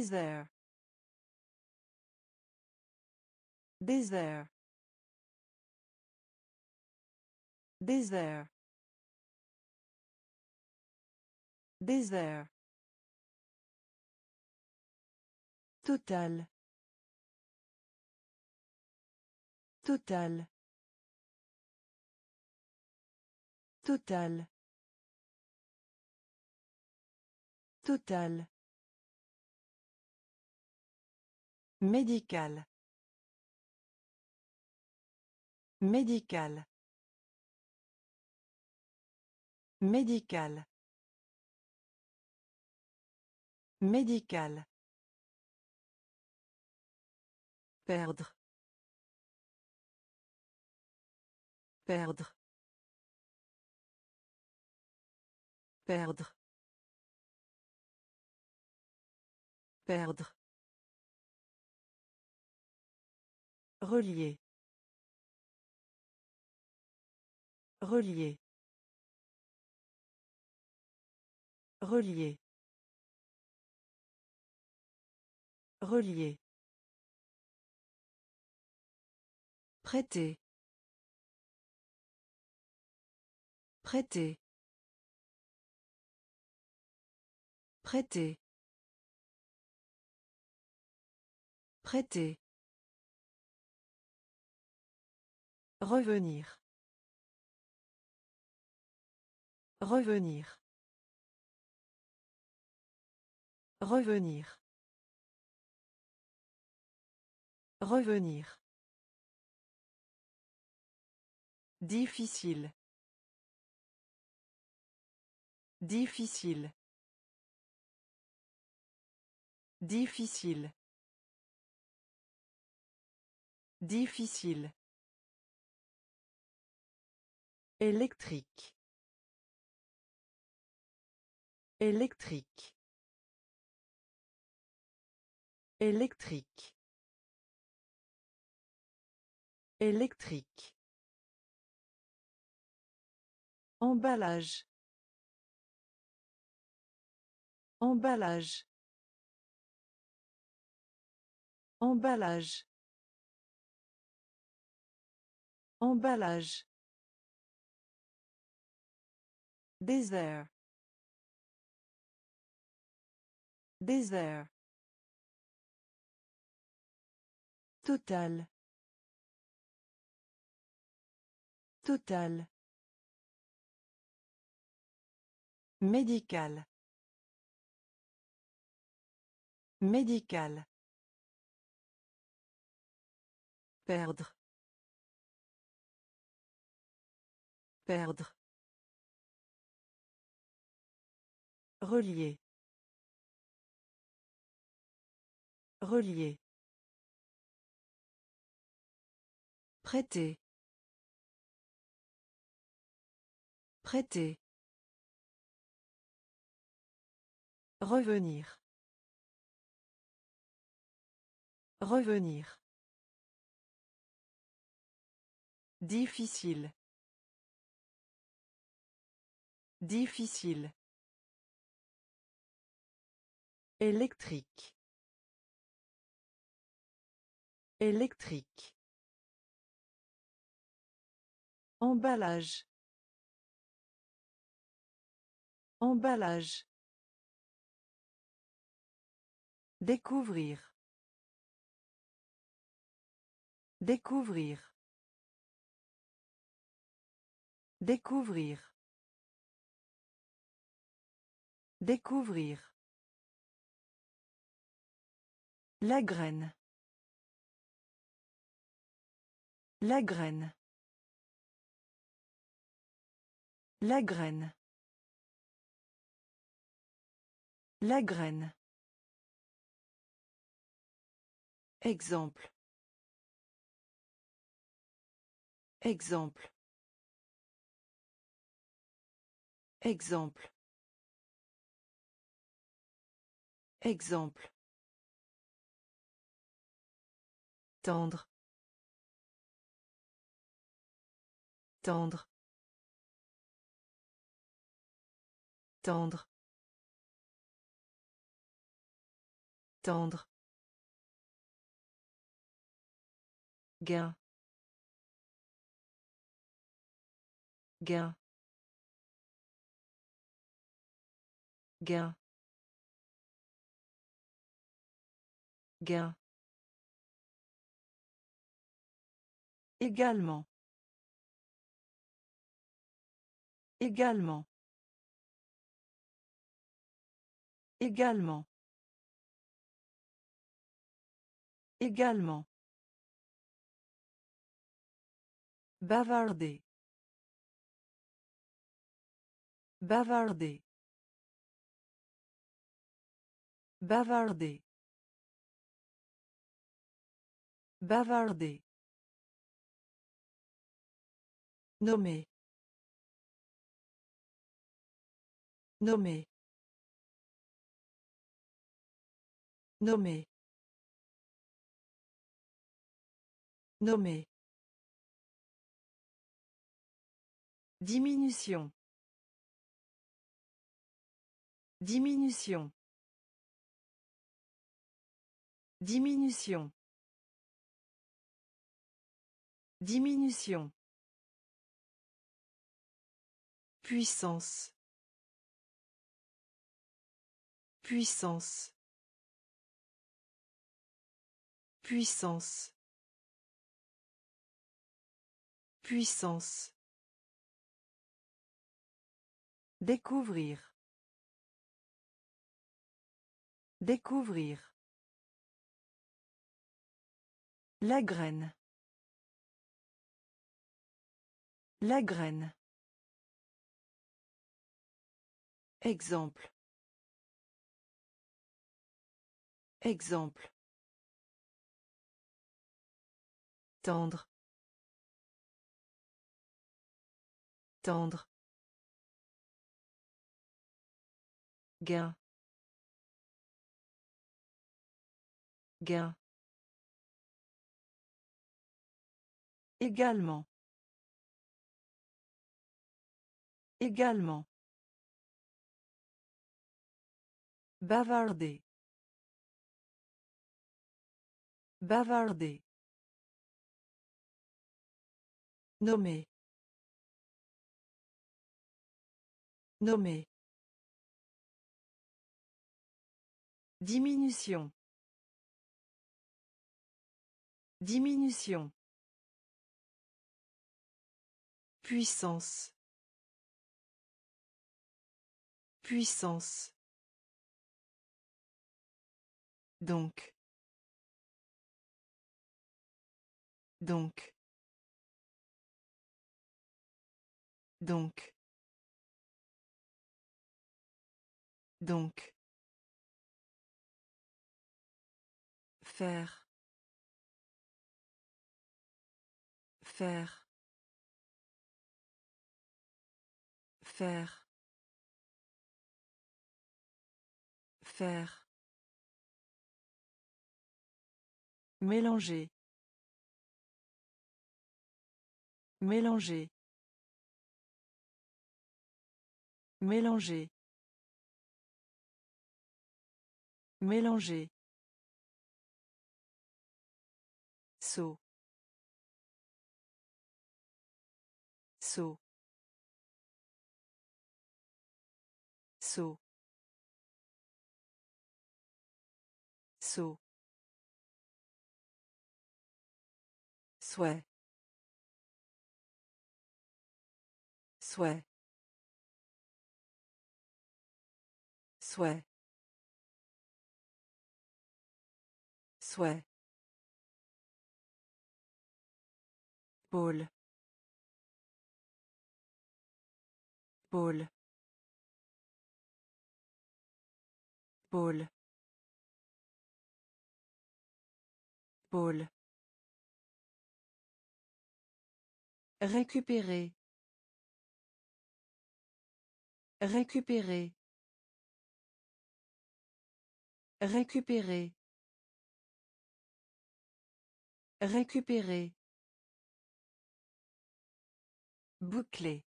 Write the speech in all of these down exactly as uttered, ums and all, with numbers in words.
Désert. Désert. Désert. Désert. Total. Total. Total. Total. Médical. Médical. Médical. Médical. Perdre. Perdre. Perdre. Perdre. Relier. Relier. Relier. Relier. Prêter. Prêter. Prêter. Prêter. Revenir. Revenir. Revenir. Revenir. Difficile. Difficile. Difficile. Difficile. Électrique. Électrique. Électrique. Électrique. Emballage. Emballage. Emballage. Emballage. Désert. Désert. Total. Total. Médical. Médical. Perdre. Perdre. Relier. Relier. Prêter. Prêter. Revenir. Revenir. Difficile. Difficile. Électrique. Électrique. Emballage. Emballage. Découvrir. Découvrir. Découvrir. Découvrir. La graine. La graine. La graine. La graine. Exemple. Exemple. Exemple. Exemple. Tendre. Tendre. Tendre. Tendre. Gain. Gain. Gain. Gain. Également. Également. Également. Également. Bavarder. Bavarder. Bavarder. Bavarder. Nommer. Nommer. Nommer. Nommer. Diminution. Diminution. Diminution. Diminution. Puissance. Puissance. Puissance. Puissance. Découvrir. Découvrir. La graine. La graine. Exemple. Exemple. Tendre. Tendre. Gain. Gain. Également. Également. Bavarder. Bavarder. Nommer. Nommer. Diminution. Diminution. Puissance. Puissance. Donc. Donc. Donc. Donc. Faire. Faire. Faire. Faire. Mélanger. Mélanger. Mélanger. Mélanger. Saut. Saut. Saut. Saut. Souhait. Souhait. Souhait. Souhait. Pôle. Pôle. Pôle. Pôle. Récupérer. Récupérer. Récupérer. Récupérer. Boucler.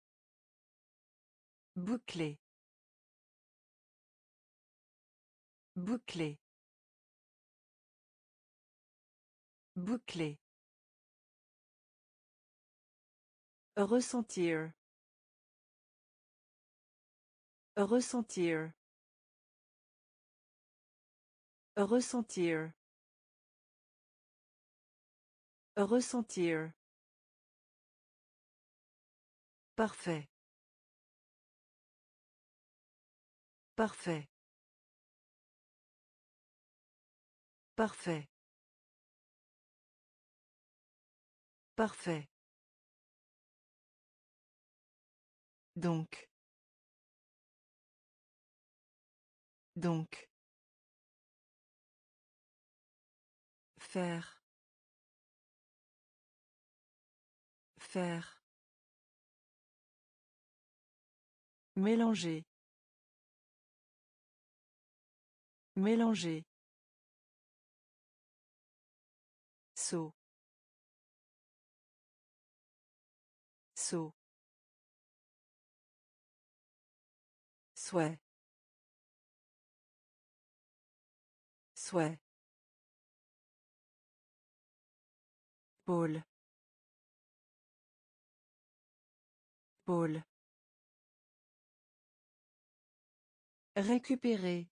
Boucler. Boucler. Boucler. Ressentir. Ressentir. Ressentir. Ressentir. Parfait. Parfait. Parfait. Parfait. Donc. Donc. Faire. Faire. Mélanger. Mélanger. Saut. Saut. Souhait. Souhait. Pôle. Pôle. Récupérer.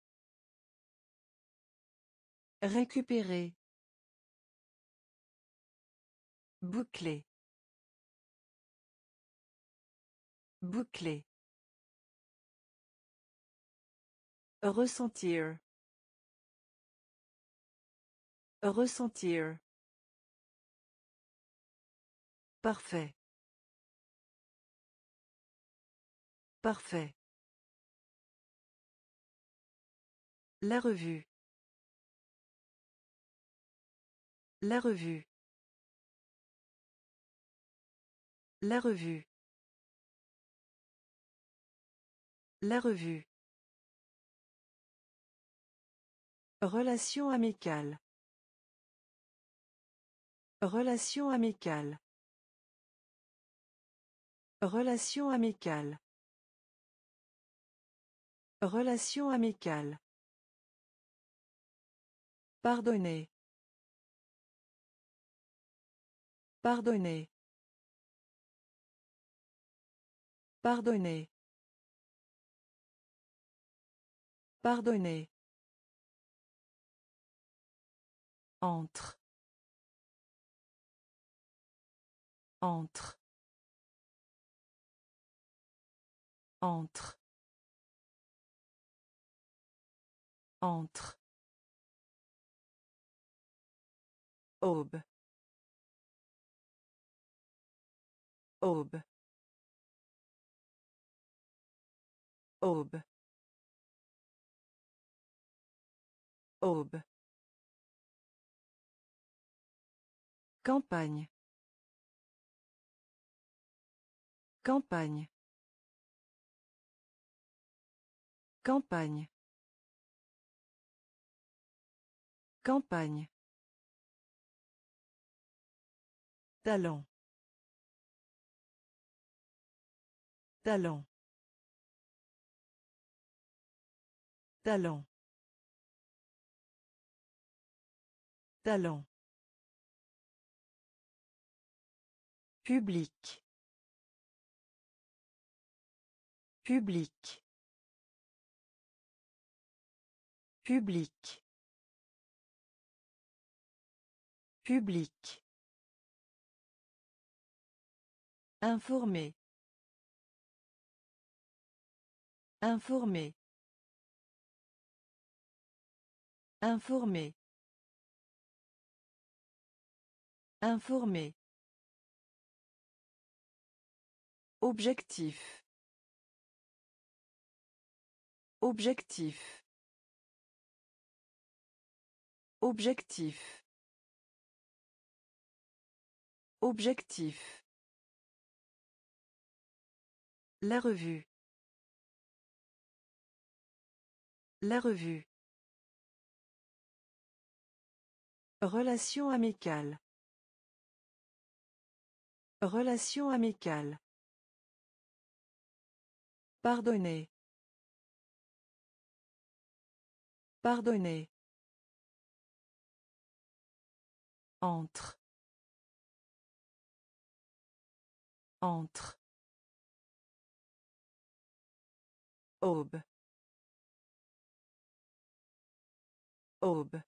Récupérer. Boucler. Boucler. Ressentir. Ressentir. Parfait. Parfait. La revue. La revue. La revue. La revue. Relation amicale. Relation amicale. Relation amicale. Relation amicale. Pardonner. Pardonner. Pardonner. Pardonner. Entre. Entre. Entre. Entre. Aube. Aube. Aube. Aube. Campagne. Campagne. Campagne. Campagne. Talent. Talent. Talent. Talent. Public. Public. Public. Public. Informer. Informer. Informer. Informer. Objectif. Objectif. Objectif. Objectif. La revue. La revue. Relation amicale. Relation amicale. Pardonner. Pardonner. Entre. Entre. Aube. Aube.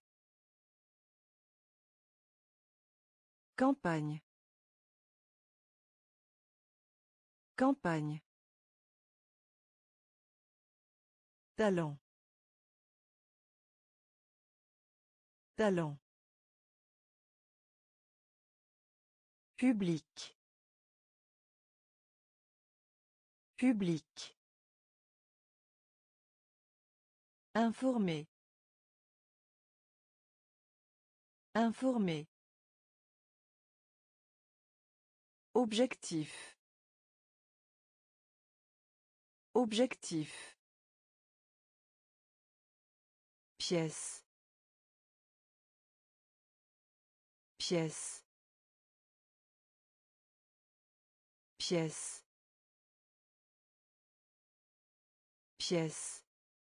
Campagne. Campagne. Talent. Talent. Public. Public. Informer. Informer. Objectif. Objectif. Pièce. Pièce. Pièce. Pièce.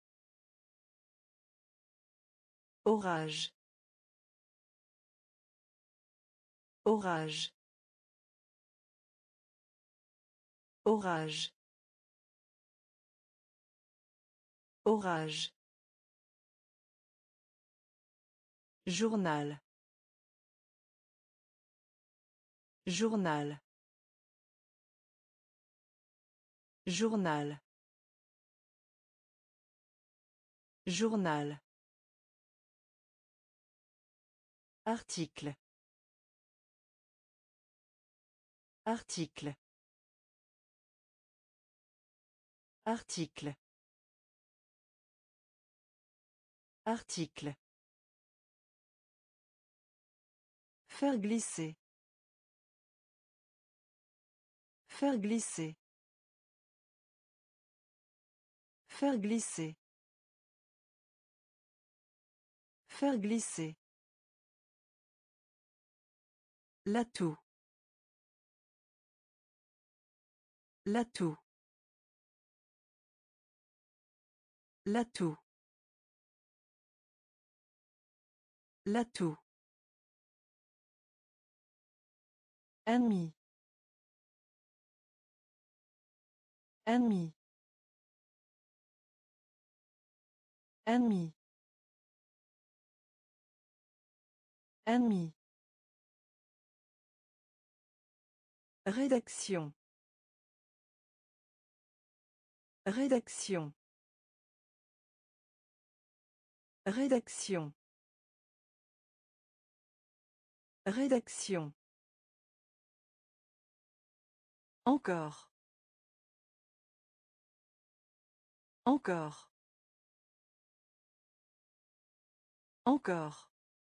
Orage. Orage. Orage. Orage. Journal. Journal. Journal. Journal. Article. Article. Article. Article. Faire glisser. Faire glisser. Faire glisser. Faire glisser. L'atout. L'atout. L'atout. L'atout. Ennemi. Ennemi. Ennemi. Ennemi. Rédaction. Rédaction. Rédaction. Rédaction. Encore. Encore. Encore.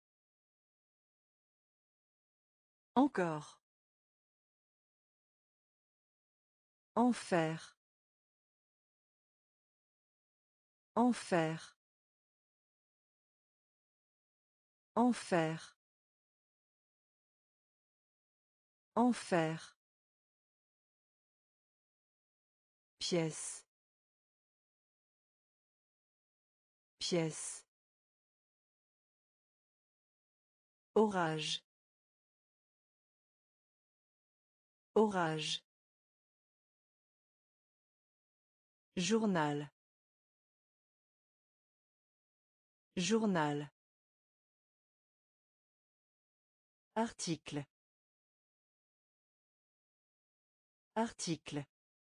Encore. Enfer. Enfer. Enfer. Enfer. Pièce. Pièce. Orage. Orage. Journal. Journal. Article. Article.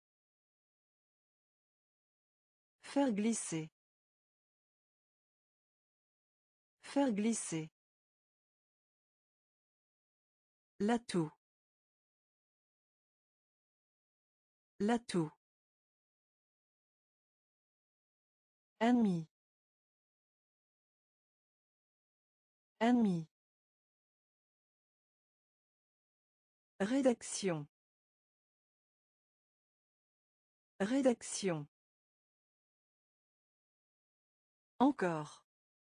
Faire glisser. Faire glisser. L'atout. L'atout. Ennemi. Ennemi. Rédaction. Rédaction. Encore.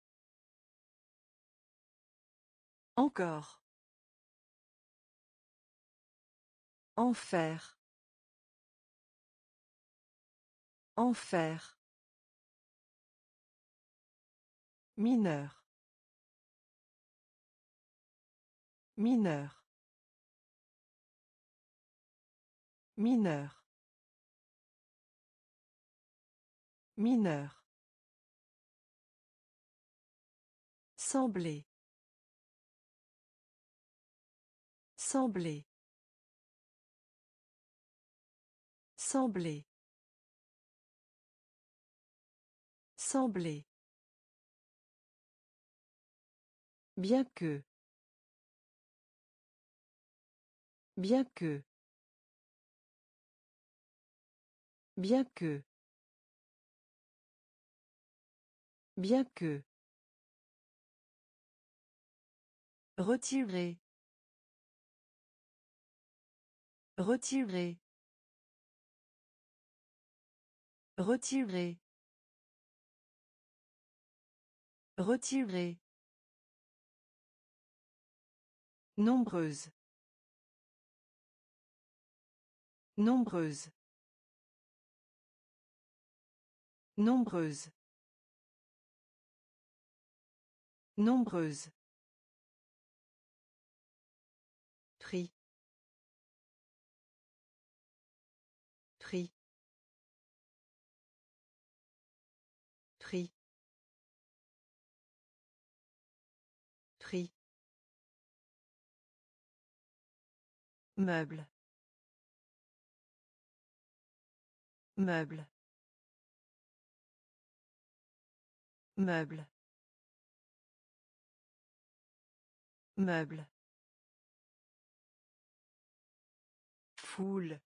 Encore. Enfer. Enfer. Mineur. Mineur. Mineur. Mineur. Sembler. Sembler. Sembler. Sembler. Bien que. Bien que. Bien que. Bien que. Retirer. Retirer. Retirer. Retirer. Nombreuse. Nombreuse. Nombreuse. Nombreuse. Prix. Prix. Prix. Prix. Meuble. Meuble. Meuble. Meuble. Foule.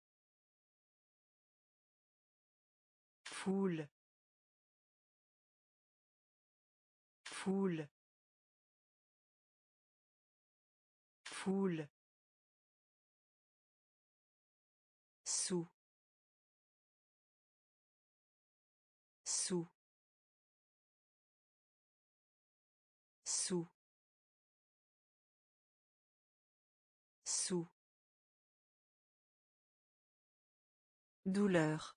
Foule. Foule. Foule. Sous. Sous. Sous. Sous. Douleur.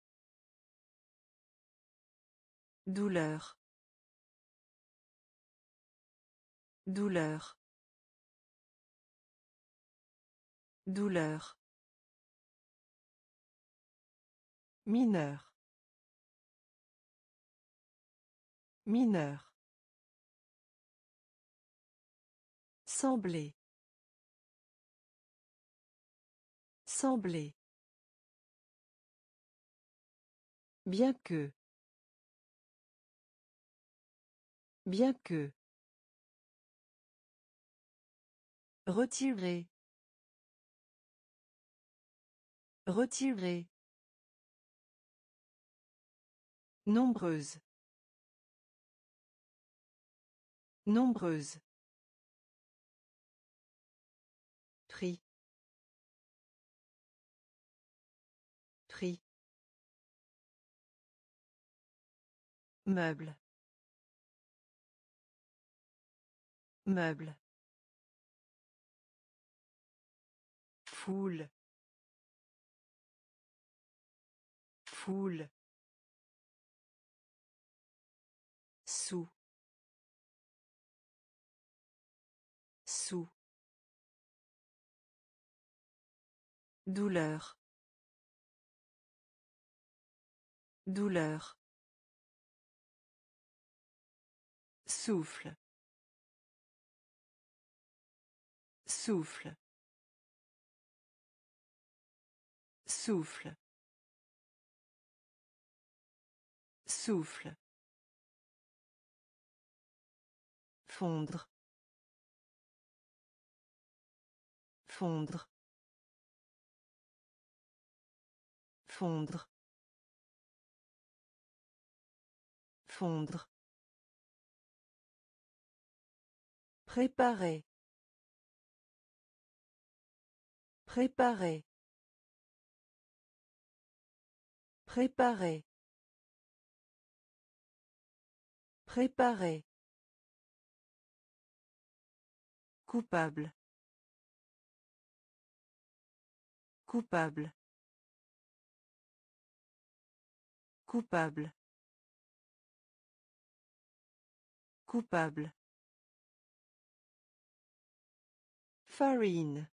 Douleur. Douleur. Douleur. Mineur. Mineur. Sembler. Sembler. Bien que. Bien que. Retirer. Retirer. Nombreuse. Nombreuse. Prix. Prix. Meuble. Meuble. Foule. Foule. Sous. Sous. Douleur. Douleur. Souffle. Souffle. Souffle. Souffle. Fondre. Fondre. Fondre. Fondre. Préparer. Préparer. Préparer. Préparer. Coupable. Coupable. Coupable. Coupable. Farine.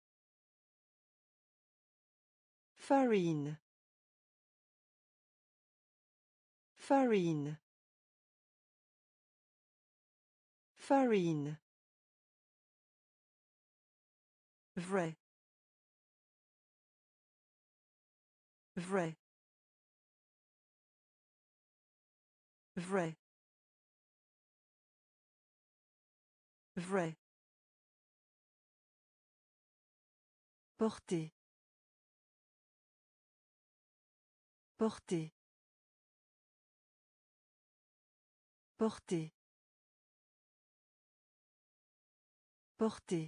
Farine. Farine. Farine. Vrai. Vrai. Vrai. Vrai. Porter. Porter. Porter. Porter.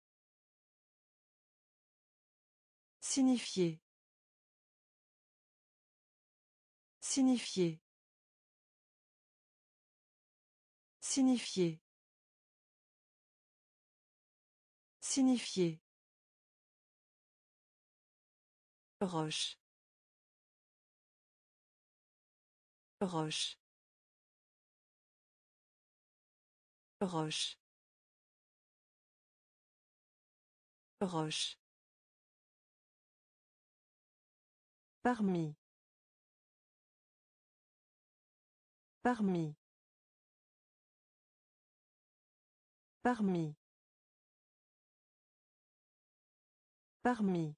Signifier. Signifier. Signifier. Signifier. Roche. Roche. Roche. Roche. Parmi. Parmi. Parmi. Parmi.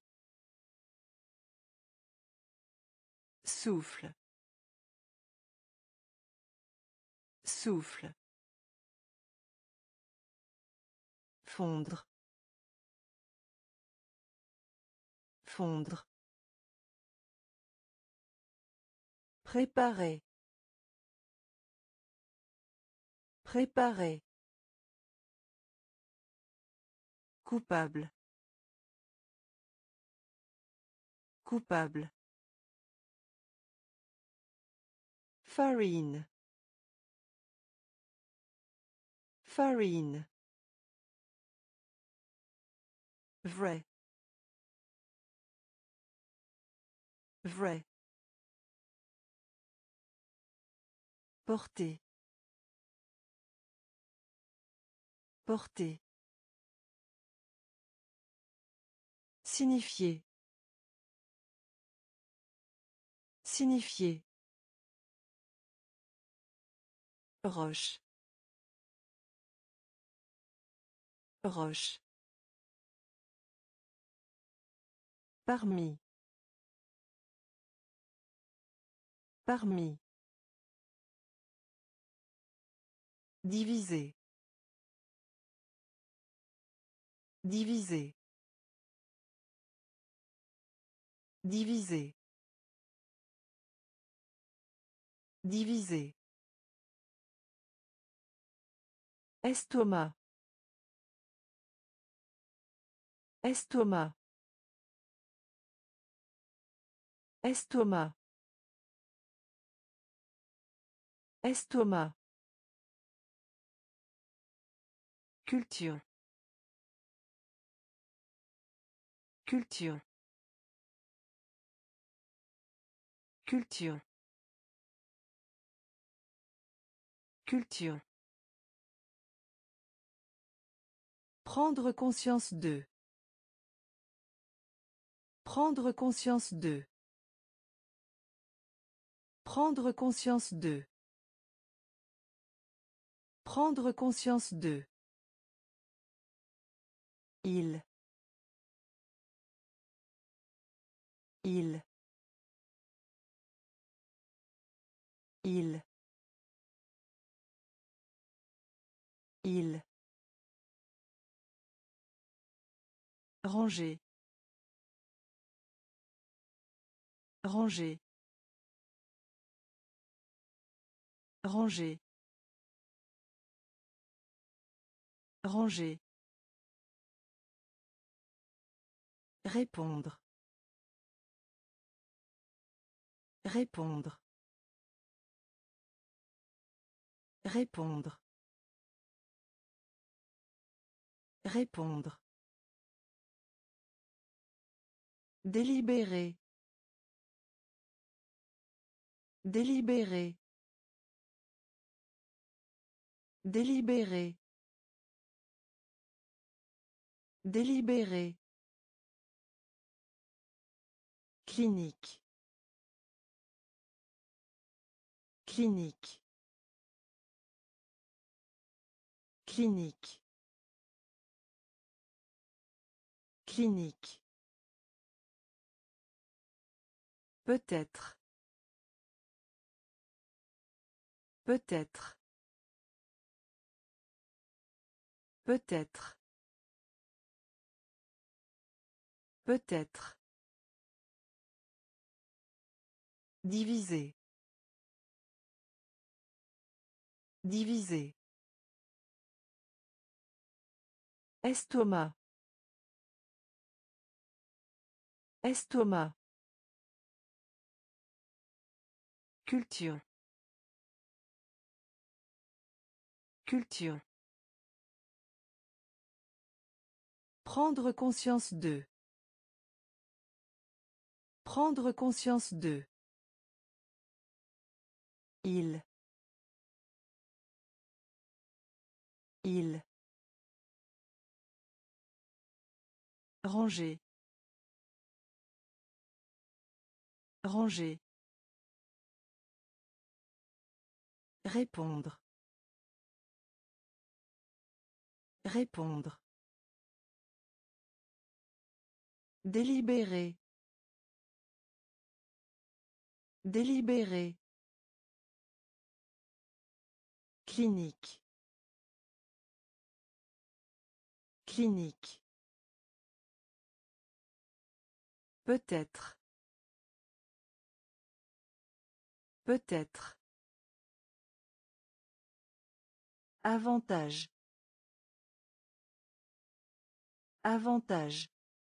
Souffle. Souffle. Fondre. Fondre. Préparer. Préparer. Coupable. Coupable. Farine. Farine. Vrai. Vrai. Porter. Porter. Signifier. Signifier. Roche. Roche. Parmi. Parmi. Diviser. Diviser. Diviser. Diviser. Estomac. Estomac. Estomac. Estomac. Culture. Culture. Culture. Culture. Prendre conscience de. Prendre conscience de. Prendre conscience de. Prendre conscience de. Il. Il. Il. Il. Ranger. Ranger. Ranger. Ranger. Répondre. Répondre. Répondre. Répondre. Délibérer. Délibérer. Délibéré. Délibéré. Clinique. Clinique. Clinique. Clinique. Peut-être. Peut-être. Peut-être. Peut-être. Diviser. Diviser. Estomac. Estomac. Culture. Culture. Prendre conscience de. Prendre conscience de. Il. Il. Ranger. Ranger. Répondre. Répondre. Délibéré. Délibéré. Clinique. Clinique. Peut-être. Peut-être. Avantage. Avantage.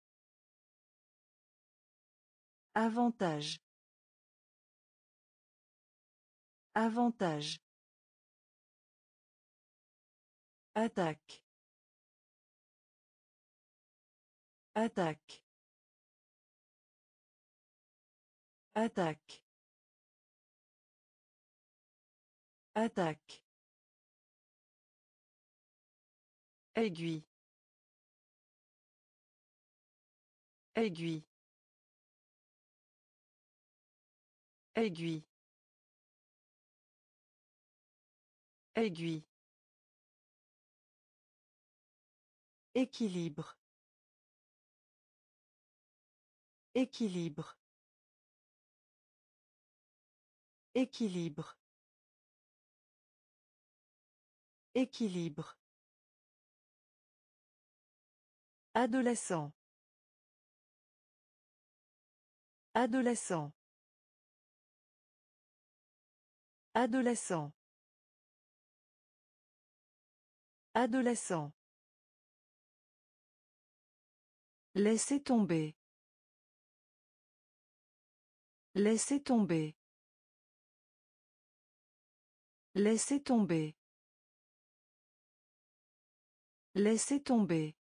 Avantage. Avantage. Attaque. Attaque. Attaque. Attaque. Aiguille. Aiguille. Aiguille. Aiguille. Équilibre. Équilibre. Équilibre. Équilibre. Adolescent. Adolescent. Adolescent. Adolescent. Laissez tomber. Laissez tomber. Laissez tomber. Laissez tomber.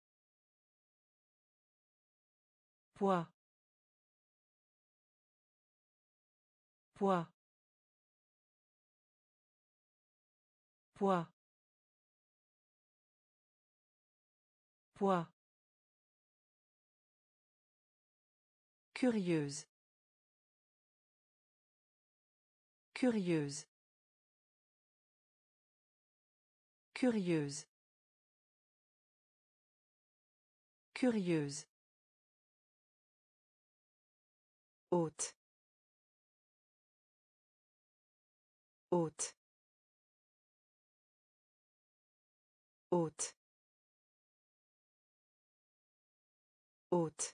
Poids. Poids. Poids. Poids. Curieuse. Curieuse. Curieuse. Curieuse. Haute. Haute. Haute. Haute.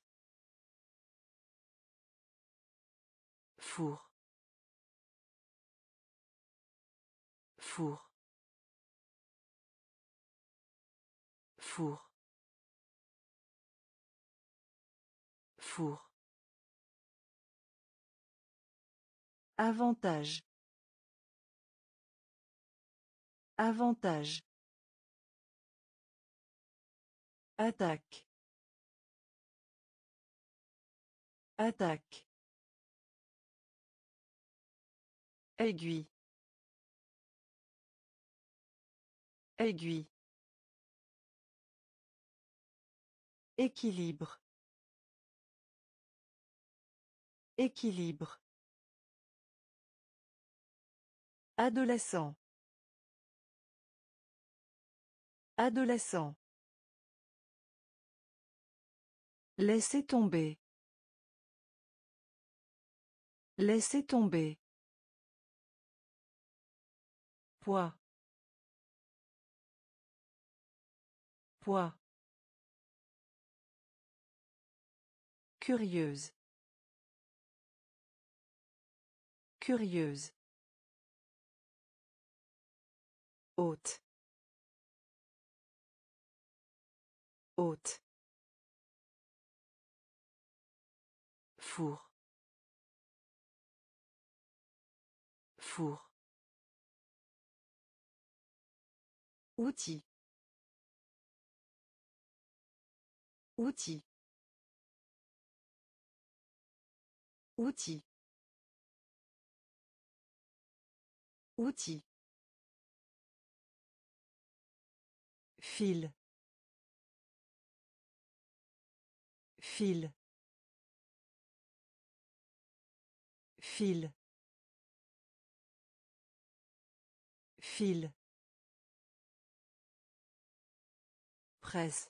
Four. Four. Four. Four. Avantage. Avantage. Attaque. Attaque. Aiguille. Aiguille. Équilibre. Équilibre. Adolescent. Adolescent. Laissez tomber. Laissez tomber. Poids. Poids. Curieuse. Curieuse. Haute. Haute. Four. Four. Outil. Outil. Outil. Outil. Fil. Fil. Fil. Fil. Presse.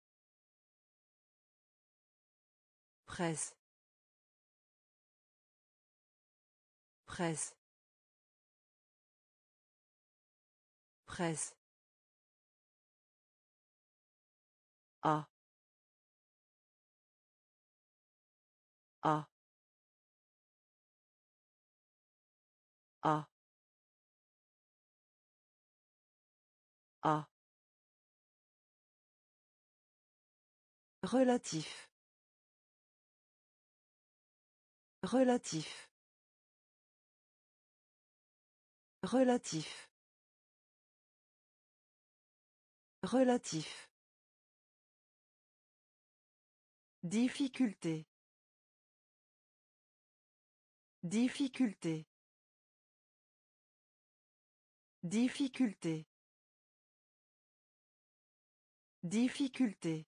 Presse. Presse. Presse. A. A. A. A. Relatif. Relatif. Relatif. Relatif. Difficulté. Difficulté. Difficulté. Difficulté.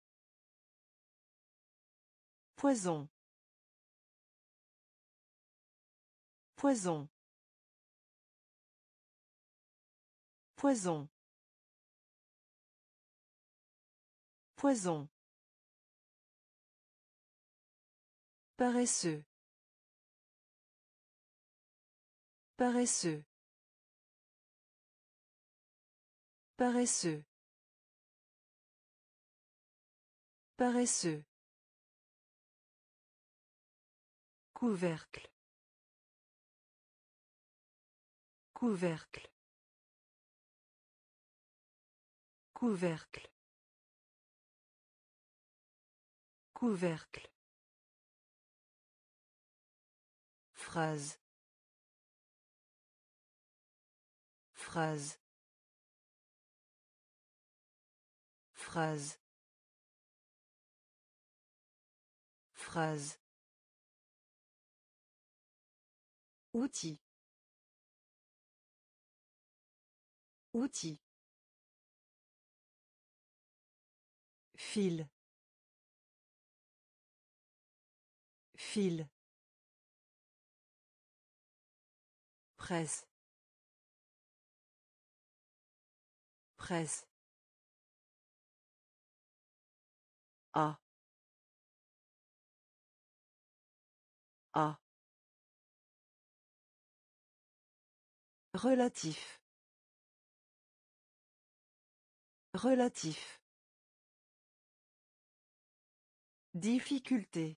Poison. Poison. Poison. Poison. Paresseux. Paresseux. Paresseux. Paresseux. Couvercle. Couvercle. Couvercle. Couvercle. Phrase. Phrase. Phrase. Phrase. Outil. Outil. Fil. Fil. Presse. Presse. A. A. Relatif. Relatif. Difficulté.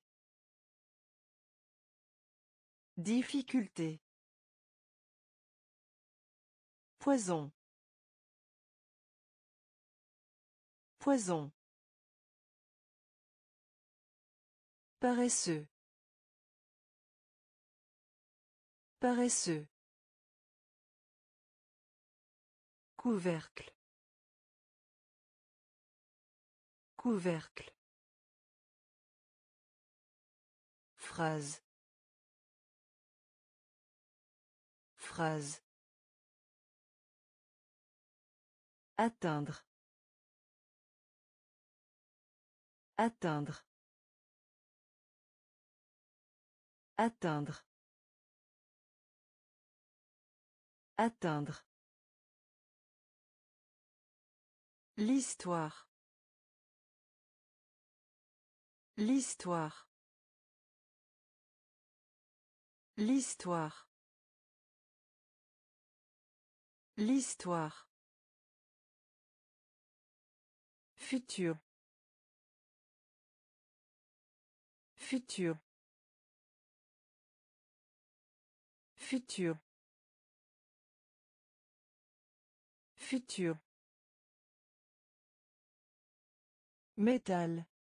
Difficulté. Poison. Poison. Paresseux. Paresseux. Couvercle. Couvercle. Phrase. Phrase. Atteindre. Atteindre. Atteindre. Atteindre. L'histoire. L'histoire. L'histoire. L'histoire. Futur. Futur. Futur. Futur. Métal.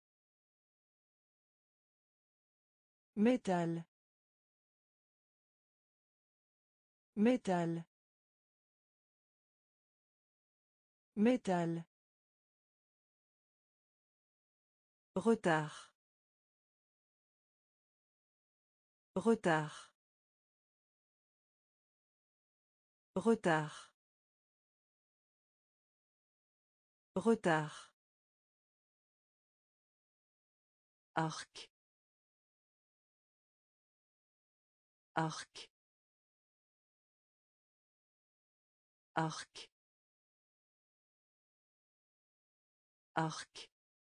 Métal. Métal. Métal. Retard. Retard. Retard. Retard. Arc. Arc. Arc. Arc.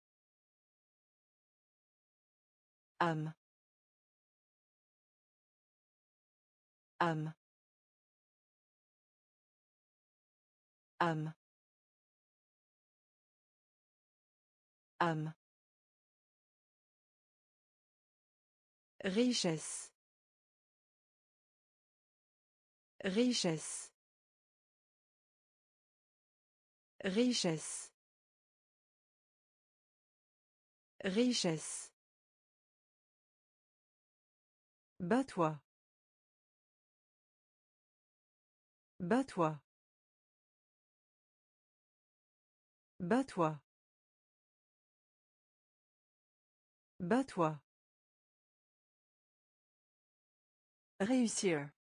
Âme. Âme. Âme. Âme. Richesse. Richesse. Richesse. Richesse. Bats-toi. Bats-toi. Bats-toi. Bats-toi. Réussir.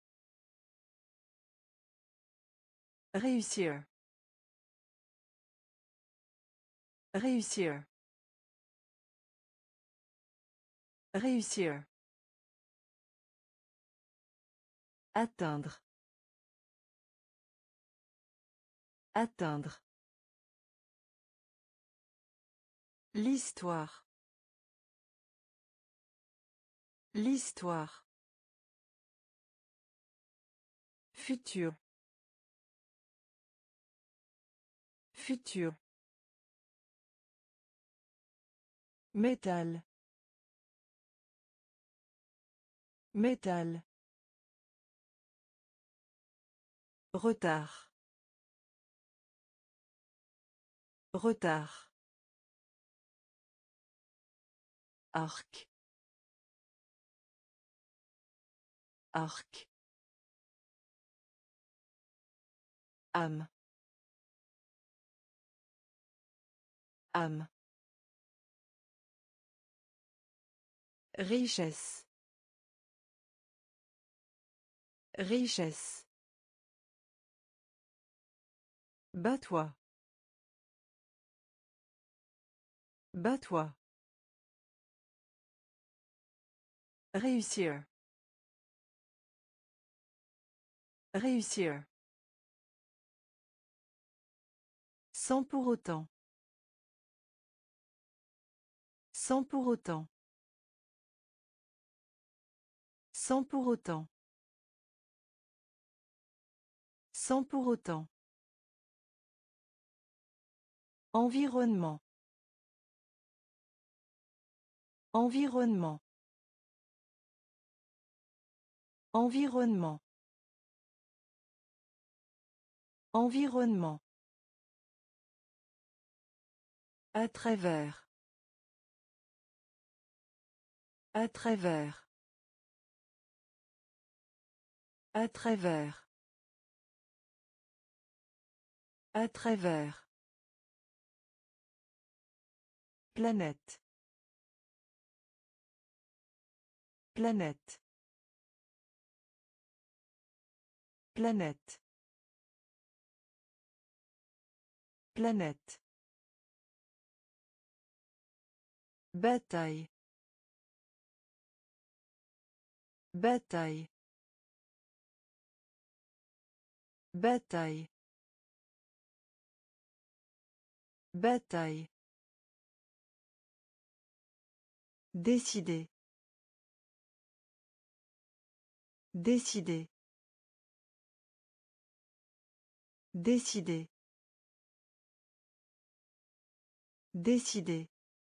Réussir. Réussir. Réussir. Atteindre. Atteindre. L'histoire. L'histoire. Futur. Futur. Métal. Métal. Retard. Retard. Arc. Arc. Âme. Âme. Richesse. Richesse. Bats-toi. Bats-toi. Réussir. Réussir. Sans pour autant. Sans pour autant. Sans pour autant. Sans pour autant. Environnement. Environnement. Environnement. Environnement. À travers. À travers. À travers. À travers. Planète. Planète. Planète. Planète. Bataille. Bataille. Bataille. Bataille. Décider. Décider. Décider. Décider.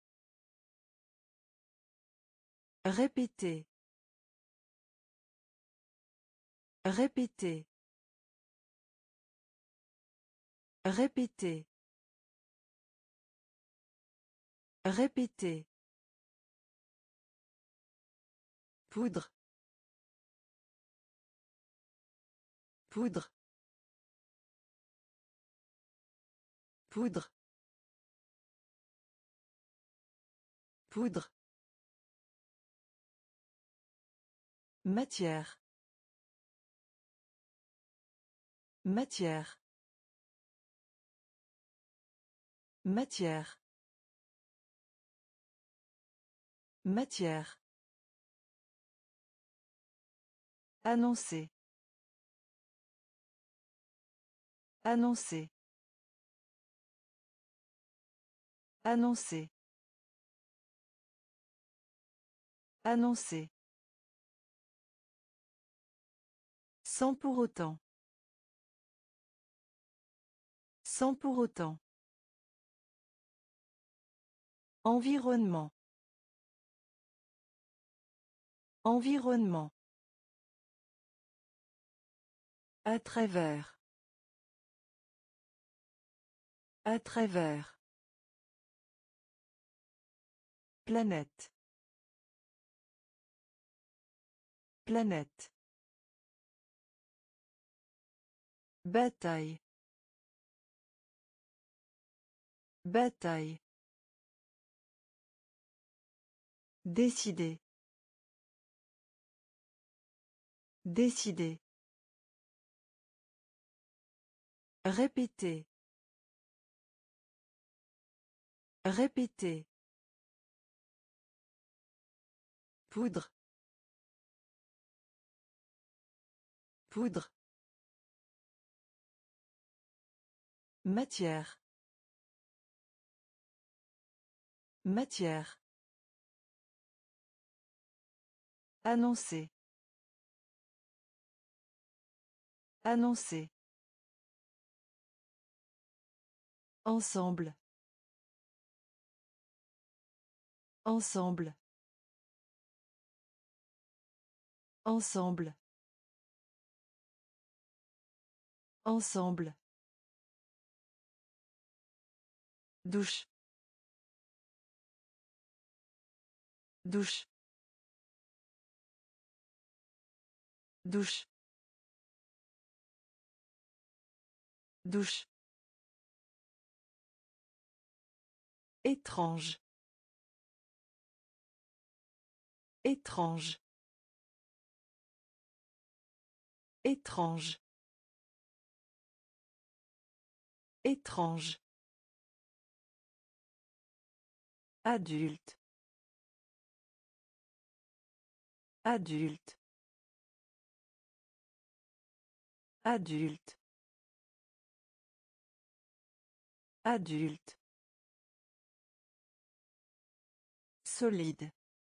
Répéter. Répéter. Répéter. Répéter. Poudre. Poudre. Poudre. Poudre. Matière. Matière. Matière. Matière. Annoncer. Annoncer. Annoncer. Annoncer. Sans pour autant. Sans pour autant. Environnement. Environnement. À travers. À travers. Planète. Planète. Bataille. Bataille. Décider. Décider. Répéter. Répéter. Poudre. Poudre. Matière. Matière. Annoncer. Annoncer. Ensemble. Ensemble. Ensemble. Ensemble. Douche. Douche. Douche. Douche. Étrange. Étrange. Étrange. Étrange. Adulte. Adulte. Adulte. Adulte. Solide.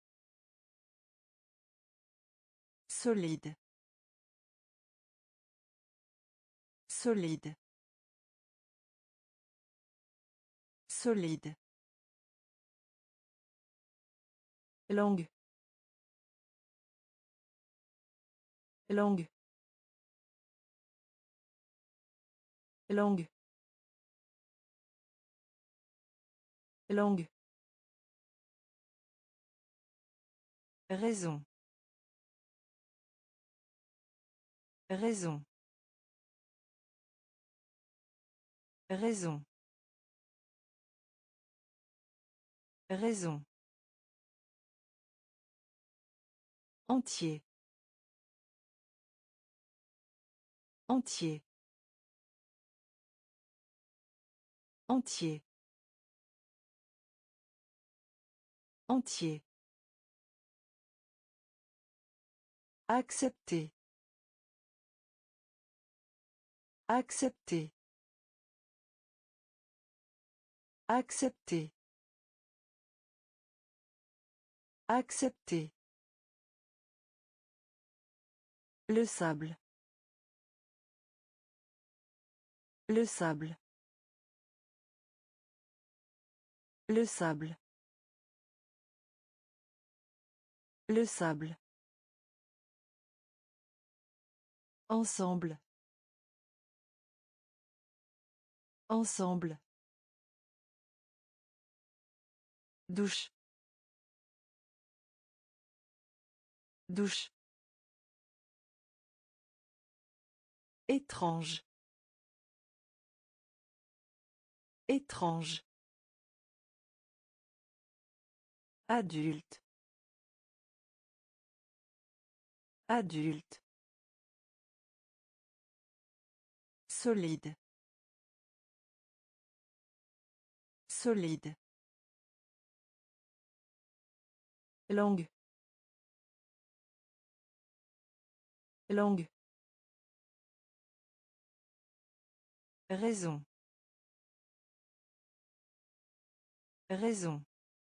Solide. Solide. Solide. Langue. Langue. Langue. Langue. Raison. Raison. Raison. Raison. Entier. Entier. Entier. Entier. Accepter. Accepter. Accepter. Accepter. Le sable. Le sable. Le sable. Le sable. Ensemble. Ensemble. Douche. Douche. Étrange. Étrange. Adulte. Adulte. Solide. Solide. Langue. Langue. Raison. Raison.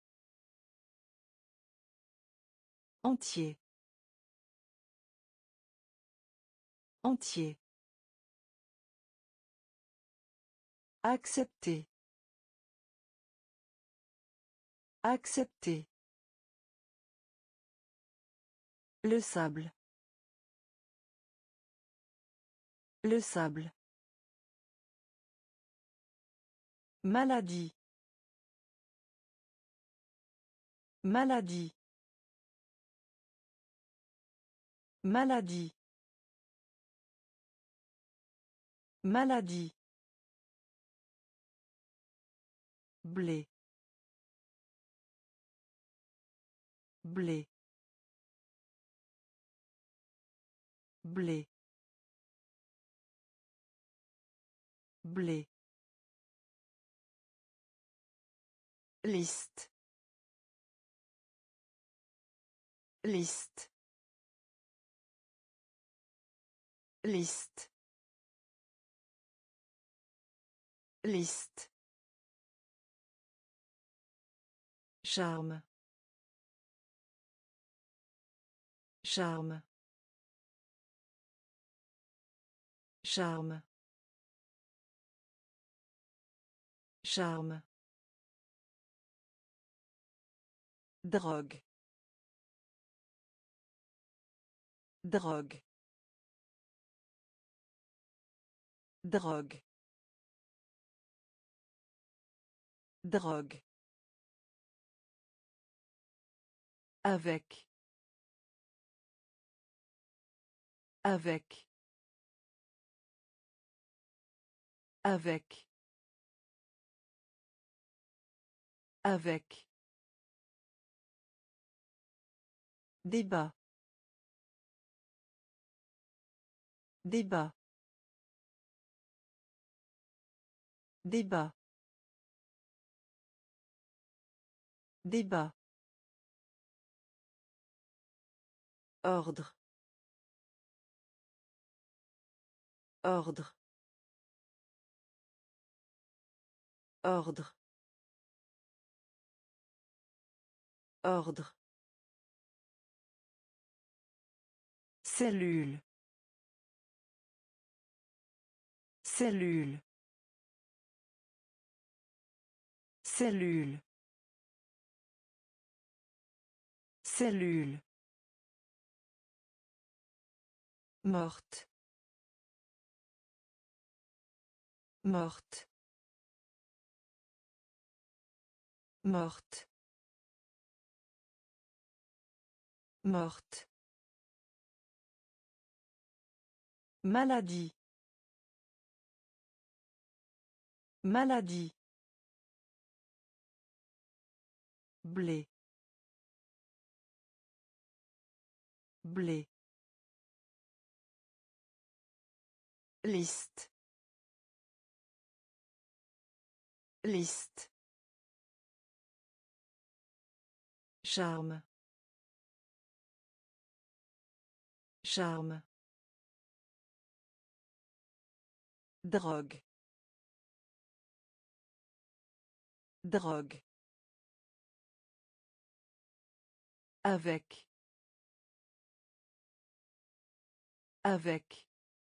Entier. Entier. Accepter. Accepter. Le sable. Le sable. Maladie. Maladie. Maladie. Maladie. Blé. Blé. Blé. Blé. Liste. Liste. Liste. Liste. Charme. Charme. Charme. Charme. Drogue. Drogue. Drogue. Drogue. Avec. Avec. Avec. Avec. Débat. Débat. Débat. Débat. Ordre. Ordre. Ordre. Ordre. Cellule. Cellule. Cellule. Cellule. Morte. Morte. Morte. Morte. Maladie. Maladie. Blé. Blé. Liste. Liste. Charme. Charme. Drogue. Drogue. Avec. Avec.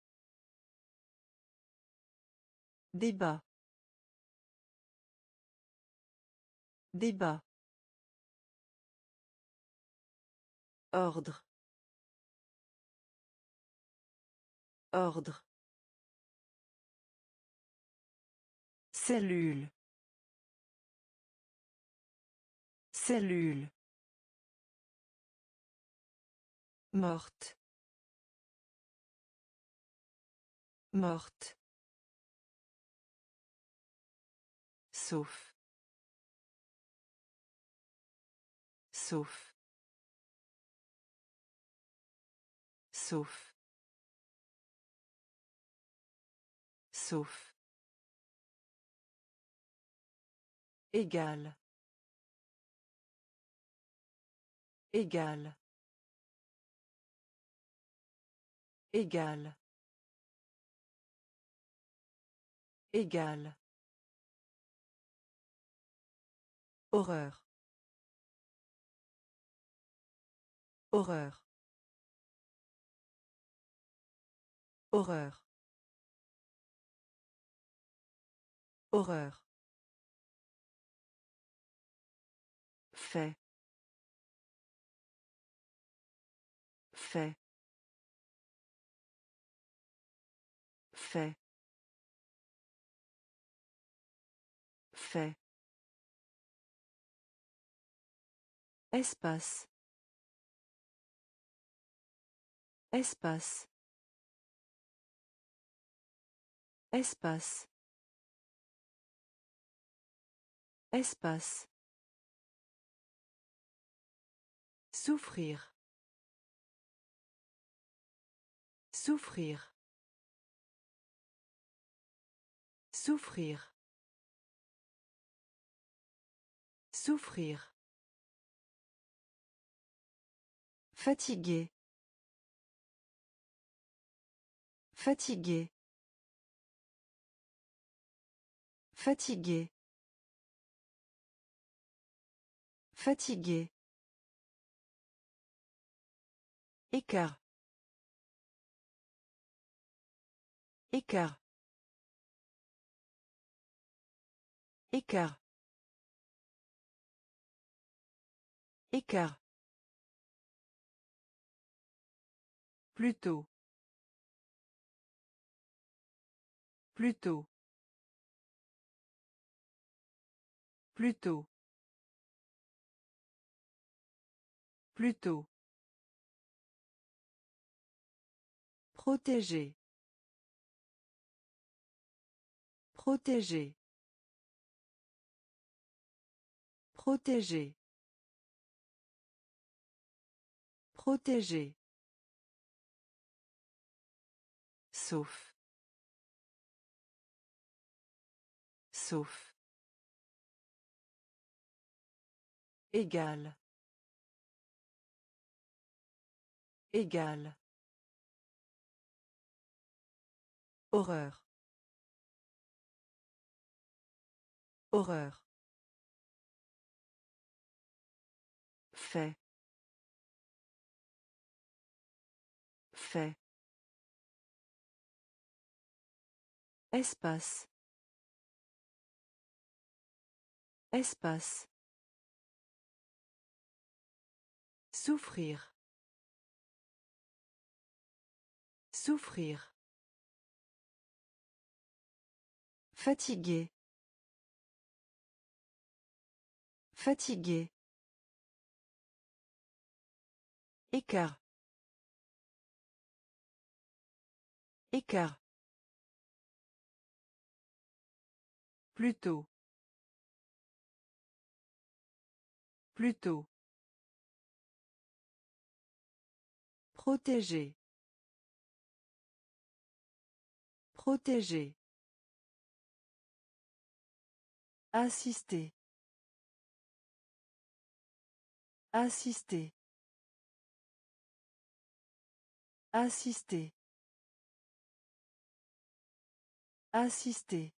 Débat. Débat. Ordre. Ordre. Cellule. Cellule. Morte. Morte. Sauf. Sauf. Sauf. Sauf. Égal. Égal. Égal. Égal. Horreur. Horreur. Horreur. Horreur. Fait. Fait. Fait. Fait. Espace. Espace. Espace. Espace. Souffrir. Souffrir. Souffrir. Souffrir. Fatigué. Fatigué. Fatigué. Fatigué. Écart. Écart. Écart. Écart. Plutôt. Plutôt. Plutôt. Plutôt. Protéger. Protéger. Protéger. Protéger. Sauf. Sauf. Égal. Égal. Horreur. Horreur. Fait. Fait. Espace. Espace. Souffrir. Souffrir. Fatigué. Fatigué. Écart. Écart. Plutôt. Plutôt. Protéger. Protéger. Assister. Assister. Assister. Assister.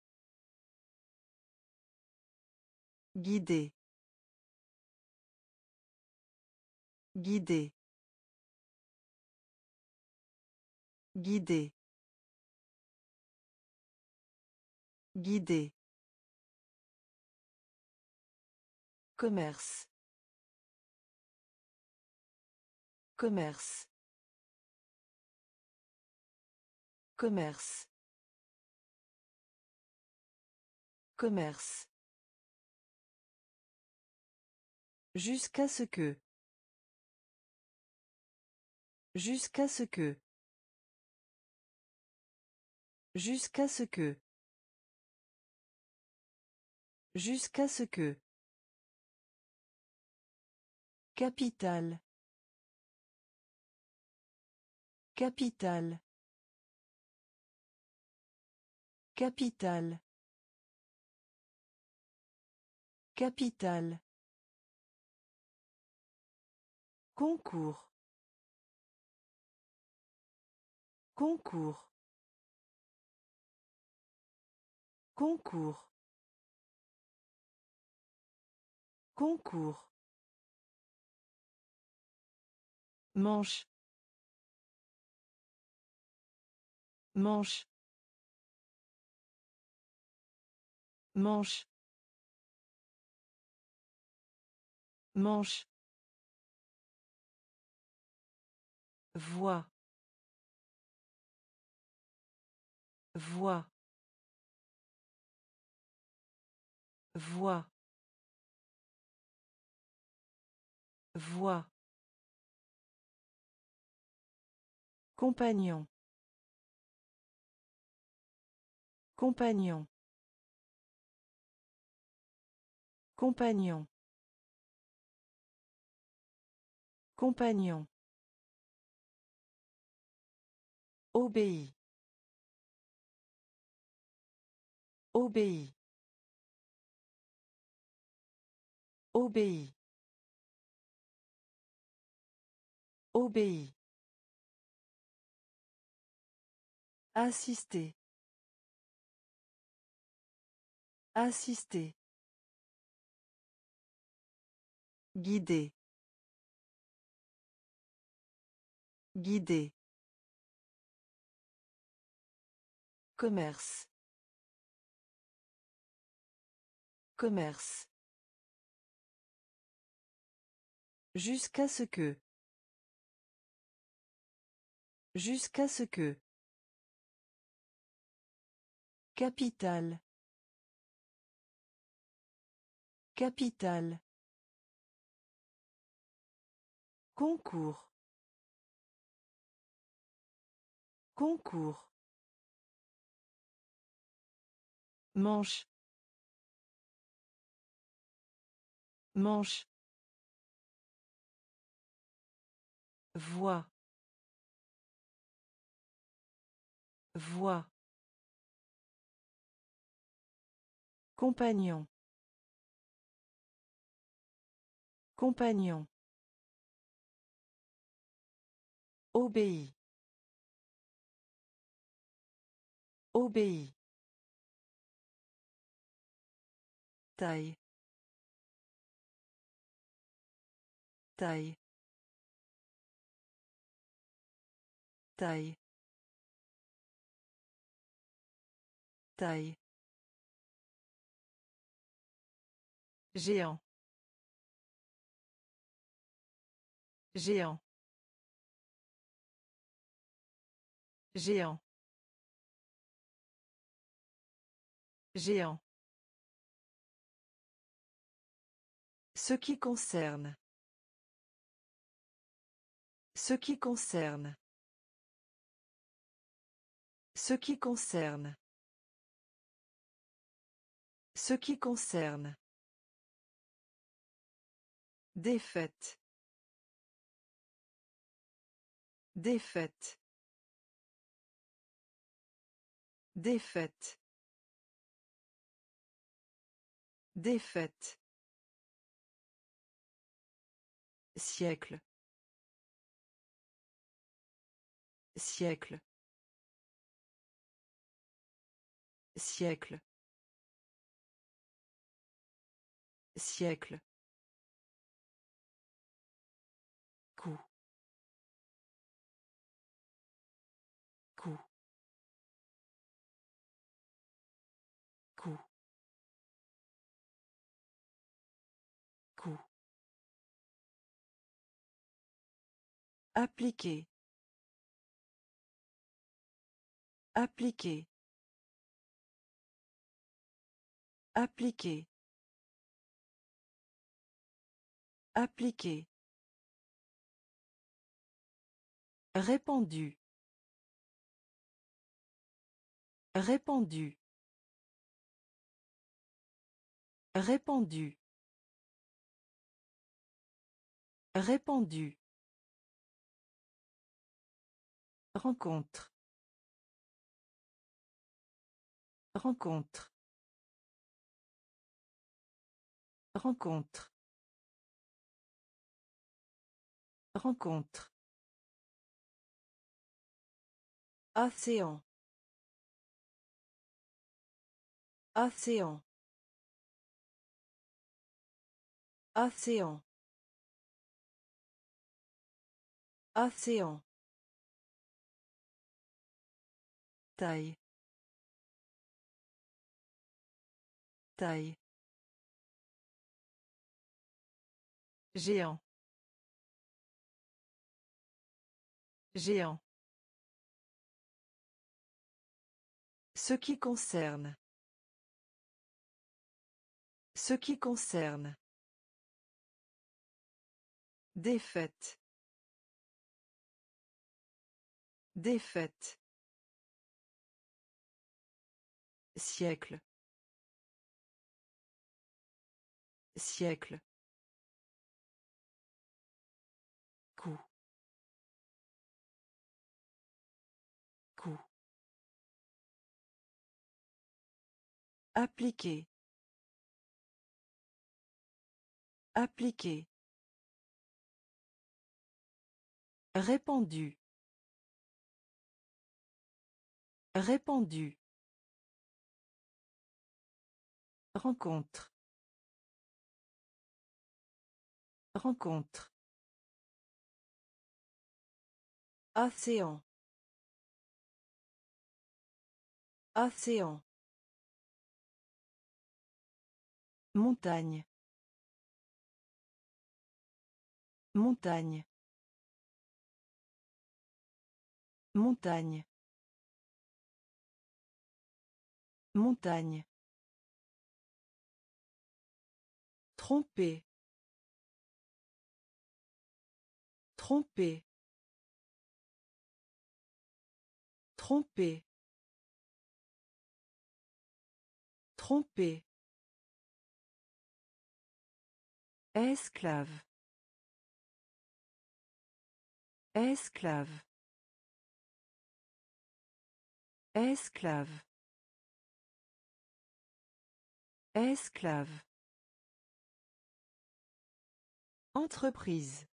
Guider. Guider. Guider. Guider. Commerce. Commerce. Commerce. Commerce. Jusqu'à ce que. Jusqu'à ce que. Jusqu'à ce que. Jusqu'à ce que. Capital. Capital. Capital. Capital. Concours. Concours. Concours. Concours. Manche. Manche. Manche. Manche. Voix. Voix. Voix. Voix. Compagnon. Compagnon. Compagnon. Compagnon. Obéit. Obéit. Obéit. Obéit. Assister. Assister. Guider. Guider. Commerce. Commerce. Jusqu'à ce que. Jusqu'à ce que. Capital. Capital. Concours. Concours. Manche. Manche. Voix. Voix. Compagnon. Compagnon. Obéit. Obéit. Taille. Taille. Taille. Taille. Géant. Géant. Géant. Géant. Ce qui concerne. Ce qui concerne. Ce qui concerne. Ce qui concerne. Défaite. Défaite. Défaite. Défaite. Siècle. Siècle. Siècle. Siècle. Coup. Coup. Coup. Coup. Appliquer. Appliquer. Appliquer. Appliquer. Répandu. Répandu. Répandu. Répandu. Rencontre. Rencontre. Rencontre. Rencontre. Océan. Océan. Océan. Océan. Taille. Taille. Géant. Géant. Ce qui concerne. Ce qui concerne. Défaite. Défaite. Siècle. Siècle. Coup. Coup. Appliquer. Appliquer. Répandu. Répandu. Rencontre. Rencontre. Océan. Océan. Montagne. Montagne. Montagne. Montagne. Tromper. Tromper. Tromper. Tromper. Esclave. Esclave. Esclave. Esclave. Entreprise.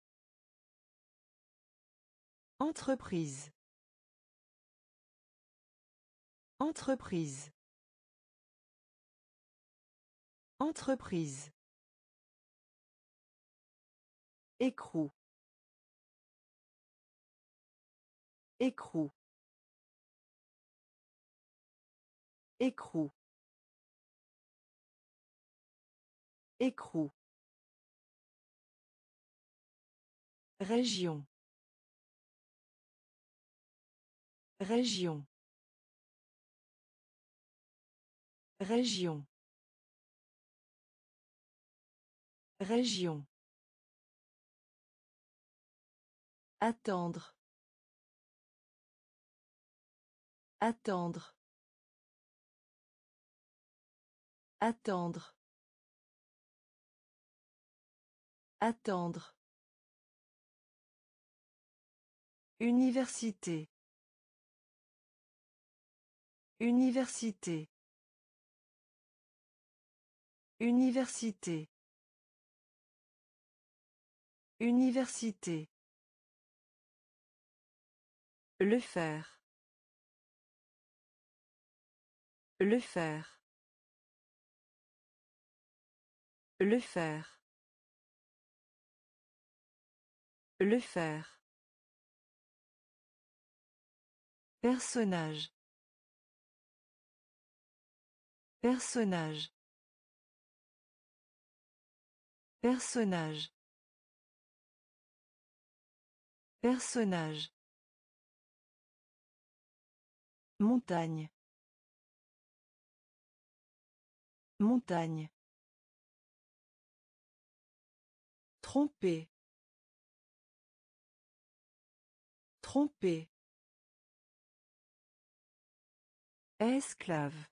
Entreprise. Entreprise. Entreprise. Écrou. Écrou. Écrou. Écrou. Région. Région. Région. Région. Attendre. Attendre. Attendre. Attendre. Université. Université. Université. Université. Le faire. Le faire. Le faire. Le faire. Personnage. Personnage. Personnage. Personnage. Montagne. Montagne. Tromper. Tromper. Esclave.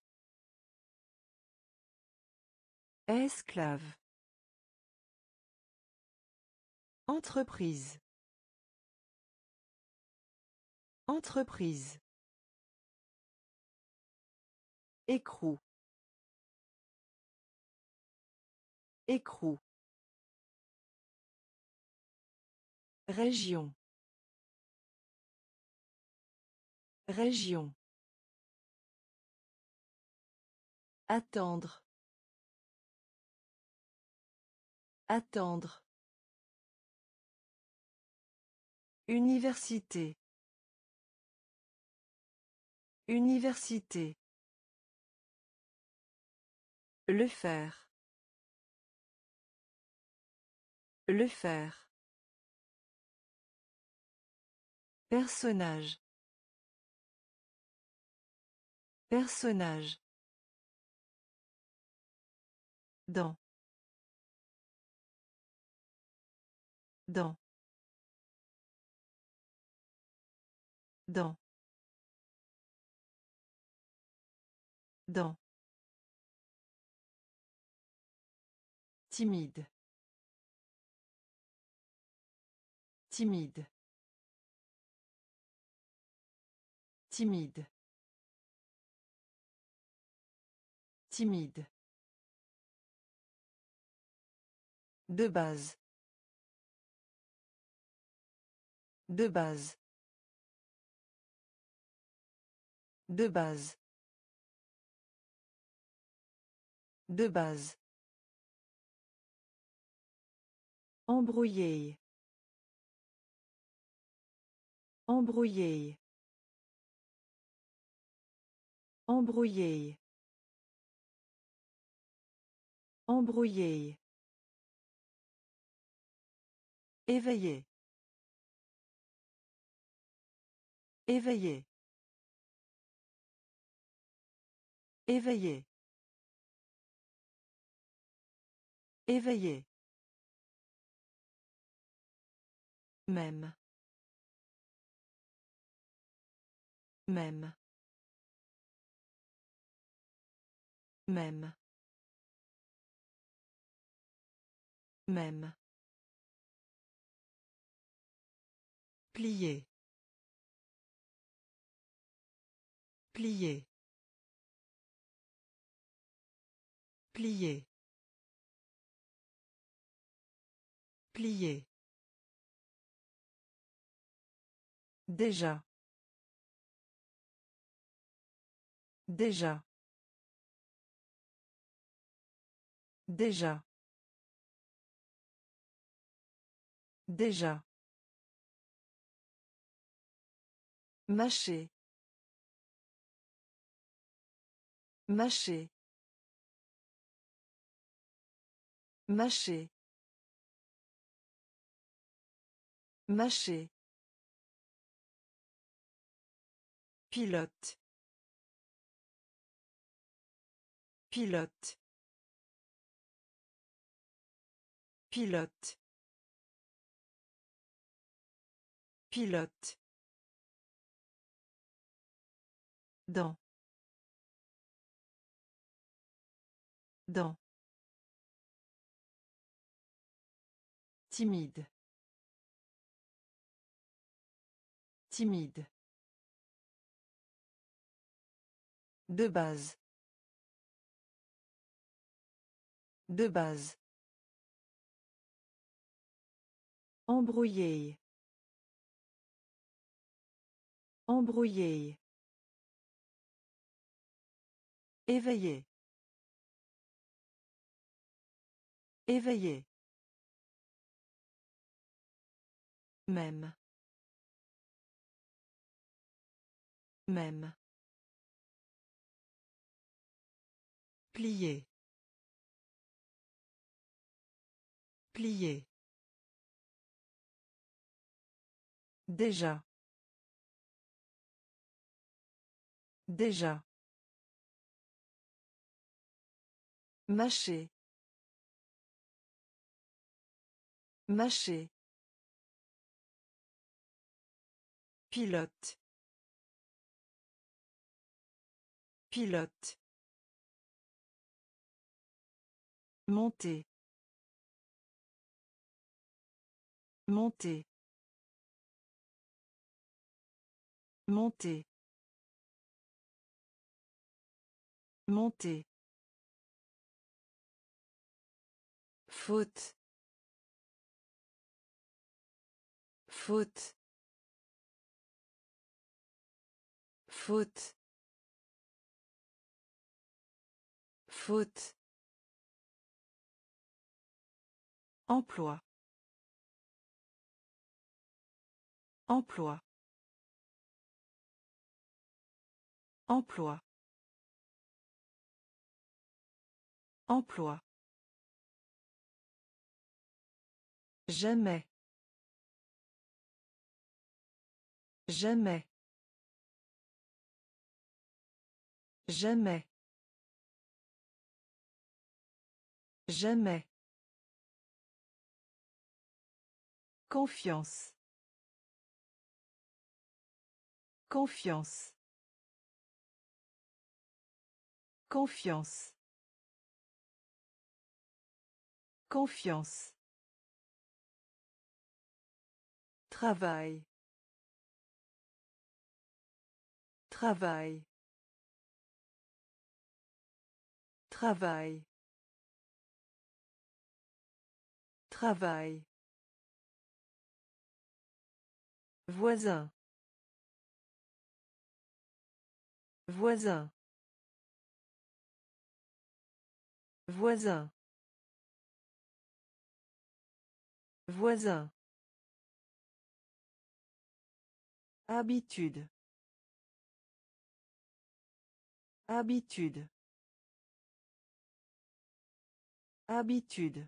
Esclave. Entreprise. Entreprise. Écrou. Écrou. Région. Région. Attendre. Attendre. Université. Université. Le faire. Le faire. Personnage. Personnage. Dans. Dans. Dans. Dans. Timide. Timide. Timide. Timide. De base. De base. De base. De base. Embrouiller. Embrouiller. Embrouiller. Embrouiller. Éveiller. Éveiller. Éveiller. Éveiller. Même. Même. Même. Même. Plier. Plier. Plier. Plier. Déjà. Déjà. Déjà. Déjà. Mâcher. Mâcher. Mâcher. Mâcher. Pilote. Pilote. Pilote. Pilote. Dans. Dans. Timide. Timide. De base. De base. Embrouiller. Embrouiller. Éveiller. Éveiller. Même. Même. Plier. Plier. Déjà. Déjà. Mâcher. Mâcher. Pilote. Pilote. Monter. Monter. Monter. Monter. Faute. Faute. Faute. Faute. Emploi. Emploi. Emploi. Emploi. Jamais. Jamais. Jamais. Jamais. Confiance. Confiance. Confiance. Confiance. Travail. Travail. Travail. Travail. Voisin. Voisin. Voisin. Voisin. Habitude. Habitude. Habitude.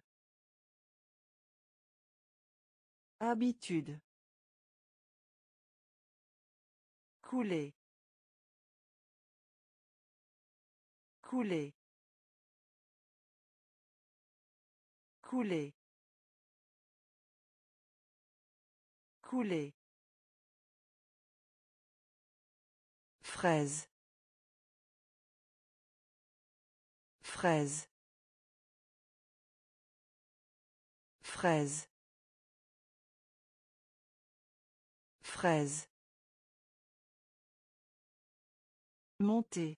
Habitude. Couler. Couler. Couler. Couler. Fraise. Fraise. Fraise. Fraise. Monter.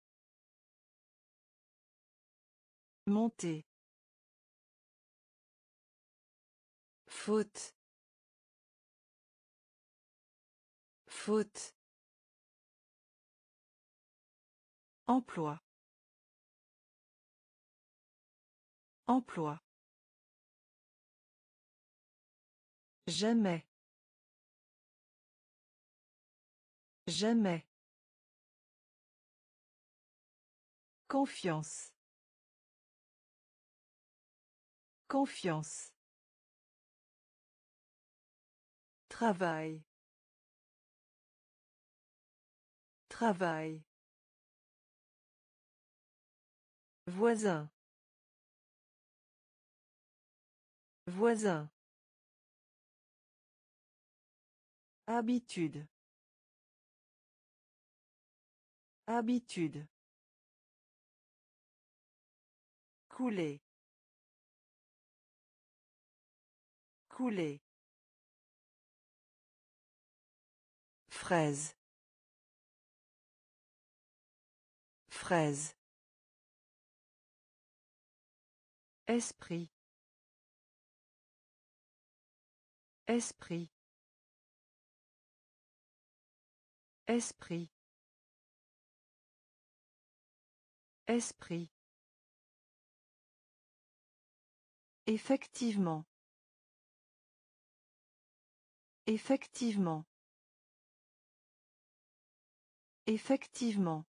Monter. Faute. Faute. Emploi. Emploi. Jamais. Jamais. Confiance. Confiance. Travail. Travail. Voisin. Voisin. Habitude. Habitude. Couler. Couler. Fraise. Fraise. Esprit. Esprit. Esprit. Esprit. Effectivement. Effectivement. Effectivement.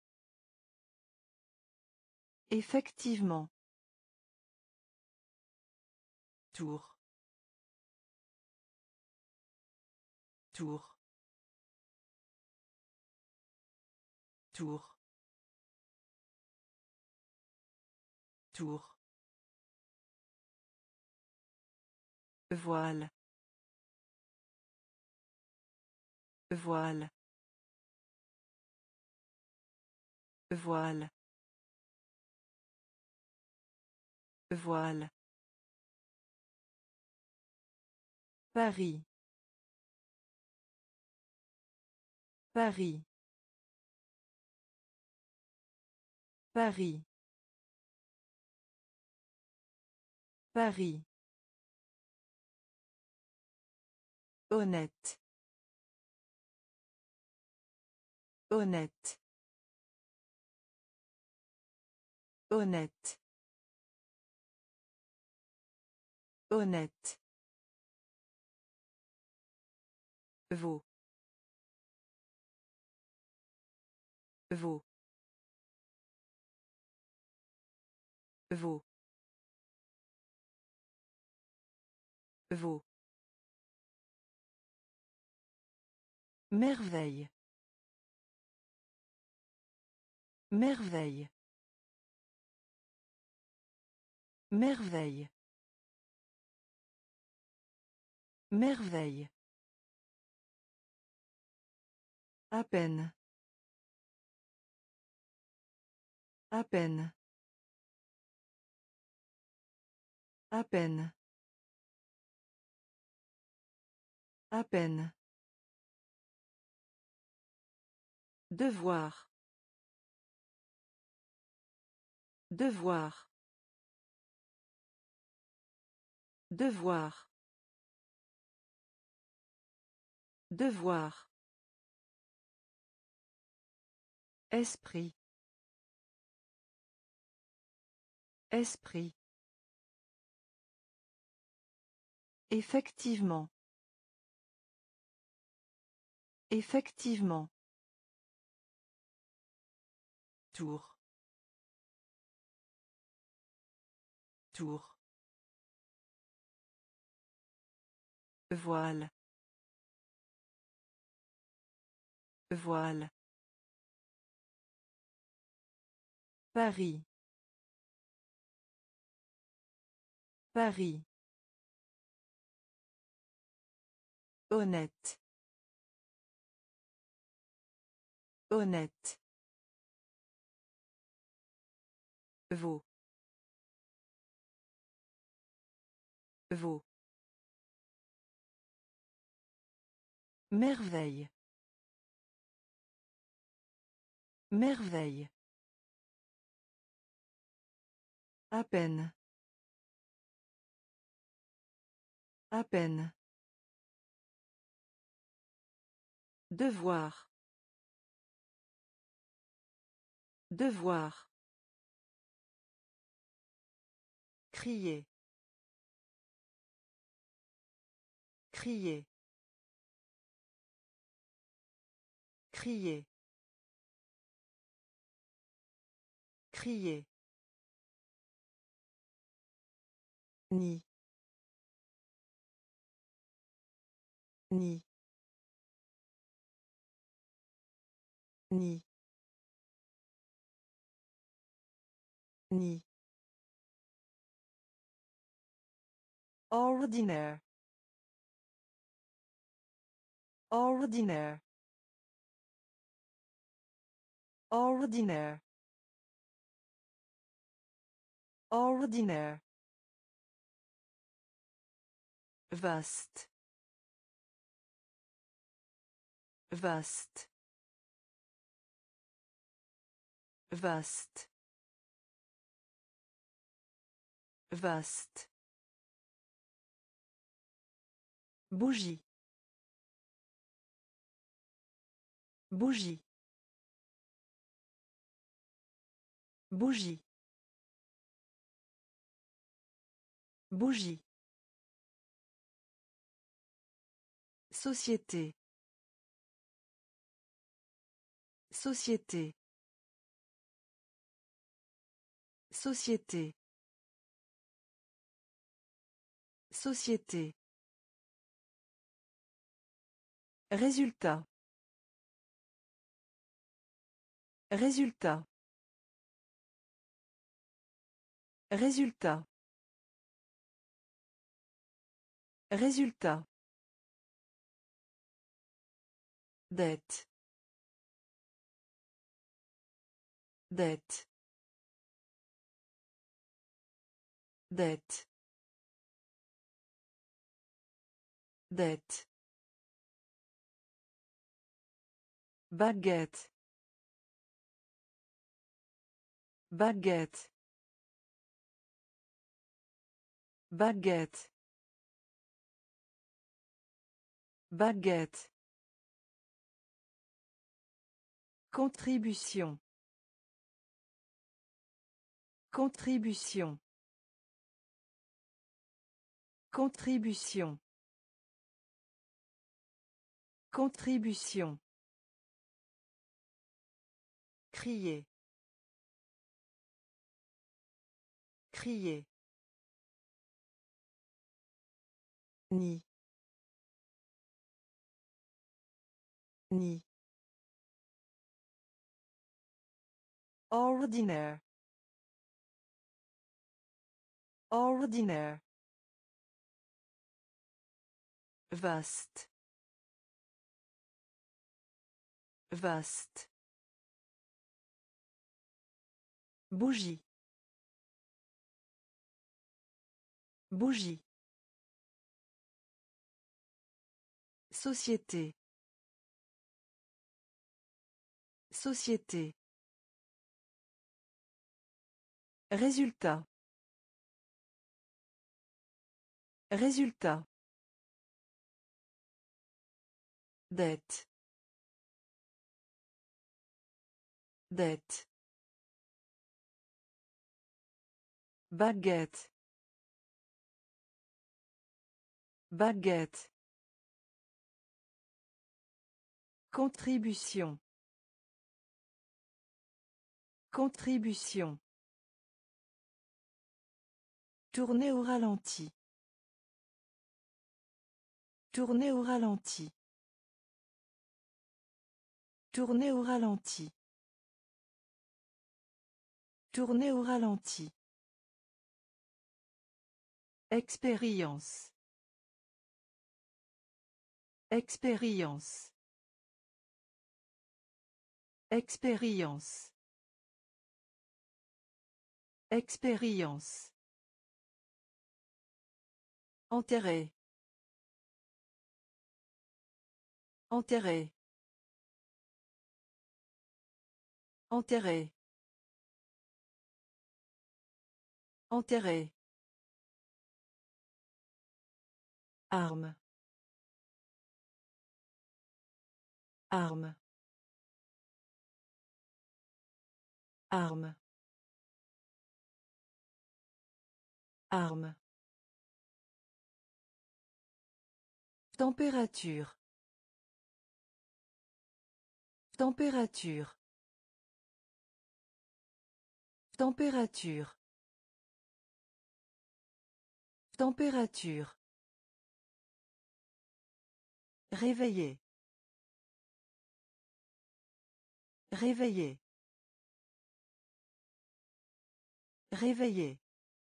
Effectivement. Tour. Tour. Tour. Tour. Voile. Voile. Voile. Voile. Paris. Paris. Paris. Paris. Honnête. Honnête. Honnête. Honnête. Vaut. Vaut. Vaut. Vaut. Merveille. Merveille. Merveille. Merveille. À peine. À peine. À peine. À peine. Devoir. Devoir. Devoir. Devoir. Esprit. Esprit. Effectivement. Effectivement. Tour. Tour. Voile. Voile. Paris. Paris. Honnête. Honnête. Vaut. Vaut. Merveille. Merveille. À peine. À peine. Devoir. Devoir. Crier. Crier. Crier. Crier. Ni. Ni. Ni. Ni. Ordinaire. Ordinaire. Ordinaire. Ordinaire. Vaste. Vaste. Vaste. Vaste. Bougie. Bougie. Bougie. Bougie. Société. Société. Société. Société. Résultat. Résultat. Résultat. Résultat. Dette. Dette. Dette. Dette. Baguette. Baguette. Baguette. Baguette. Contribution. Contribution. Contribution. Contribution. Crier. Crier. Ni. Ni. Ordinaire. Ordinaire. Vaste. Vaste. Bougie. Bougie. Société. Société. Résultat. Résultat. Dette. Dette. Baguette. Baguette. Contribution. Contribution. Tourner au ralenti. Tourner au ralenti. Tourner au ralenti. Tourner au ralenti. Expérience. Expérience. Expérience. Expérience. Enterrer. Enterrer. Enterrer. Enterrer. Arme. Arme. Arme. Arme. Température. Température. Température. Température. Réveiller. Réveiller. Réveiller.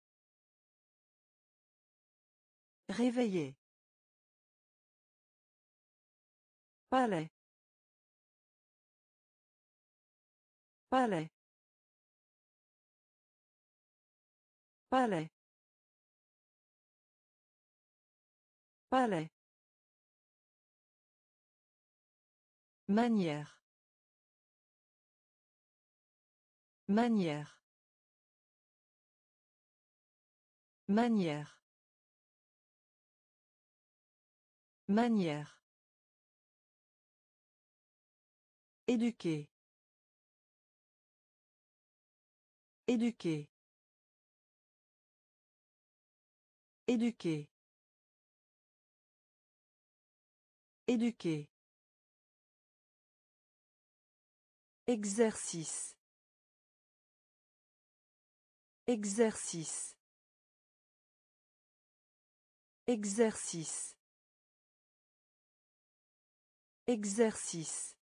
Réveiller. Palais. Palais. Palais. Palais. Manière. Manière. Manière. Manière. Éduquer. Éduquer. Éduquer. Éduquer. Exercice. Exercice. Exercice. Exercice.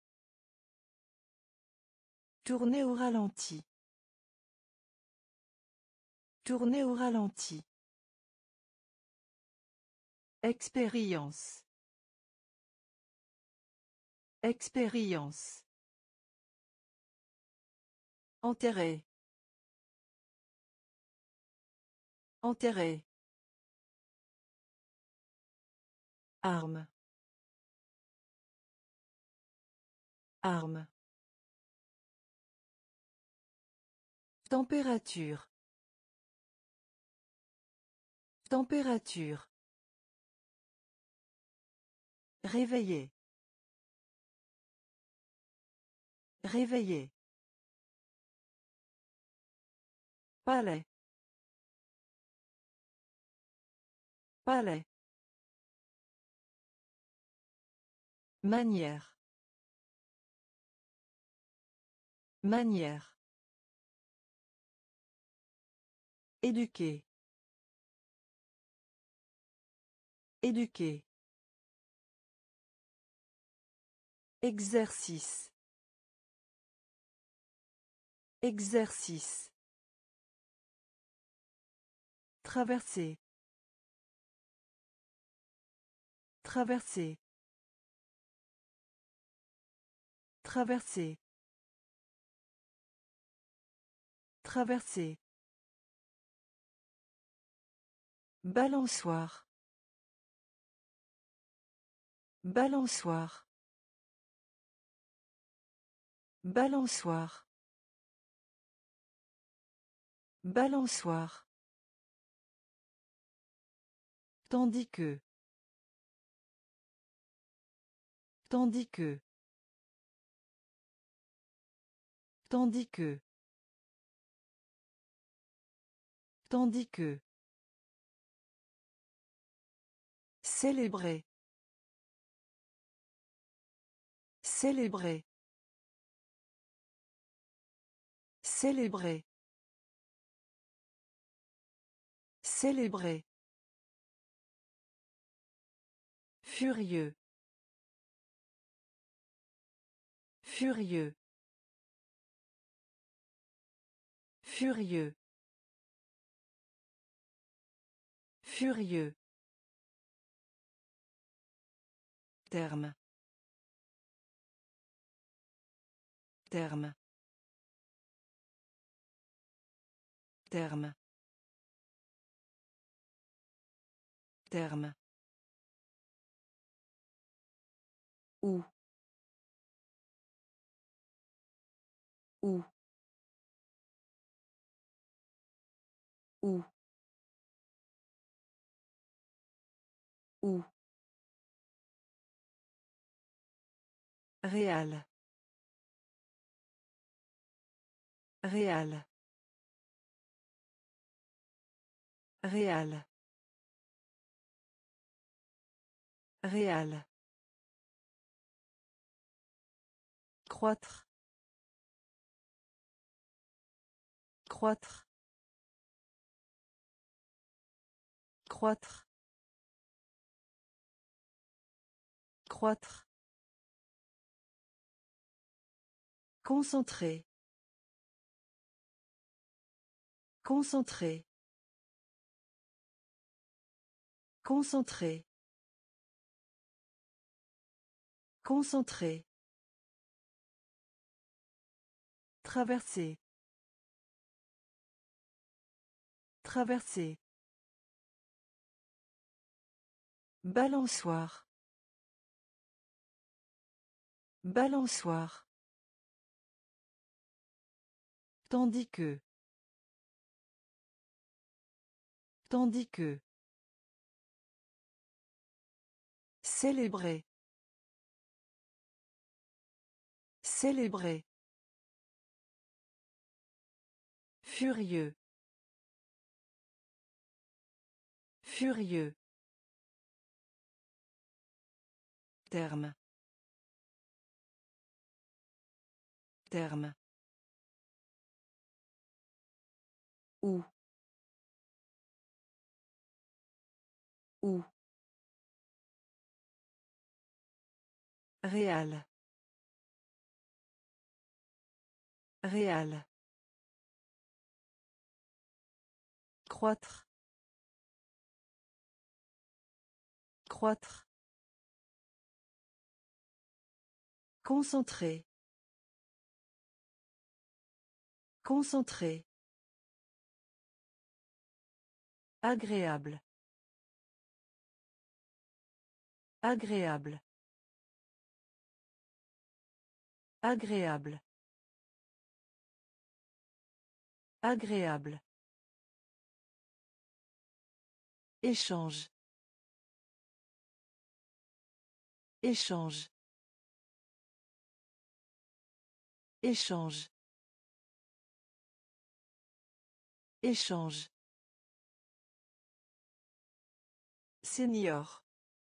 Tourner au ralenti. Tourner au ralenti. Expérience. Expérience. Enterrer. Enterrer. Arme. Arme. Température. Température. Réveiller. Réveiller. Palais. Palais. Manière. Manière. Éduquer. Éduquer. Exercice. Exercice. Traverser. Traverser. Traverser. Traverser. Balançoire. Balançoire. Balançoire. Balançoire. Tandis que. Tandis que. Tandis que. Tandis que. Célébrer. Célébrer. Célébrer. Célébrer. Furieux. Furieux. Furieux. Furieux. Terme. Terme. Terme. Terme. Où. Où. Où. Où. Réal. Réal. Réal. Réal. Croître. Croître. Croître. Croître. Concentré. Concentré. Concentré. Concentré. Traverser. Traverser. Balançoire. Balançoire. Tandis que. Tandis que. Célébrer. Célébrer. Furieux. Furieux. Terme. Terme. Où. Où. Réal. Réal. Croître. Croître. Concentré. Concentré. Agréable. Agréable. Agréable. Agréable. Échange. Échange. Échange. Échange. Senior.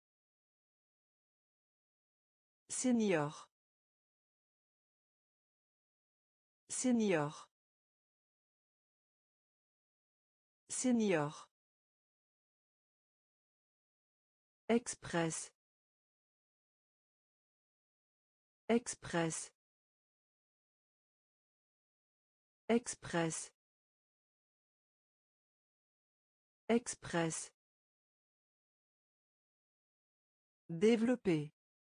Senior. Senior. Senior. Express. Express. Express. Express. Développer.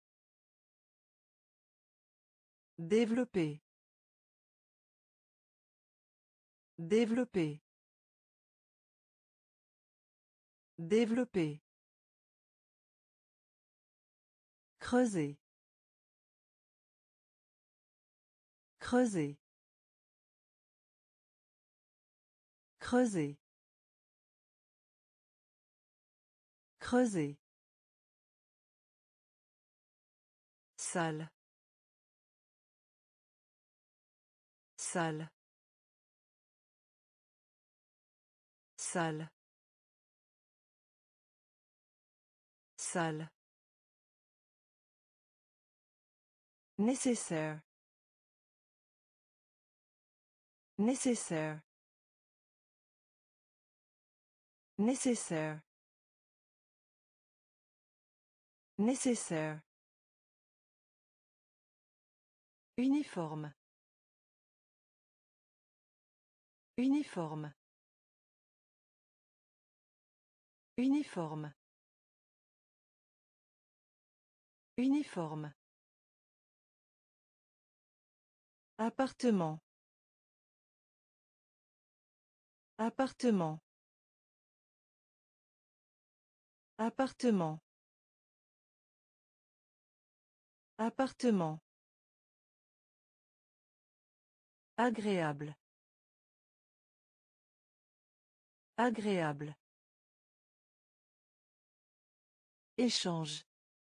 Développer. Développer. Développer. Creuser. Creuser. Creuser. Creuser. Salle. Salle. Salle. Salle. Nécessaire. Nécessaire. Nécessaire. Nécessaire. Uniforme. Uniforme. Uniforme. Uniforme. Appartement. Appartement. Appartement. Appartement. Agréable. Agréable. Échange.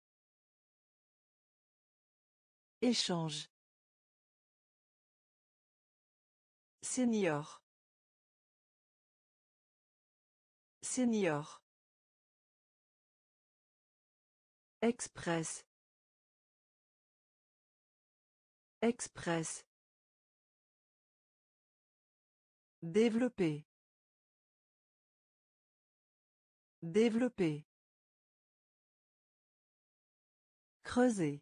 Échange. Senior. Senior. Express. Express. Développer. Développer. Creuser.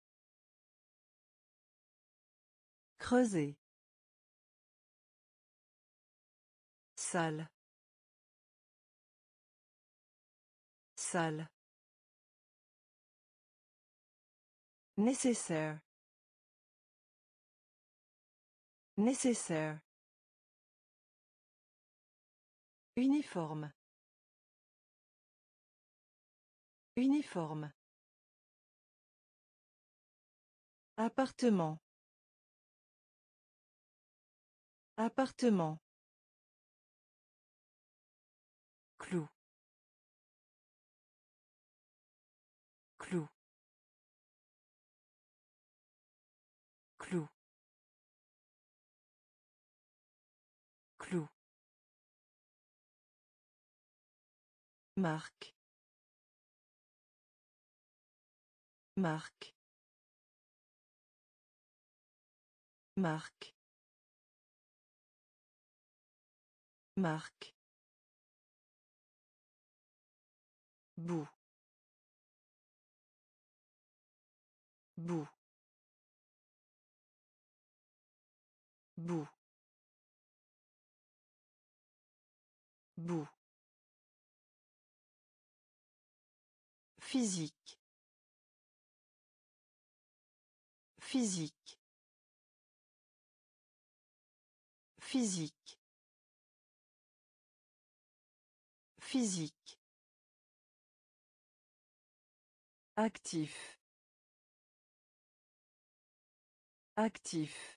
Creuser. Salle. Salle. Nécessaire. Nécessaire. Uniforme. Uniforme. Appartement. Appartement. Marque. Marque. Marque. Marque. Bout. Bout. Bout. Bout. Physique. Physique. Physique. Physique. Actif. Actif.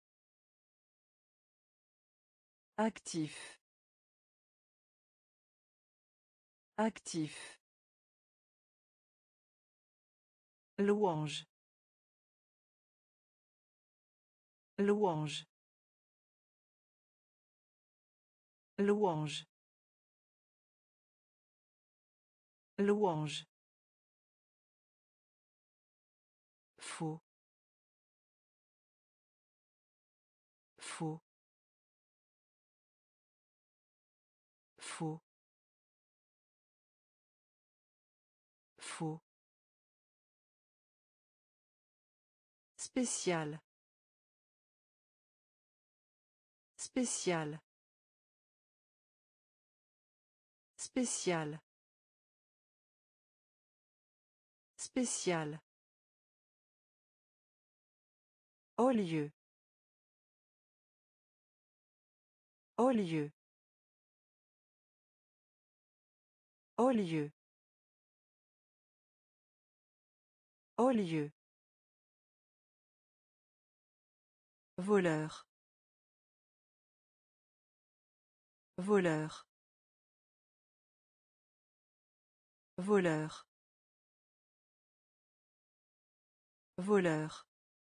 Actif. Actif. Louange. Louange. Louange. Louange. Faux. Faux. Faux. Faux. Spécial. Spécial. Spécial. Spécial. Au lieu. Au lieu. Au lieu. Au lieu. Voleur. Voleur. Voleur. Voleur.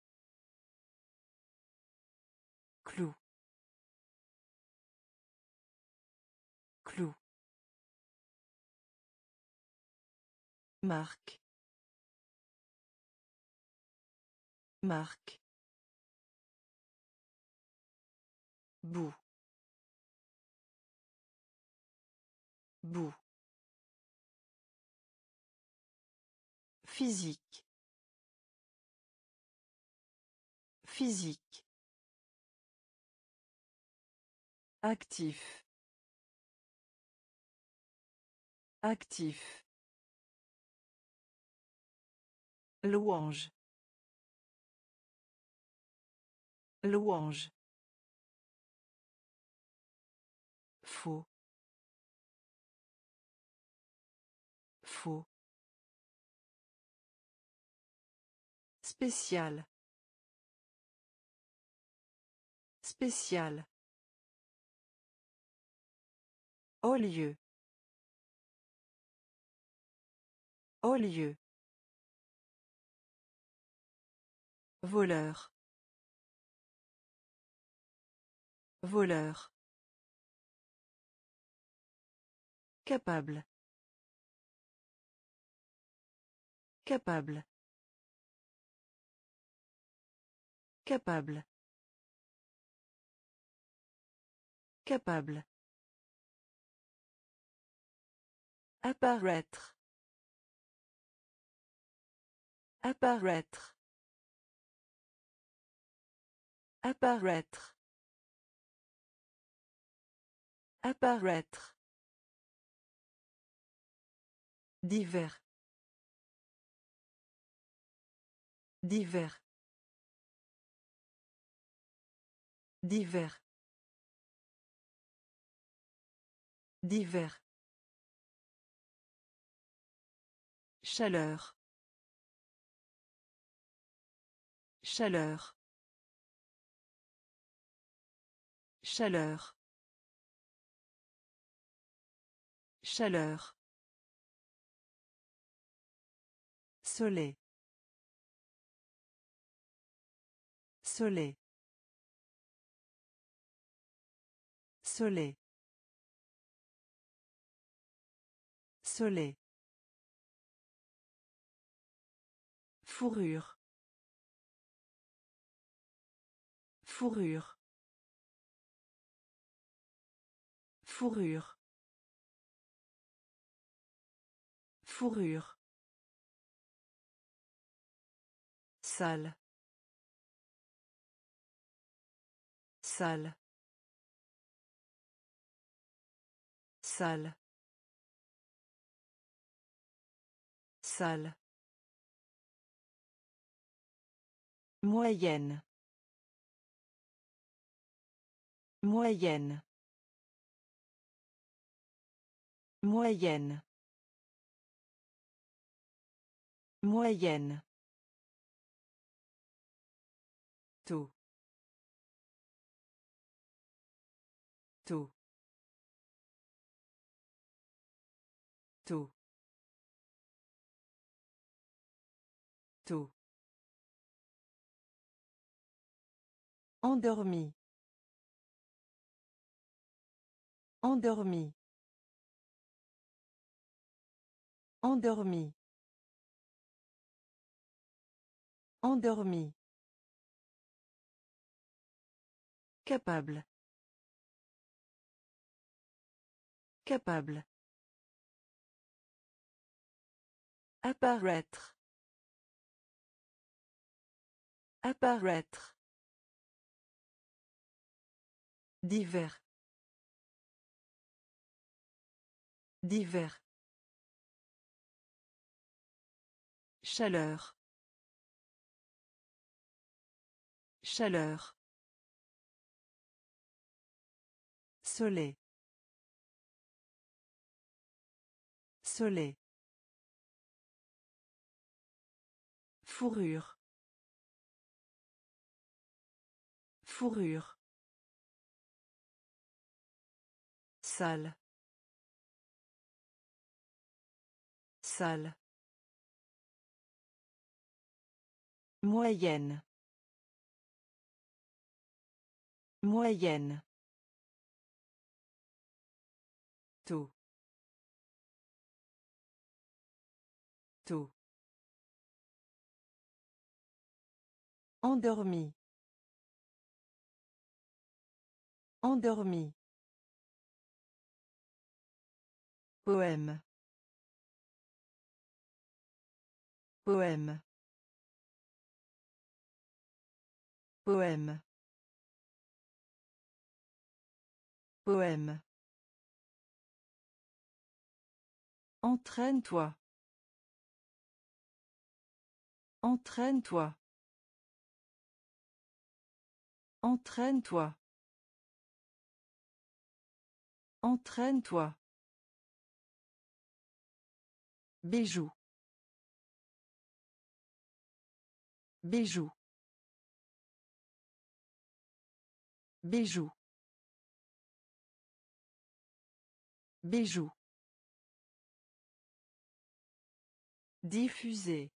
Clou. Clou. Marque. Marque. Bout. Bout. Physique. Physique. Actif. Actif. Louange. Louange. Faux. Faux. Spécial. Spécial. Au lieu. Au lieu. Voleur. Voleur. Capable. Capable. Capable. Capable. Apparaître. Apparaître. Apparaître. Apparaître. Divers. Divers. Divers. Divers. Chaleur. Chaleur. Chaleur. Chaleur. Soleil. Soleil. Soleil. Soleil. Fourrure. Fourrure. Fourrure. Fourrure. Salle. Salle. Salle. Salle. Moyenne. Moyenne. Moyenne. Moyenne. Tôt. Tôt. Tôt. Tôt. Endormi. Endormi. Endormi. Endormi. Capable. Capable. Apparaître. Apparaître. Divers. Divers. Chaleur. Chaleur. Soleil. Soleil. Fourrure. Fourrure. Salle. Salle. Moyenne. Moyenne. Tôt. Tôt. Endormi. Endormi. Poème. Poème. Poème. Poème. Entraîne-toi. Entraîne-toi. Entraîne-toi. Entraîne-toi. Bijou. Bijou. Bijou. Bijou. Diffuser.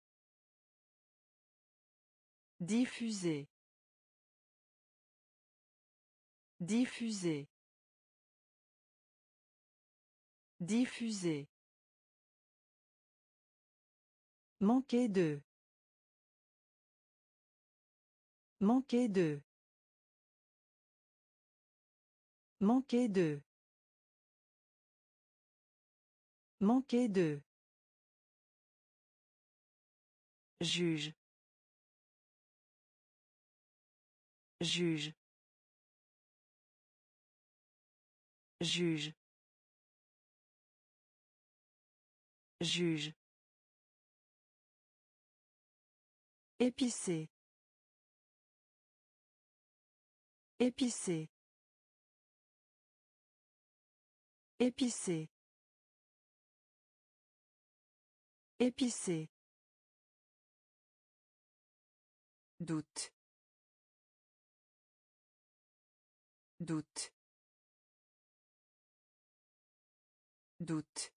Diffuser. Diffuser. Diffuser. Manquer de. Manquer de. Manquer de. Manquer de. Juge. Juge. Juge. Juge. Épicé. Épicé. Épicé. Épicé. Doute. Doute. Doute.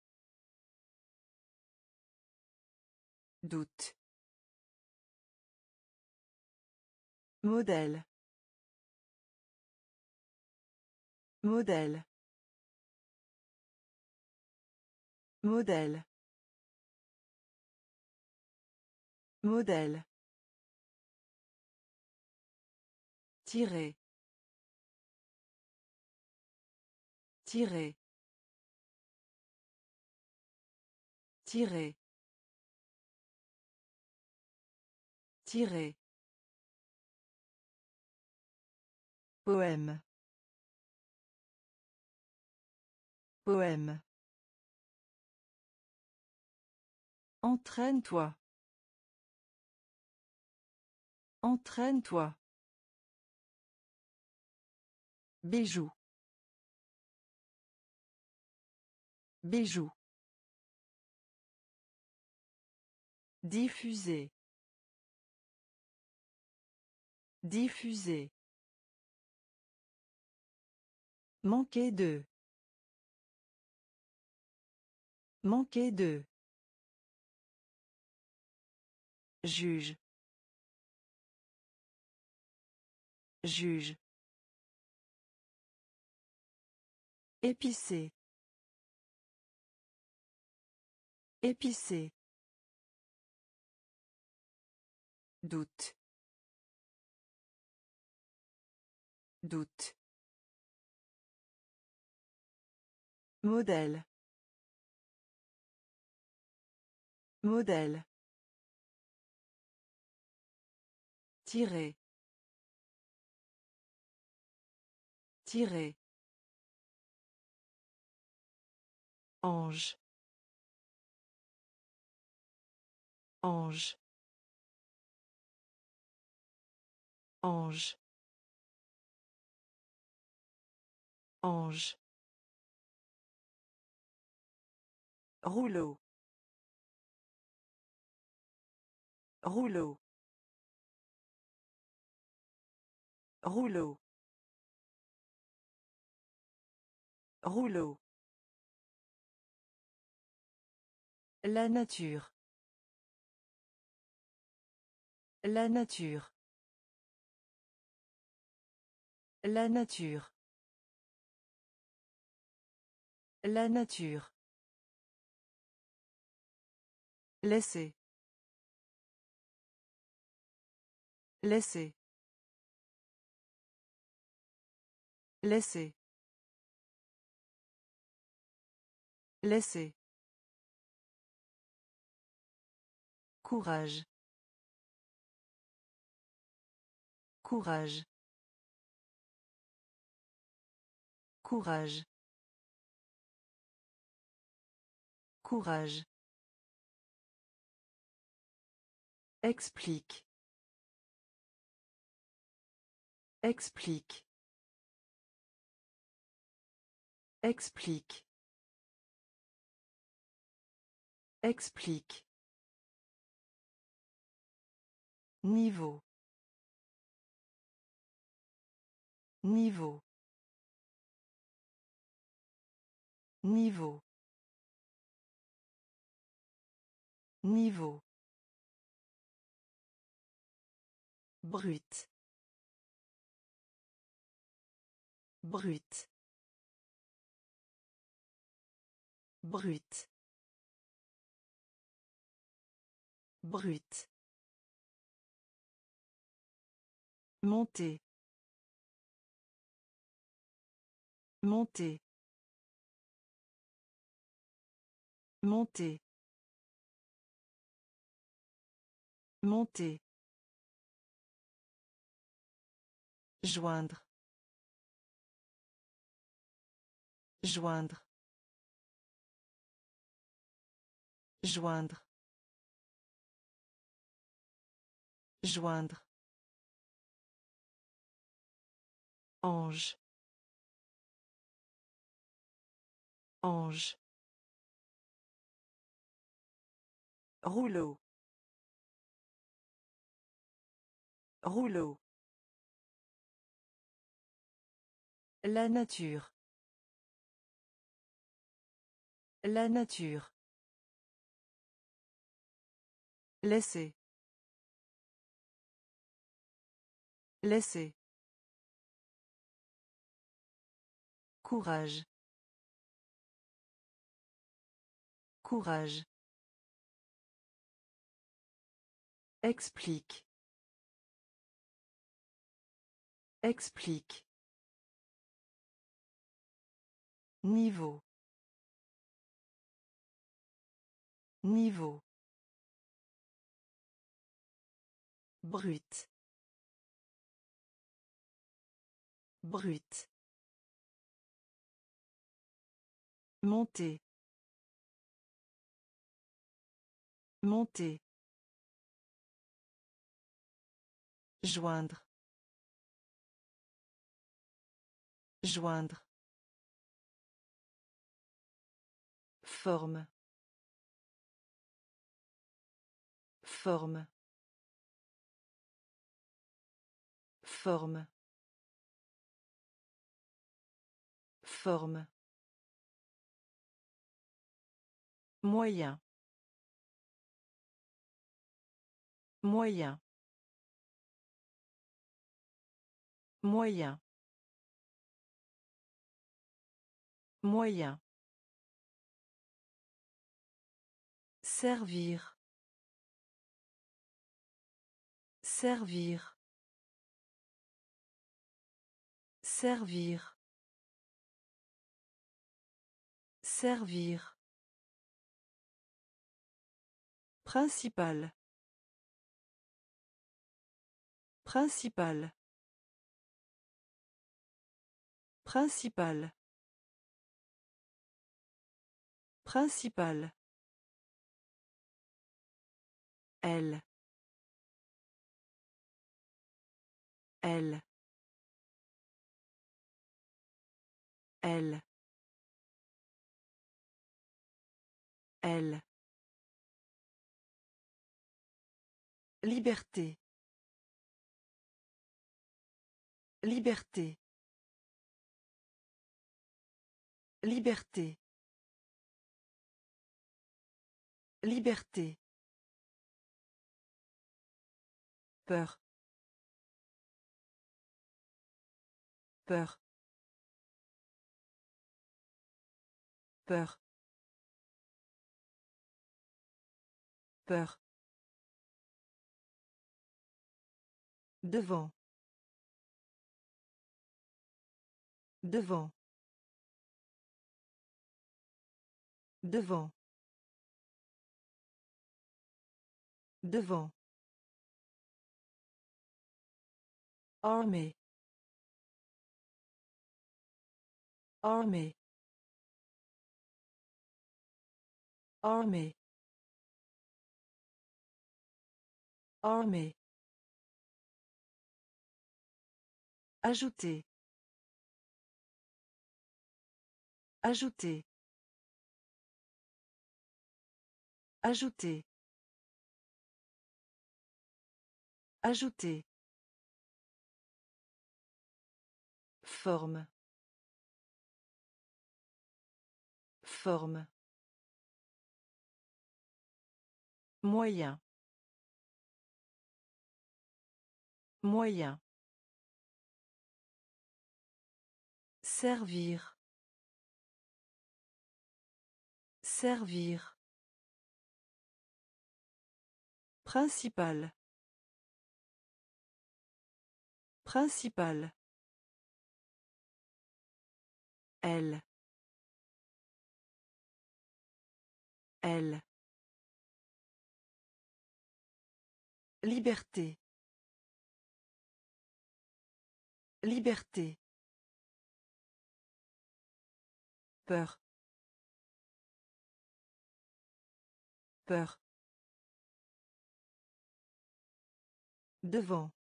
Doute. Modèle. Modèle. Modèle. Modèle. Tirer. Tirer. Tirer. Tirer. Poème. Poème. Entraîne-toi. Entraîne-toi. Bijou. Bijou. Diffuser. Diffuser. Manquer de. Manquer de. Juge. Juge. Épicé. Épicé. Doute. Doute. Modèle. Modèle. Tirer. Tirer. Ange. Ange. Ange. Ange. Rouleau. Rouleau. Rouleau. Rouleau. La nature. La nature. La nature. La nature. Laisser. Laisser. Laisser. Laisser. Courage. Courage. Courage. Courage. Explique. Explique. Explique. Explique. Niveau. Niveau. Niveau. Niveau. Brut. Brut. Brut. Brut. Monter. Monter. Monter. Monter. Joindre. Joindre. Joindre. Joindre. Ange. Ange. Rouleau. Rouleau. La nature. La nature. Laisser. Laisser. Courage. Courage. Explique. Explique. Niveau. Niveau. Brut. Brut. Monter. Monter. Joindre. Joindre. Forme. Forme. Forme. Forme. Moyen. Moyen. Moyen. Moyen. Servir. Servir. Servir. Servir. Principal. Principal. Principal. Principal. Elle. Elle. Elle. Elle. Liberté. Liberté. Liberté. Liberté. Peur. Peur. Peur. Peur. Devant. Devant. Devant. Devant. Armée. Armée. Armée. Armée. Ajouter. Ajouter. Ajouter. Ajouter. Forme. Forme. Moyen. Moyen. Servir. Servir. Principal. Principal. Elle. Elle. Liberté. Liberté. Peur. Peur. Devant.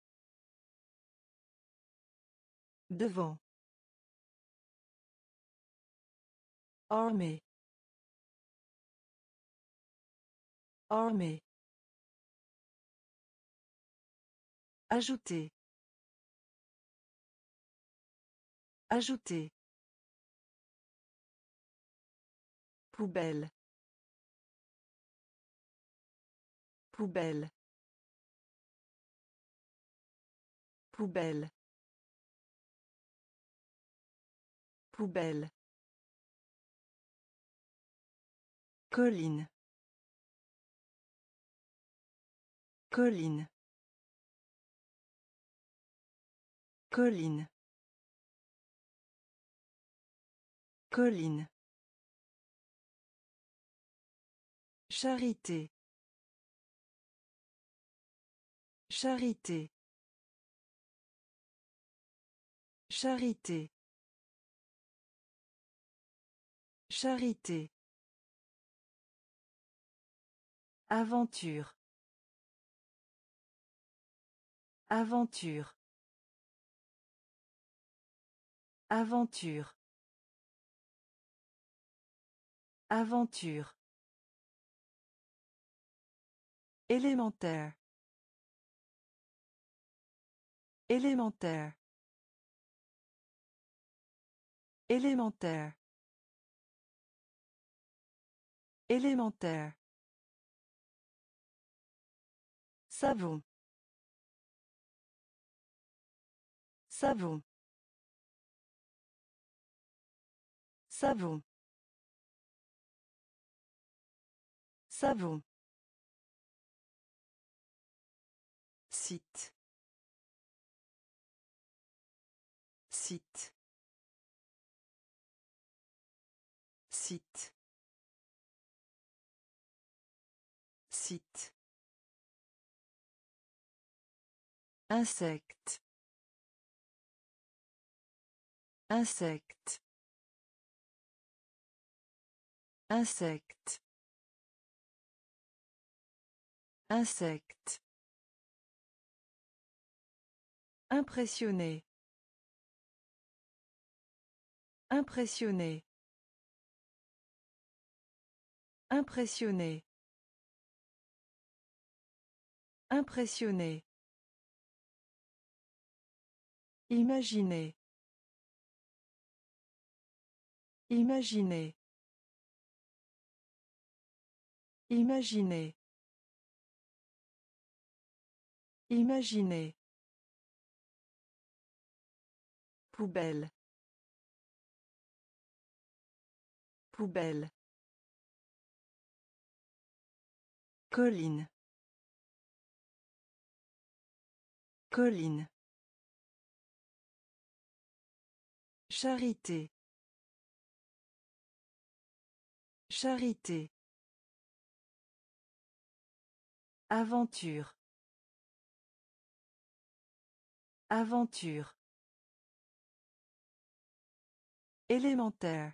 Devant. Armée. Armée. Ajouter. Ajouter. Poubelle. Poubelle. Poubelle. Poubelle. Colline. Colline. Colline. Colline. Charité. Charité. Charité. Charité. Aventure. Aventure. Aventure. Aventure. Élémentaire. Élémentaire. Élémentaire. Élémentaire. Savon. Savon. Savon. Savon. Site. Site. Site. Site. Insecte. Insecte. Insecte. Insecte. Impressionné. Impressionné. Impressionné. Impressionné. Imaginez. Imaginez. Imaginez. Imaginez. Poubelle. Poubelle. Colline. Colline. Charité. Charité. Aventure. Aventure. Élémentaire.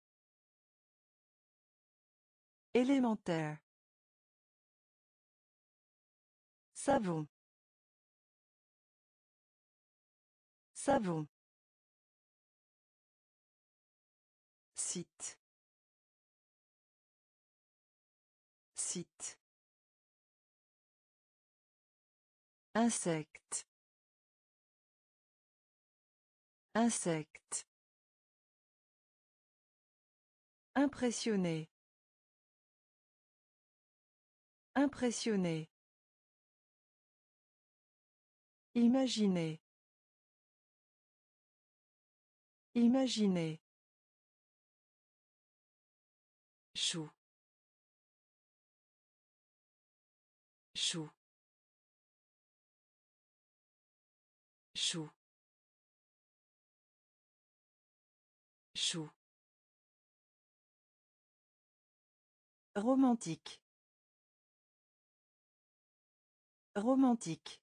Élémentaire. Savon. Savon. Site. Site. Insecte. Insecte. Impressionné. Impressionné. Imaginez. Imaginez. Chou. Chou. Chou. Chou. Romantique. Romantique.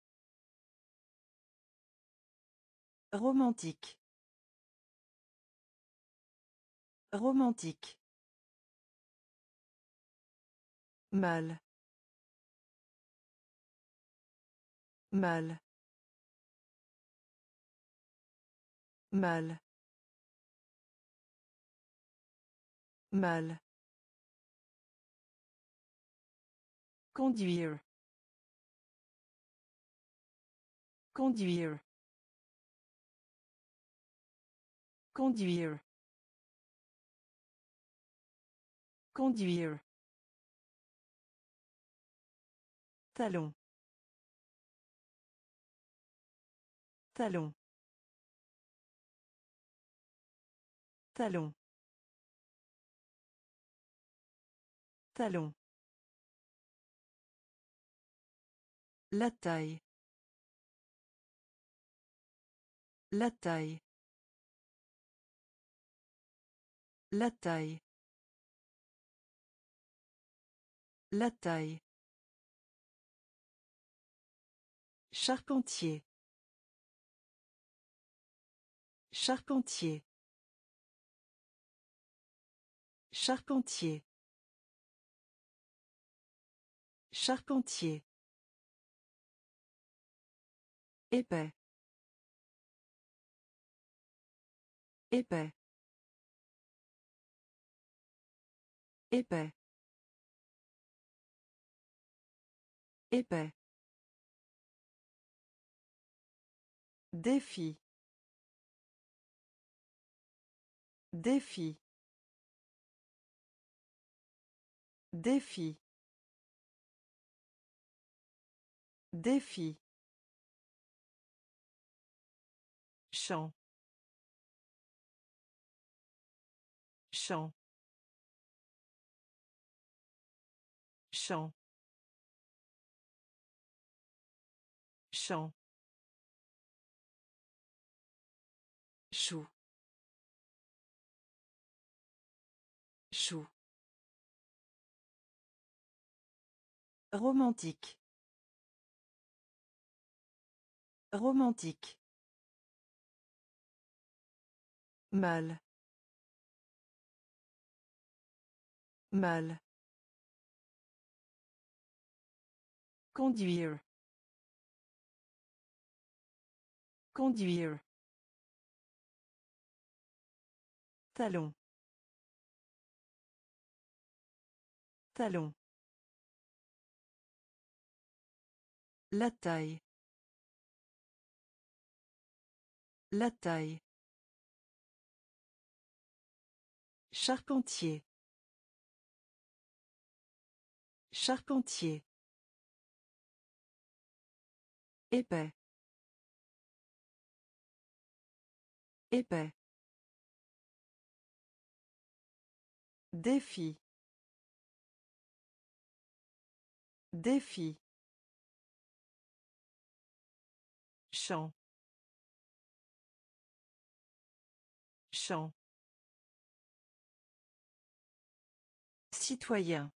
Romantique. Romantique. Mal. Mal. Mal. Mal. Conduire. Conduire. Conduire. Conduire. Talon. Talon. Talon. Talon. La taille. La taille. La taille. La taille. Charpentier. Charpentier. Charpentier. Charpentier. Épais. Épais. Épais. Épais. Défi. Défi. Défi. Défi. Champ. Champ. Champ. Champ. Chou. Chou. Romantique. Romantique. Mal. Mal. Conduire. Conduire. Talon. Talon. La taille. La taille. Charpentier. Charpentier. Épais. Épais. Défi. Défi. Champ. Champ. Citoyen.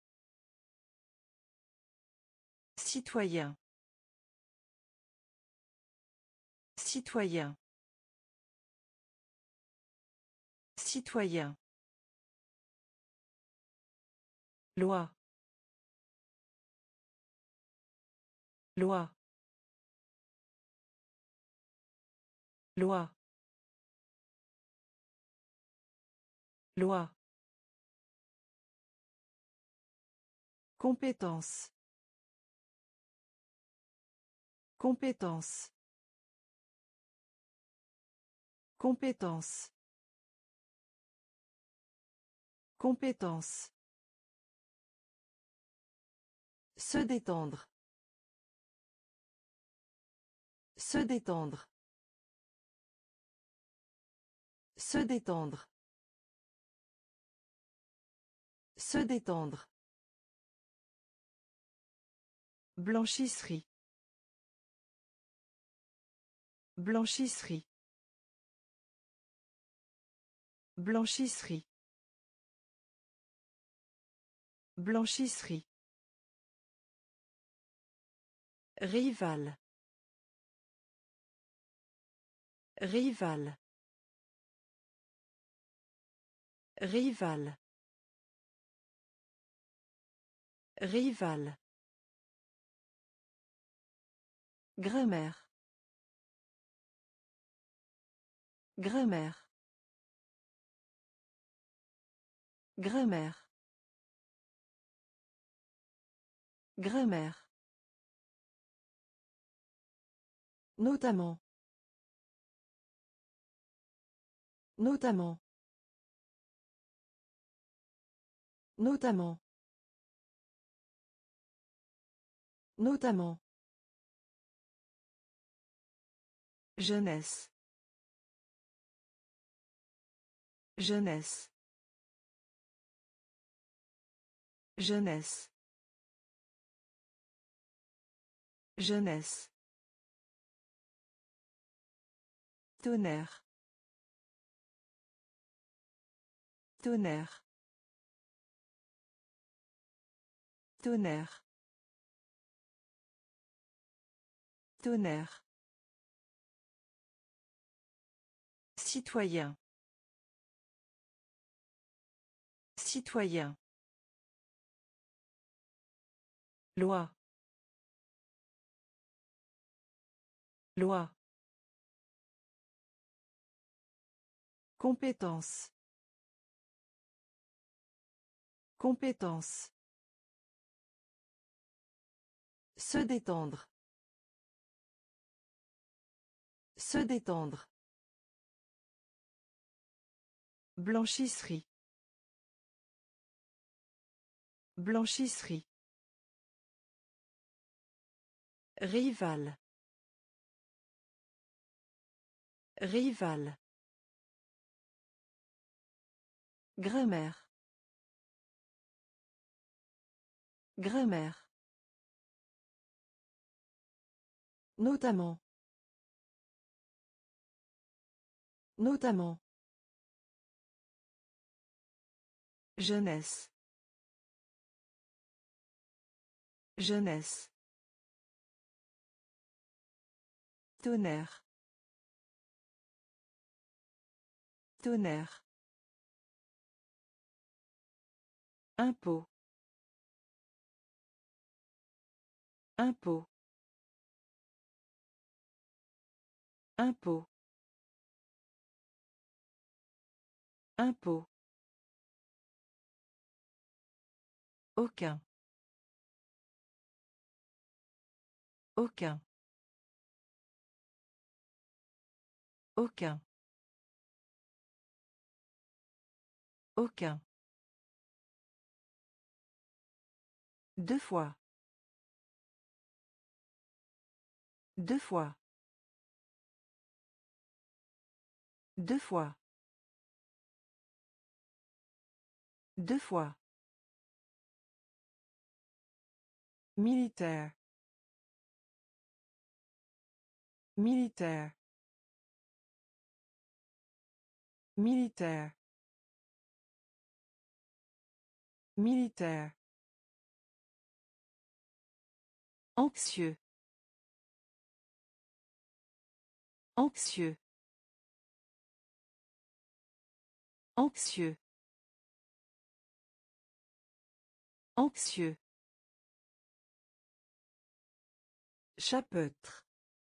Citoyen. Citoyen. Citoyen. Loi. Loi. Loi. Loi. Compétence. Compétence. Compétence. Compétence. Se détendre. Se détendre. Se détendre. Se détendre. Blanchisserie. Blanchisserie. Blanchisserie. Blanchisserie. Rival. Rival. Rival. Rival. Grammaire. Grammaire. Grammaire. Grammaire. Notamment. Notamment. Notamment. Notamment. Jeunesse. Jeunesse. Jeunesse. Jeunesse. Tonnerre. Tonnerre. Tonnerre. Tonnerre. Citoyen. Citoyen. Loi. Loi. Compétence. Compétence. Se détendre. Se détendre. Blanchisserie. Blanchisserie. Rival. Rival. Grammaire. Grammaire. Notamment. Notamment. Jeunesse. Jeunesse. Tonnerre. Tonnerre. Impôt. Impôt. Impôt. Impôt. Aucun. Aucun. Aucun. Aucun. Deux fois. Deux fois. Deux fois. Deux fois. Militaire. Militaire. Militaire. Militaire. Anxieux. Anxieux. Anxieux. Anxieux. Chapeautre.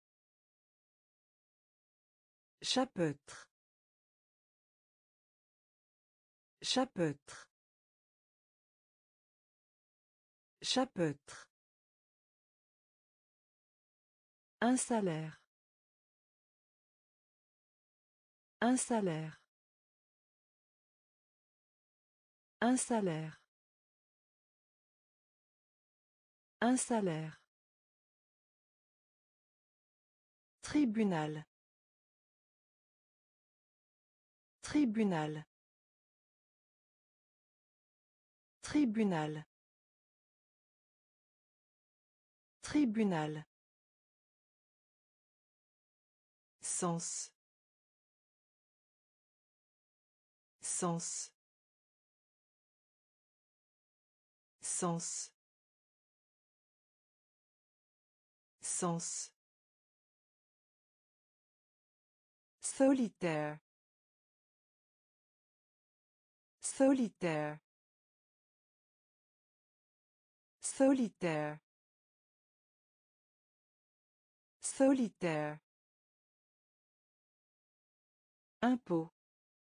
Chapeautre. Chapeautre. Chapeautre. Un salaire. Un salaire. Un salaire. Un salaire. Tribunal. Tribunal. Tribunal. Tribunal. Sens. Sens. Sens. Sens. Solitaire. Solitaire. Solitaire. Solitaire. Impôt.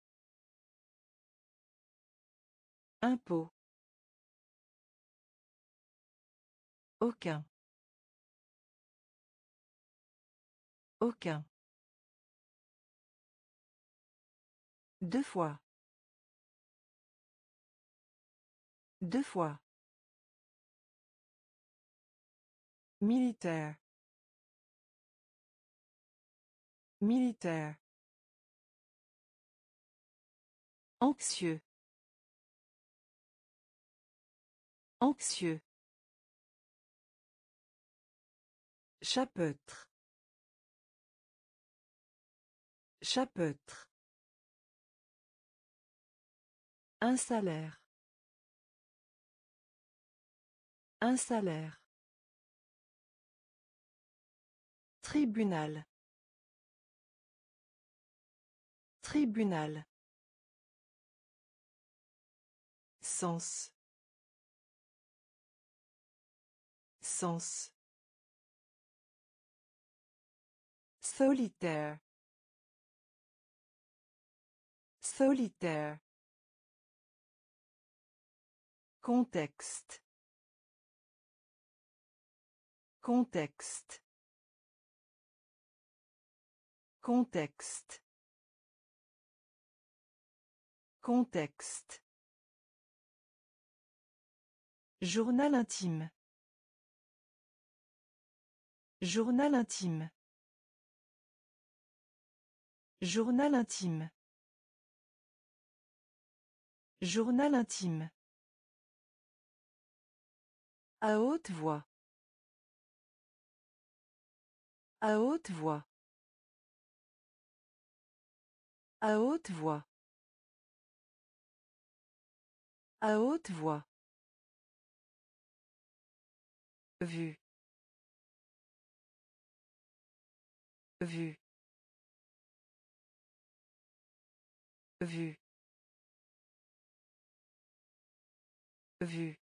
Impôt. Aucun. Aucun. Deux fois. Deux fois. Militaire. Militaire. Anxieux. Anxieux. Chapeautre. Chapeautre. Un salaire. Un salaire. Tribunal. Tribunal. Sens. Sens. Solitaire. Solitaire. Contexte. Contexte. Contexte. Contexte. Journal intime. Journal intime. Journal intime. Journal intime. À haute voix. À haute voix. À haute voix. À haute voix. Vue. Vue. Vue. Vue.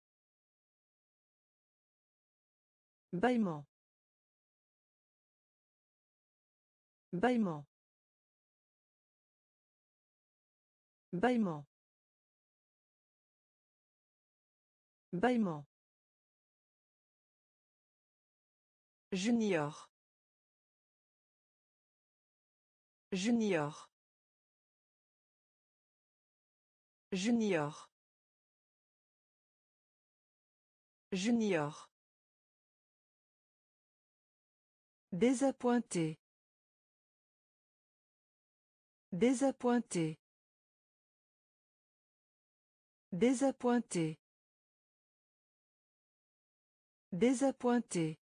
Bâillement. Bâillement. Bâillement. Bâillement. Junior. Junior. Junior. Junior. Désappointé. Désappointé. Désappointé. Désappointé.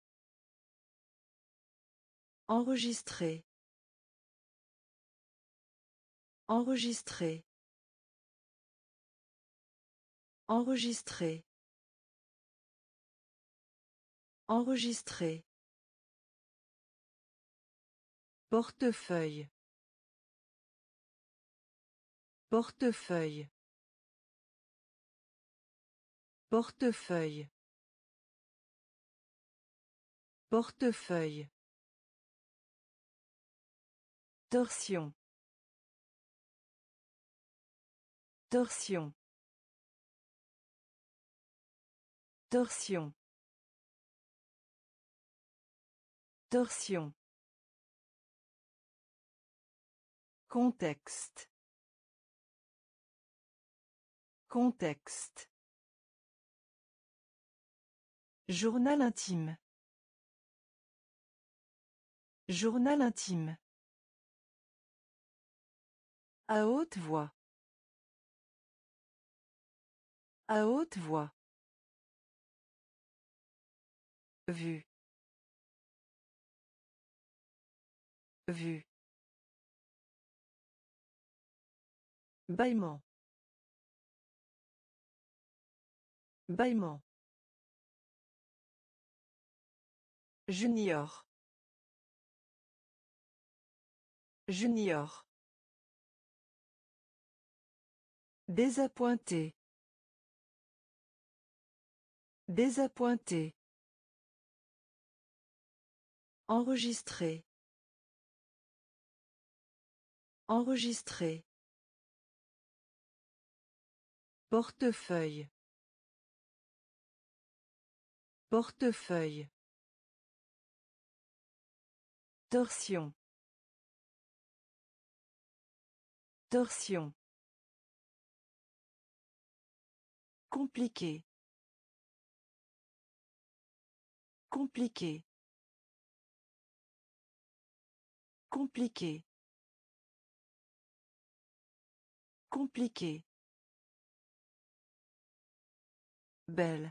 Enregistré. Enregistré. Enregistré. Enregistré. Portefeuille. Portefeuille. Portefeuille. Portefeuille. Torsion. Torsion. Torsion. Torsion. Contexte. Contexte. Journal intime. Journal intime. À haute voix. À haute voix. Vue. Vue. Bâillement. Bâillement. Junior. Junior. Désappointé. Désappointé. Enregistré. Enregistré. Portefeuille. Portefeuille. Torsion. Torsion. Compliqué. Compliqué. Compliqué. Compliqué. Belle.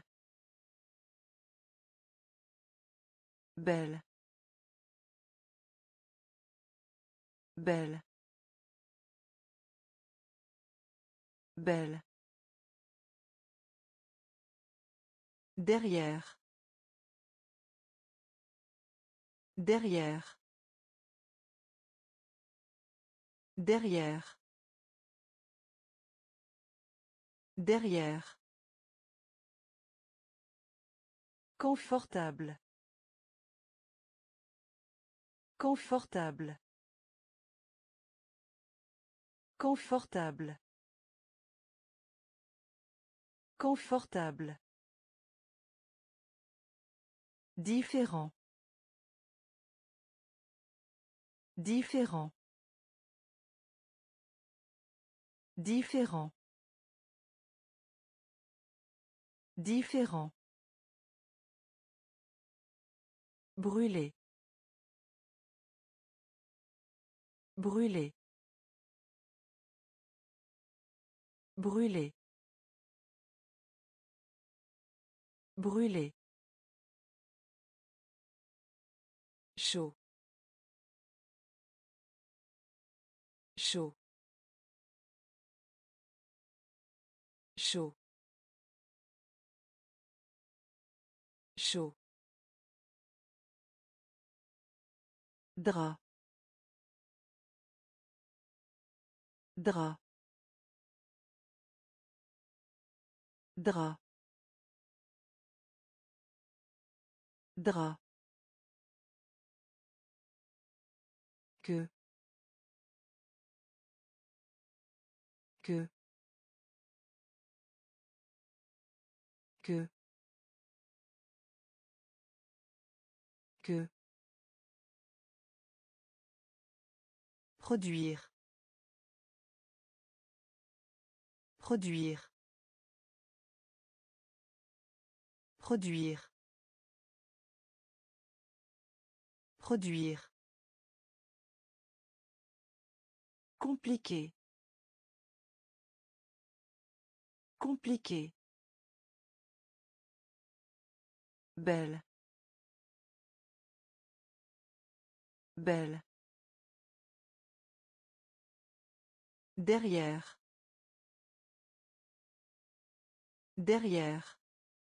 Belle. Belle. Belle. Derrière. Derrière. Derrière. Derrière. Confortable. Confortable. Confortable. Confortable. Différent. Différent. Différent. Différent. Brûler. Brûler. Brûler. Brûler. Chaud. Chaud. Chaud. Chaud. Drap. Drap. Drap. Drap. Que. Que. Que. Que. Produire. Produire. Produire. Produire. Compliqué. Compliqué. Belle. Belle. Derrière. Derrière.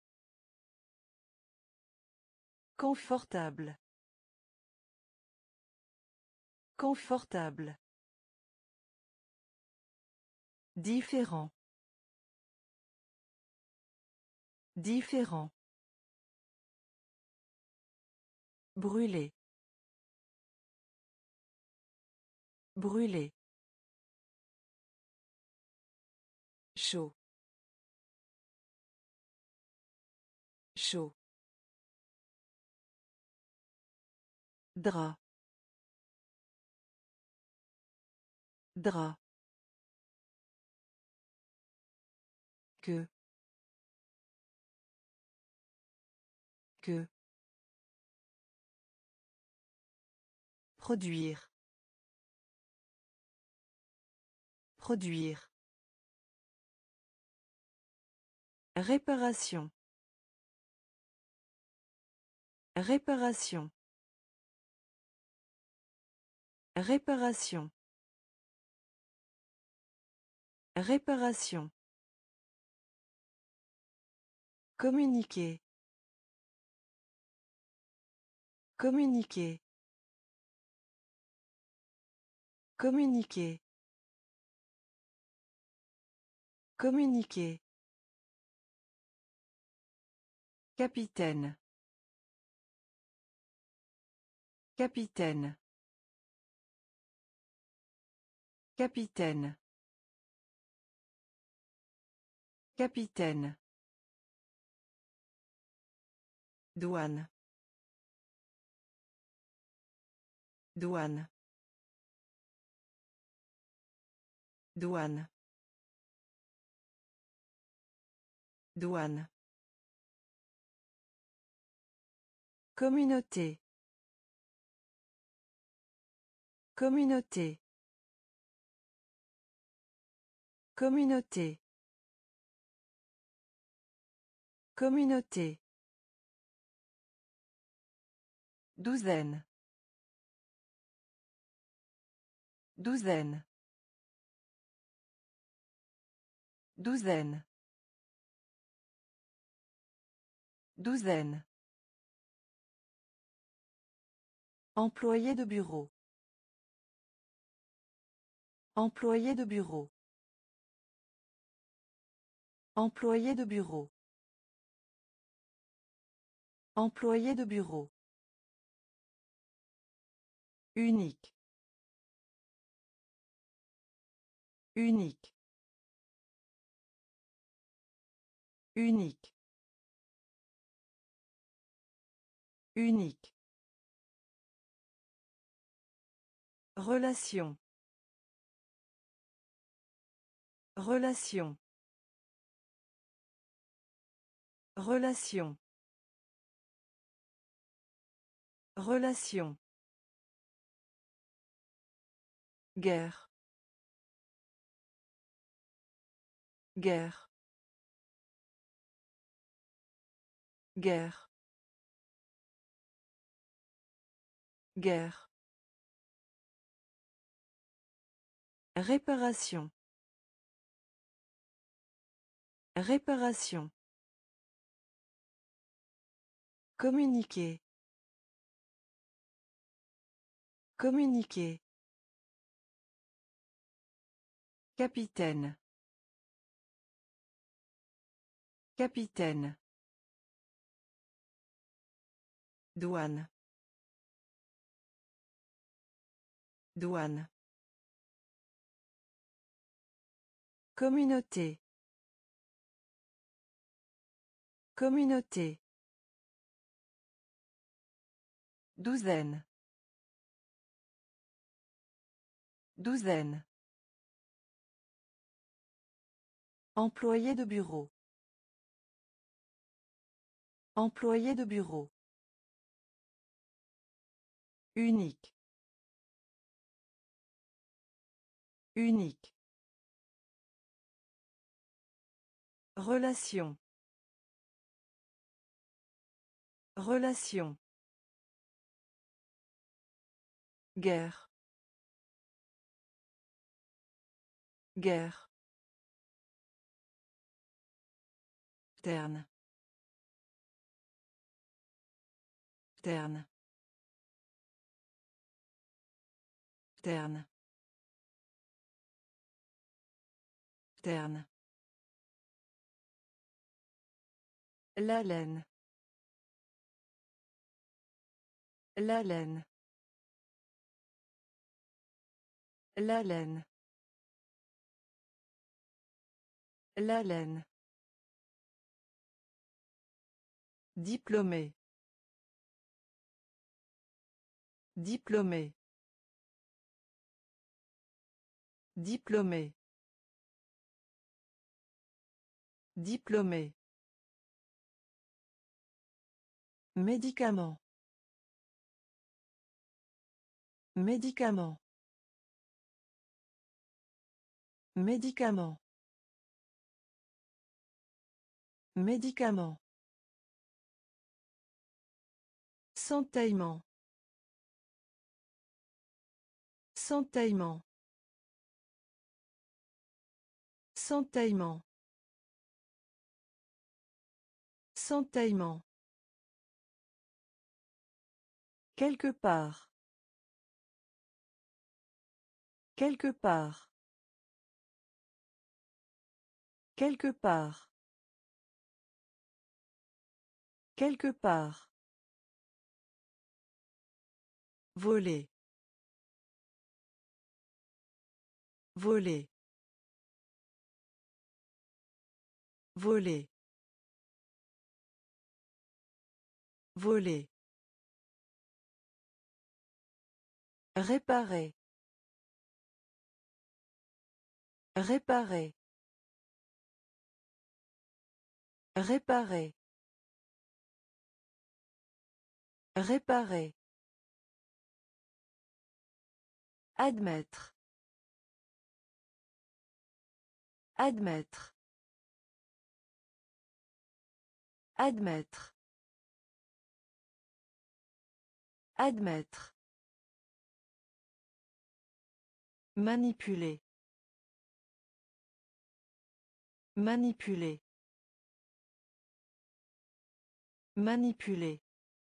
Confortable. Confortable. Différent. Différent. Brûler. Brûler. Chaud. Chaud. Drap. Drap. Que. Que. Produire. Produire. Réparation. Réparation. Réparation. Réparation. Communiquer. Communiquer. Communiquer. Communiquer. Capitaine. Capitaine. Capitaine. Capitaine. Douane. Douane. Douane. Douane. Communauté. Communauté. Communauté. Communauté. Douzaine. Douzaine. Douzaine. Douzaine. Employé de bureau. Employé de bureau. Employé de bureau. Employé de bureau. Unique. Unique. Unique. Unique. Relation. Relation. Relation. Relation. Guerre. Guerre. Guerre. Guerre. Réparation. Réparation. Communiquer. Communiquer. Capitaine. Capitaine. Douane. Douane. Communauté. Communauté. Douzaine. Douzaine. Employé de bureau. Employé de bureau. Unique. Unique. Relation. Relation. Guerre. Guerre. Terne. Terne. Terne. Terne. La laine. La laine. La laine. La laine. Diplômé. Diplômé. Diplômé. Diplômé. Médicament. Médicament. Médicament. Médicament. Centeillement. Centeillement. Centeillement. Centeillement. Quelque part. Quelque part. Quelque part. Quelque part. Voler. Voler. Voler. Voler. Réparer. Réparer. Réparer. Réparer. Admettre. Admettre. Admettre. Admettre. Manipuler. Manipuler. Manipuler.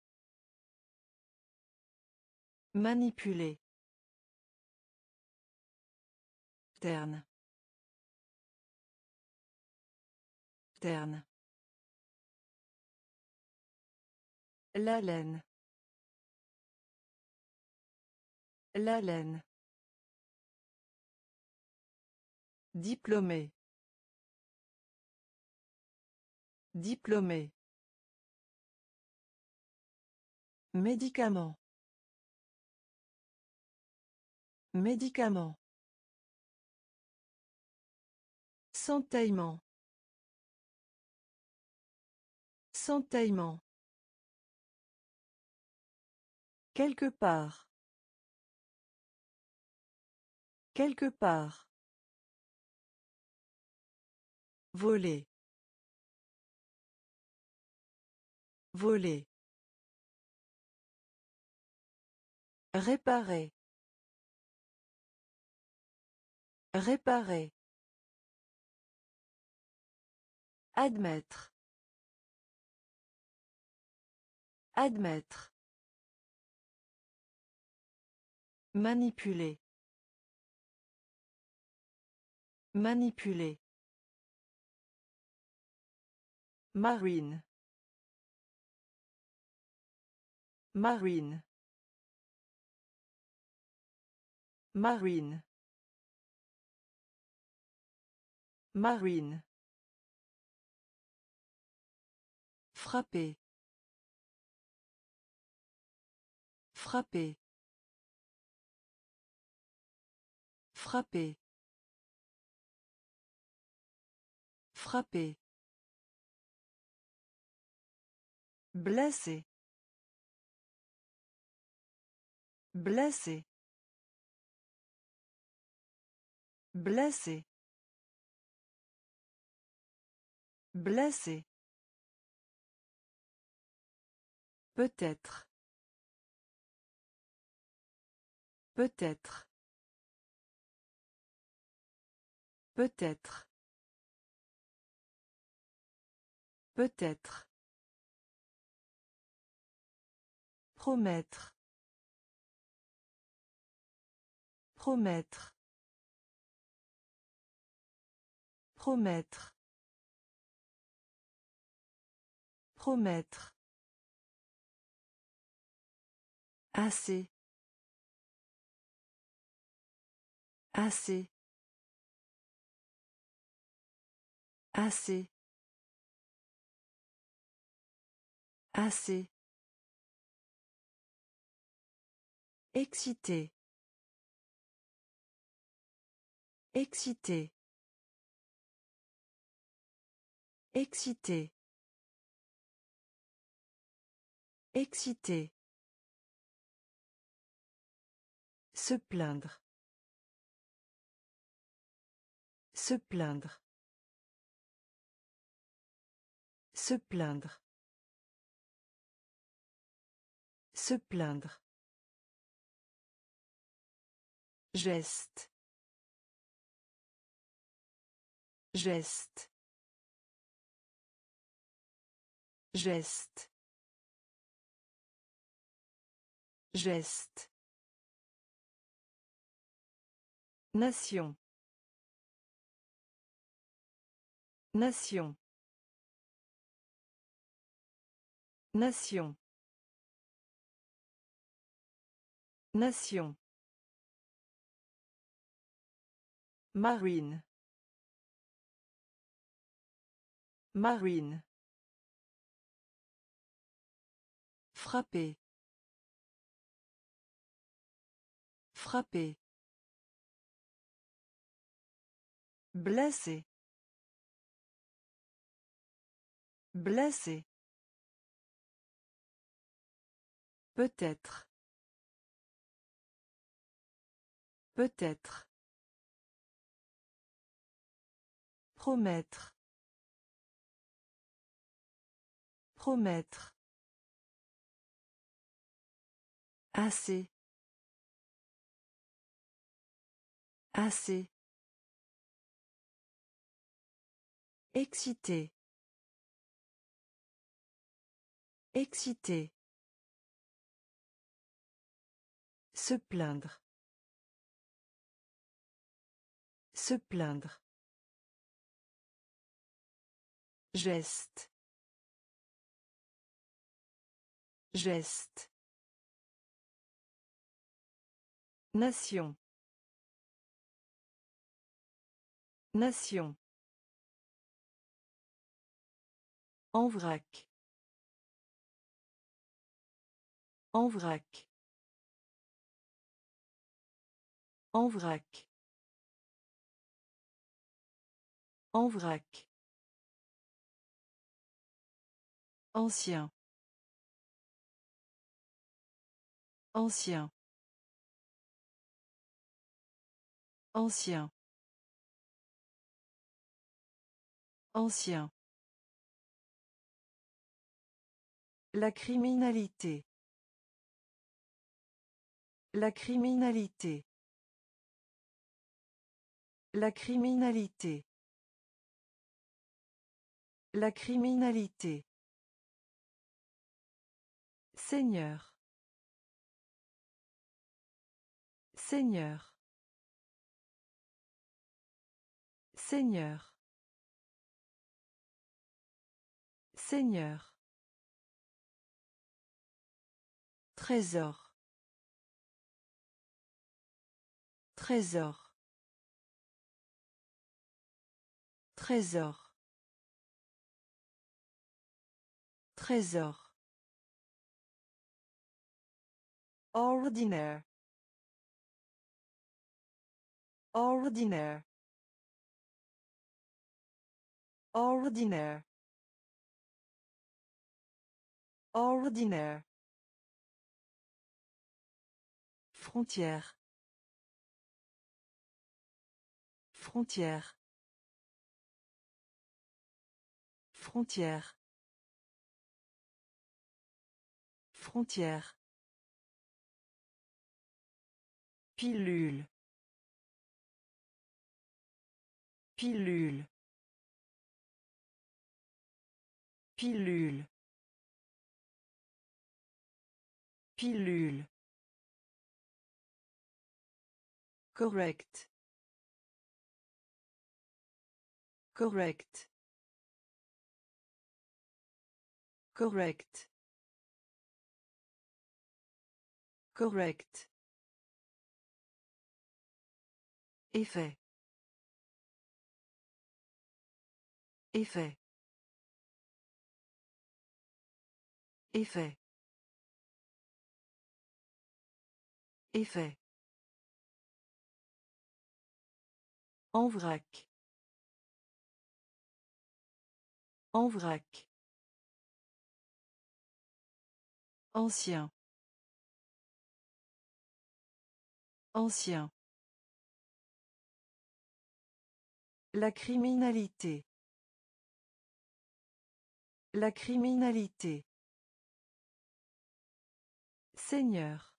Manipuler. Terne. Terne. La laine. La laine. Diplômé. Diplômé. Médicament. Médicament. Centeillement. Centeillement. Quelque part. Quelque part. Voler. Voler. Réparer. Réparer. Admettre. Admettre. Manipuler. Manipuler. Marine. Marine. Marine. Marine. Frapper. Frapper. Frapper. Frapper. Blessé. Blessé. Blessé. Blessé. Peut-être. Peut-être. Peut-être. Peut-être. Promettre. Promettre. Promettre. Promettre. Assez. Assez. Assez. Assez. Excité. Excité. Excité. Excité. Se plaindre. Se plaindre. Se plaindre. Se plaindre. Geste. Geste. Geste. Geste. Nation. Nation. Nation. Nation. Marine. Marine. Frapper. Frapper. Blessé. Blessé. Peut-être. Peut-être. Promettre. Promettre. Assez. Assez. Excité. Excité. Se plaindre. Se plaindre. Geste. Geste. Nation. Nation. En vrac. En vrac. En vrac. En vrac. Ancien. Ancien. Ancien. Ancien. La criminalité. La criminalité. La criminalité. La criminalité. Seigneur. Seigneur. Seigneur. Seigneur. Trésor. Trésor. Trésor. Trésor. Ordinaire. Ordinaire. Ordinaire. Ordinaire. Frontière. Frontière. Frontière. Frontière. Pilule. Pilule. Pilule. Pilule. Correct. Correct. Correct. Correct. Effet. Effet. Effet. Effet. En vrac. En vrac. Ancien. Ancien. La criminalité. La criminalité. Seigneur.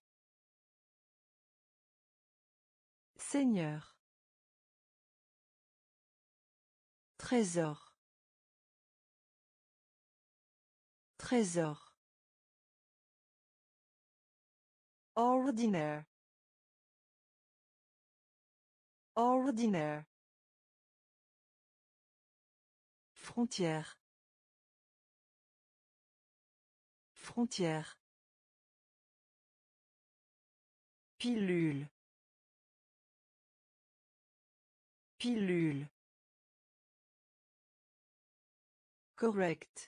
Seigneur. Trésor. Trésor. Ordinaire. Ordinaire. Frontière. Frontière. Pilule. Pilule. Correct.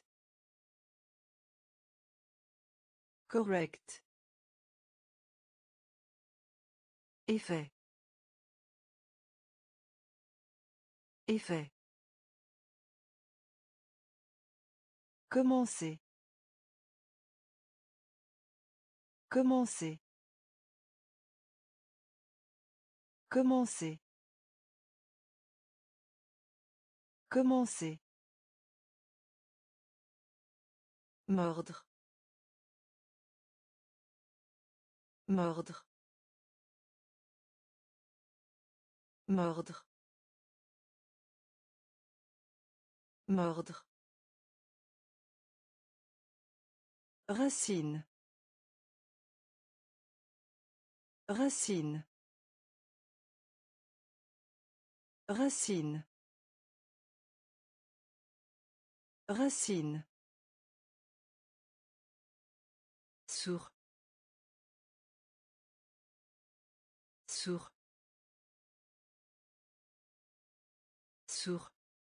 Correct. Effet. Effet. Commencer. Commencer. Commencer. Commencer. Mordre. Mordre. Mordre. Mordre. Racine. Racine. Racine. Racine. Sourd. Sourd. Sourd.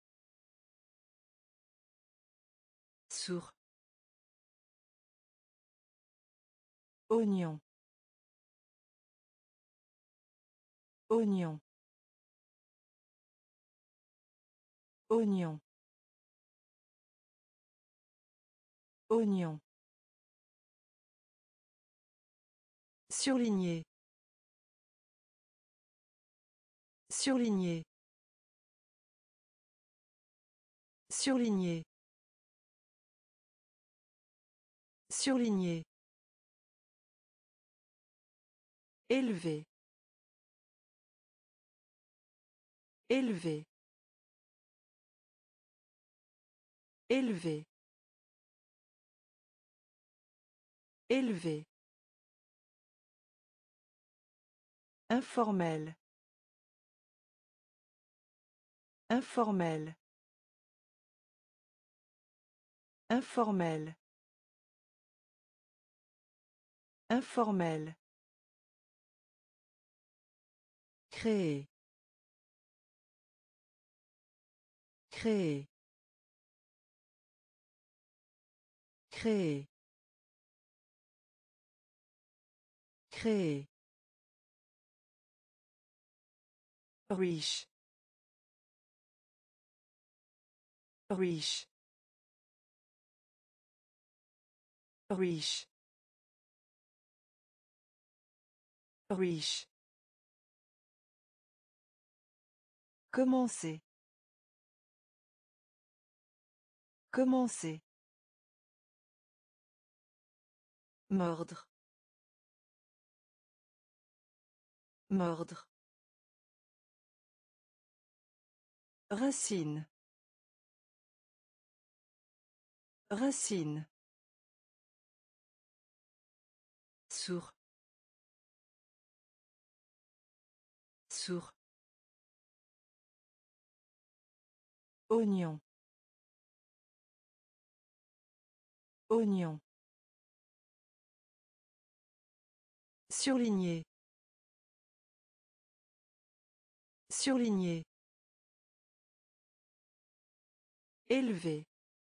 Sourd. Oignon. Oignon. Oignon. Oignon. Surligné. Surligné. Surligné. Surligné. Élevé. Élevé. Élevé. Élevé. Informel. Informel. Informel. Informel. Créer. Créer. Créer. Créer. Riche. Riche. Riche. Riche. Commencer. Commencer. Mordre. Mordre. Racine. Racine. Sourd. Sourd. Oignon. Oignon. Surligné. Surligné. Élevé.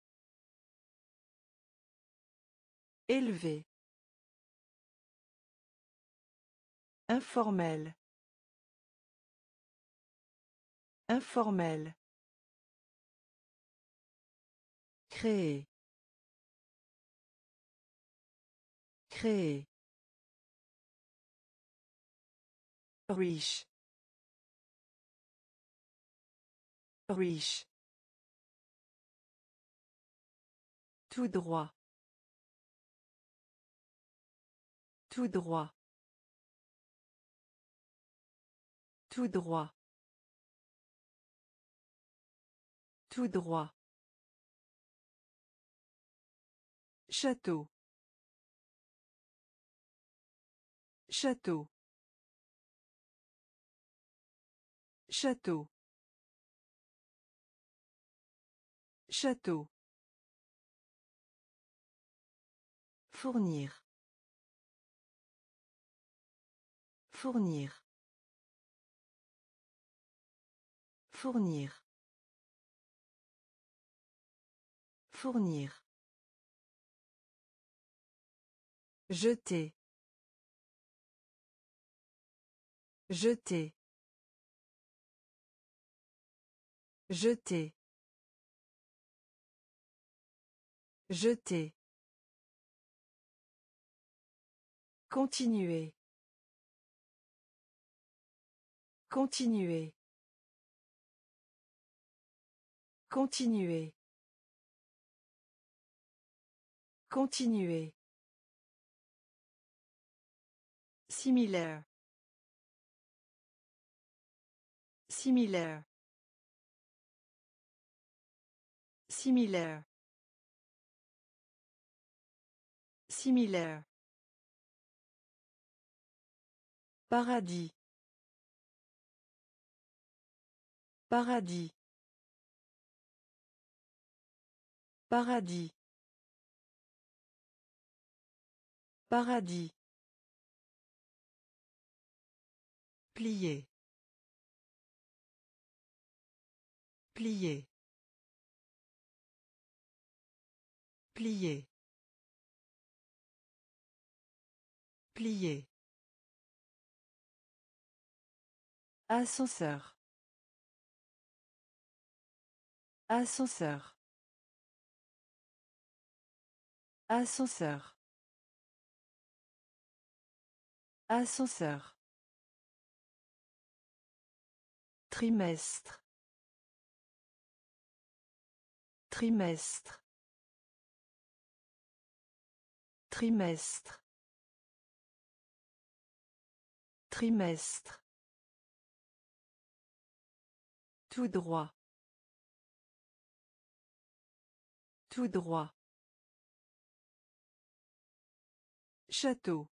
Élevé. Informel. Informel. Créer. Créer. Riche. Riche. Tout droit. Tout droit. Tout droit. Tout droit. Château. Château. Château. Château. Fournir. Fournir. Fournir. Fournir. Jeter. Jeter. Jeter. Jeter. Continuer. Continuer. Continuer. Continuer. Similaire. Similaire. Similaire. Similaire. Paradis. Paradis. Paradis. Paradis. Plier. Plier. Plier. Plier. Ascenseur. Ascenseur. Ascenseur. Ascenseur. Trimestre. Trimestre. Trimestre. Trimestre. Tout droit. Tout droit. Château.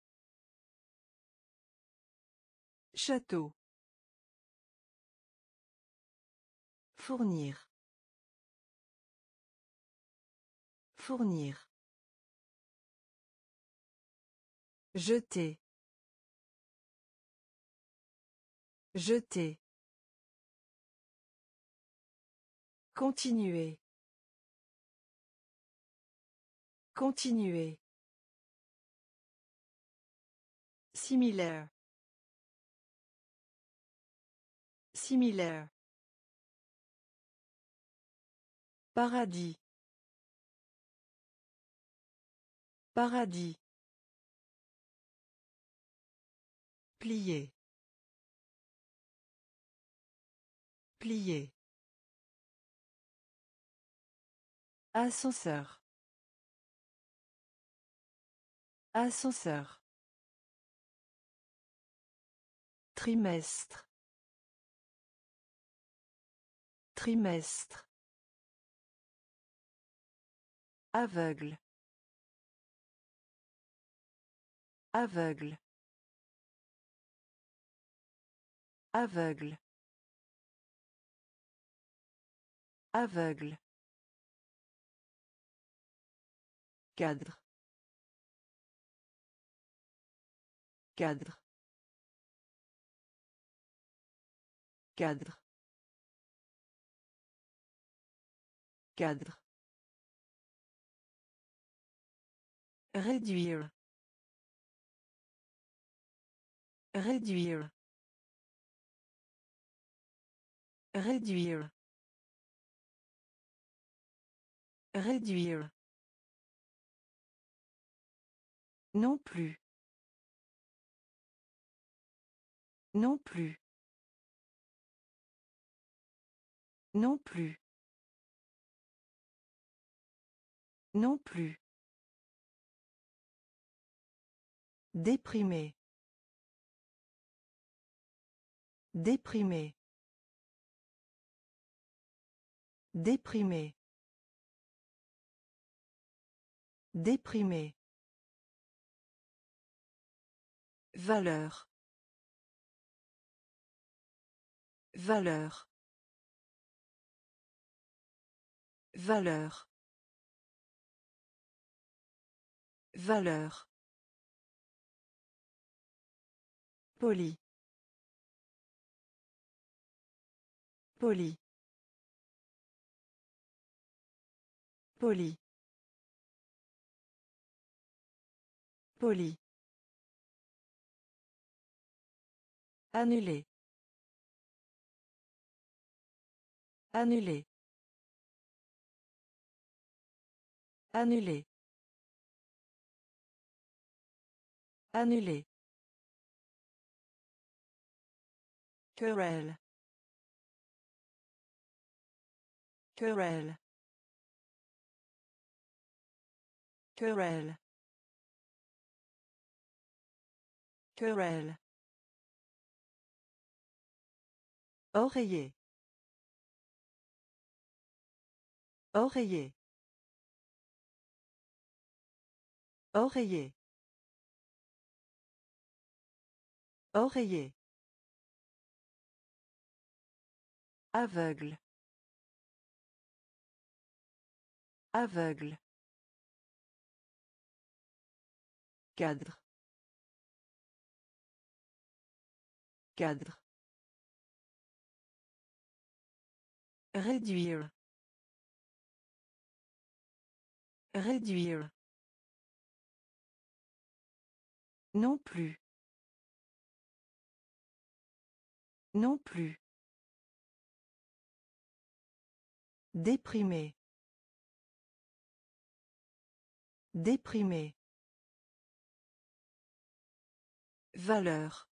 Château. Fournir. Fournir. Jeter. Jeter. Continuer. Continuer. Similaire. Similaire. Paradis. Paradis. Plier. Plier. Ascenseur. Ascenseur. Trimestre. Trimestre. Aveugle. Aveugle. Aveugle. Aveugle. Cadre. Cadre. Cadre. Cadre. Réduire. Réduire. Réduire. Réduire. Non plus. Non plus. Non plus. Non plus. Déprimé. Déprimé. Déprimé. Déprimé. Valeur. Valeur. Valeur. Valeur. Poli. Poli. Poli. Poli. Annuler. Annuler. Annuler. Annuler. Querelle. Querelle. Querelle. Querelle. Oreiller. Oreiller. Oreiller. Oreiller. Aveugle. Aveugle. Cadre. Cadre. Réduire. Réduire. Non plus. Non plus. Déprimé. Déprimé. Valeur.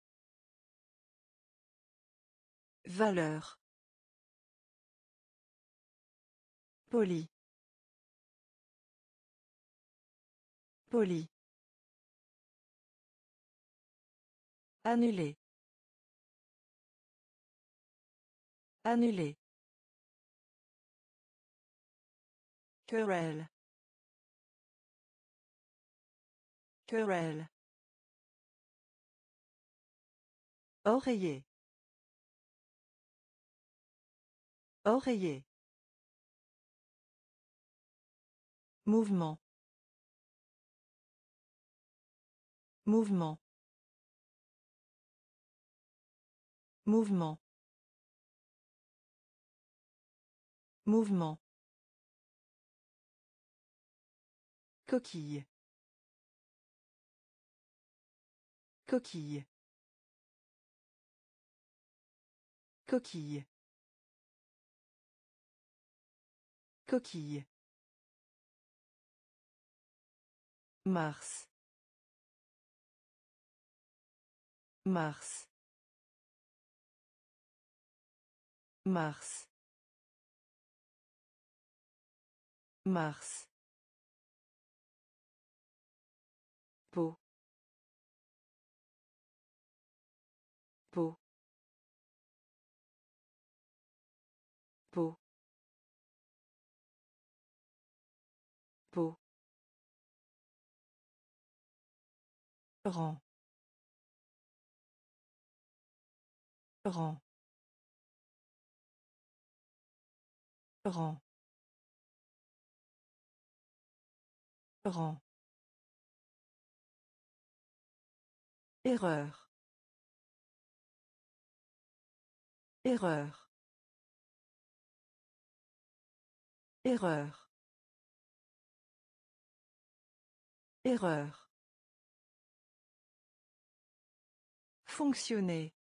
Valeur. Poli. Poli. Annuler. Annuler. Querelle. Querelle. Oreiller. Oreiller. Mouvement. Mouvement. Mouvement. Mouvement. Coquille. Coquille. Coquille. Coquille. Mars. Mars. Mars. Mars. Peau. Peau. Peau. Peau. Rang. Rang. Rang. Rang. Erreur. Erreur. Erreur. Erreur. Fonctionner.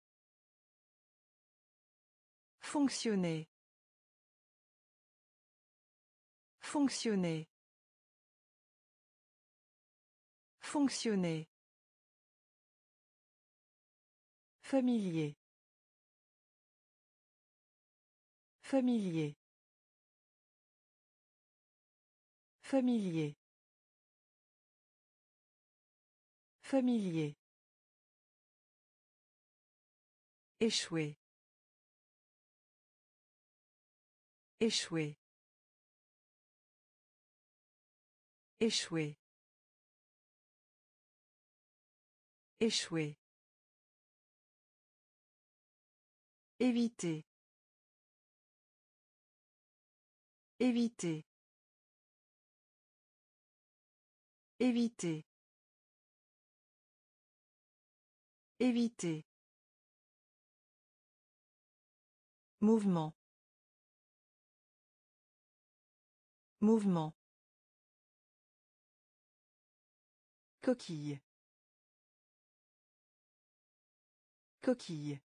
Fonctionner. Fonctionner. Fonctionner. Familier. Familier. Familier. Familier. Échouer. Échouer. Échouer. Échouer. Éviter. Éviter. Éviter. Éviter. Mouvement. Mouvement. Coquille. Coquille.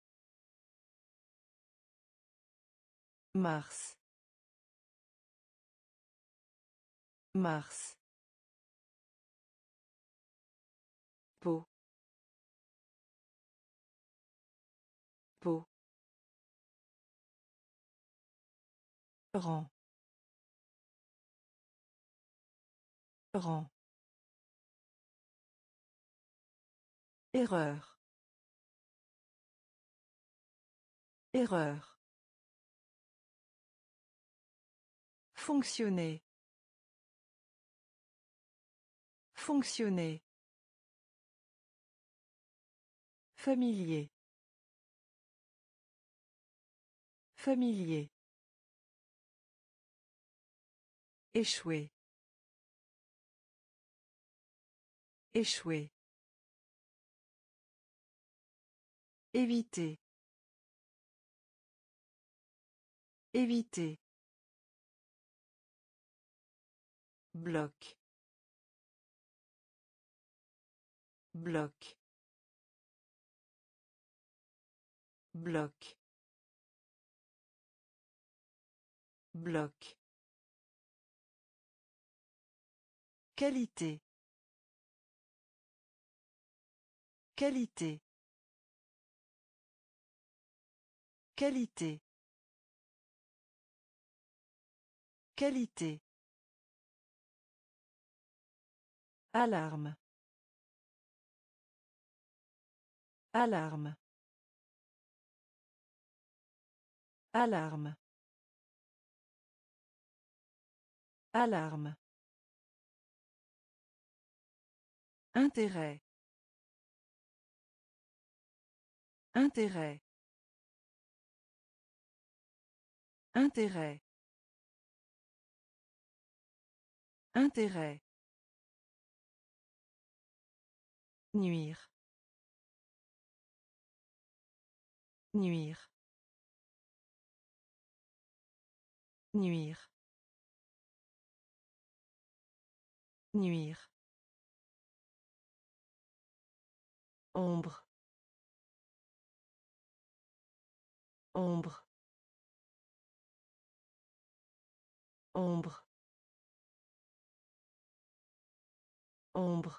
Mars. Mars. Peau. Peau. Rang. Rang. Erreur. Erreur. Fonctionner. Fonctionner. Familier. Familier. Échouer. Échouer. Éviter. Éviter. Bloc. Bloc. Bloc. Bloc. Qualité. Qualité. Qualité. Qualité. Alarme. Alarme. Alarme. Alarme. Intérêt. Intérêt. Intérêt. Intérêt. Nuire. Nuire. Nuire. Nuire. Ombre. Ombre. Ombre. Ombre.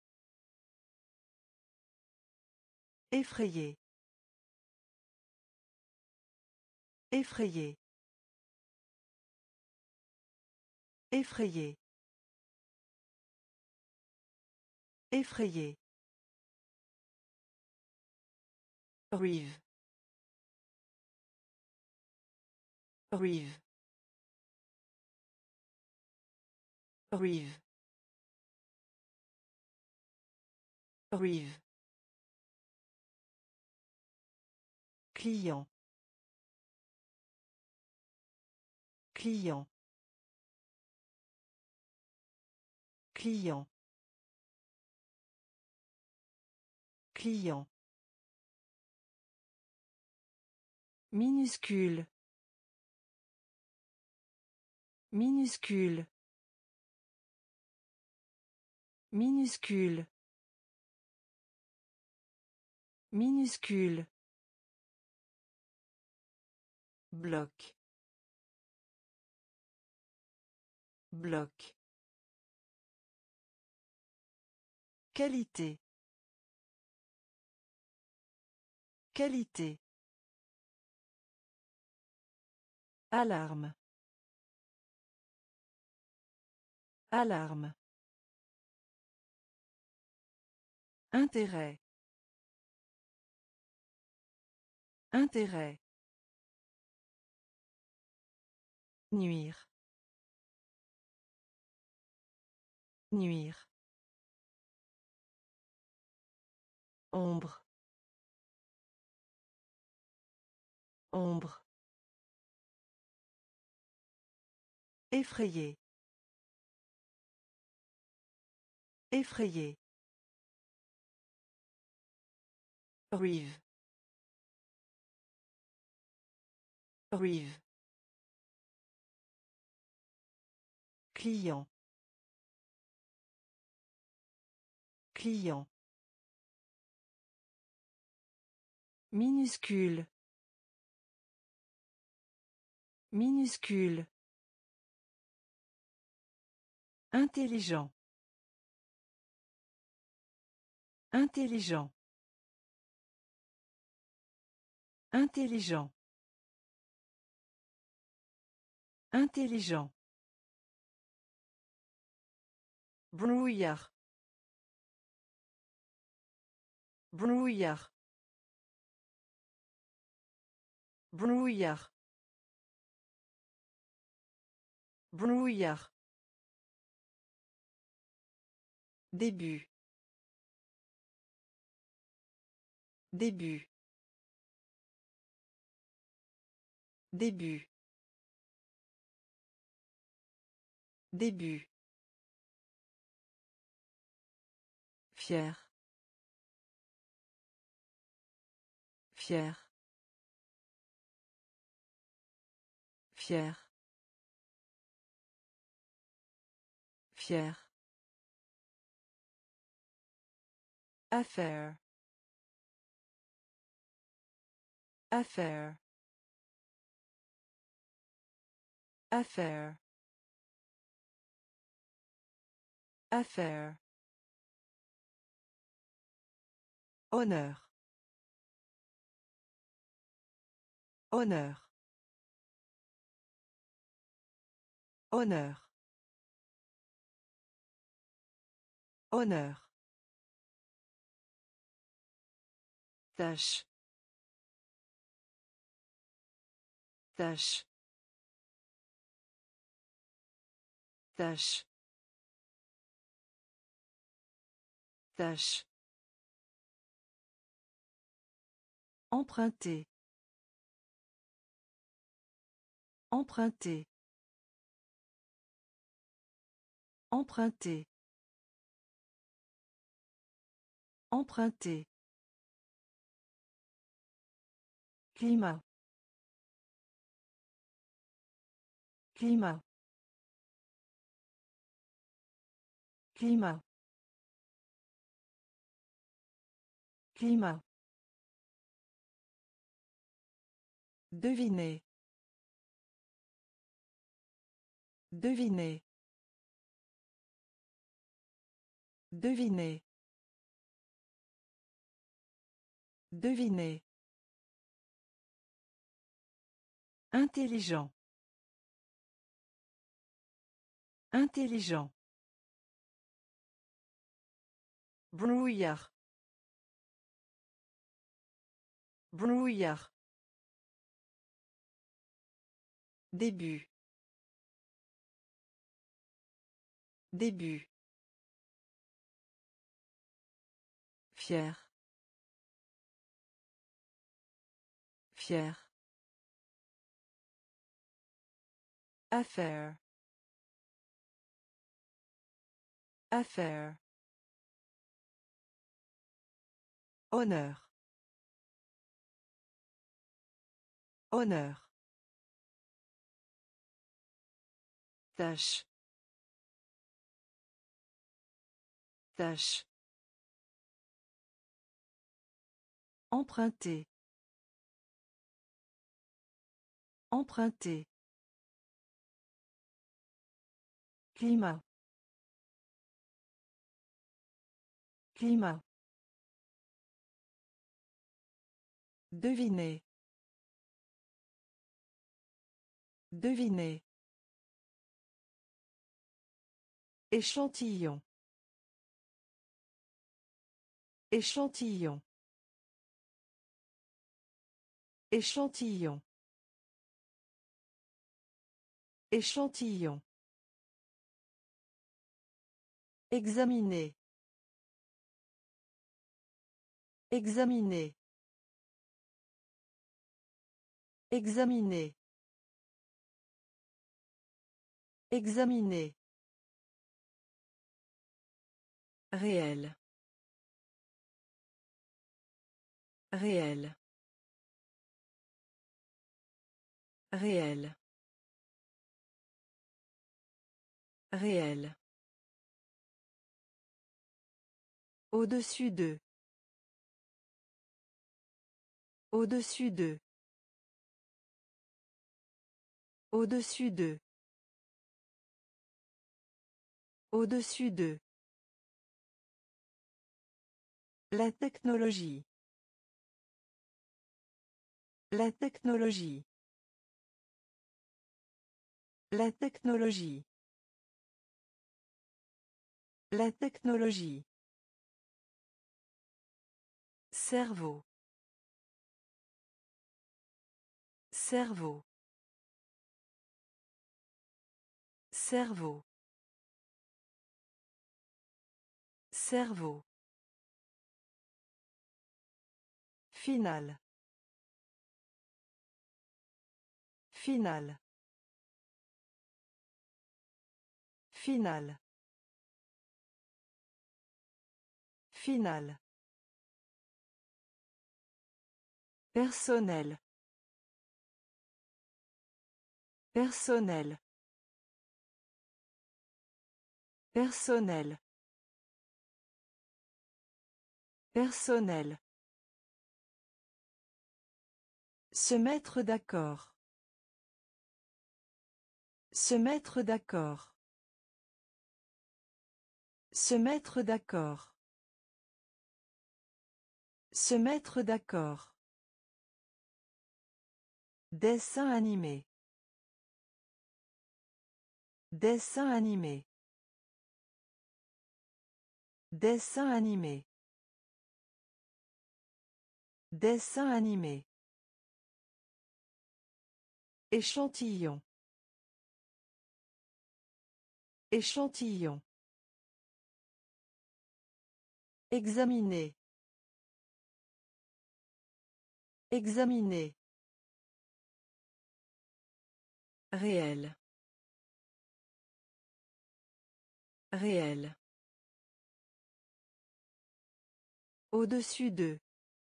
Effrayé. Effrayé. Effrayé. Effrayé. Rive. Rive. Rive. Rive. Client. Client. Client. Client. Minuscule. Minuscule. Minuscule. Minuscule. Bloc. Bloc. Qualité. Qualité. Alarme. Alarme. Intérêt. Intérêt. Nuire. Nuire. Ombre. Ombre. Effrayé. Effrayé. Rive. Rive. Client. Client. Minuscule. Minuscule. Intelligent. Intelligent. Intelligent. Intelligent. Brouillard. Brouillard. Brouillard. Brouillard. Début. Début. Début. Début. Fier. Fier. Fier. Fier. Affaire. Affaire. Affaire. Affaire. Honneur. Honneur. Honneur. Honneur. Tâche. Tâche. Tâche. Tâche. Emprunter. Emprunter. Emprunter. Emprunter. Climat. Climat. Climat. Climat. Devinez. Devinez. Devinez. Devinez. Intelligent. Intelligent. Brouillard. Brouillard. Début. Début. Fier. Fier. Affaire. Affaire. Honneur. Honneur. Tâche. Tâche. Emprunter. Emprunter. Climat. Climat. Devinez. Devinez. Échantillon. Échantillon. Échantillon. Échantillon. Examiner. Examiner. Examiner. Examiner. Réel. Réel. Réel. Réel. Au-dessus d'eux. Au-dessus d'eux. Au-dessus d'eux. Au-dessus d'eux. La technologie. La technologie. La technologie. La technologie. Cerveau. Cerveau. Cerveau. Cerveau. Finale. Finale. Finale. Finale. Personnel. Personnel. Personnel. Personnel. Se mettre d'accord. Se mettre d'accord. Se mettre d'accord. Se mettre d'accord. Dessin animé. Dessin animé. Dessin animé. Dessin animé. Échantillon. Échantillon. Examiner. Examiner. Réel. Réel. Au-dessus d'eux.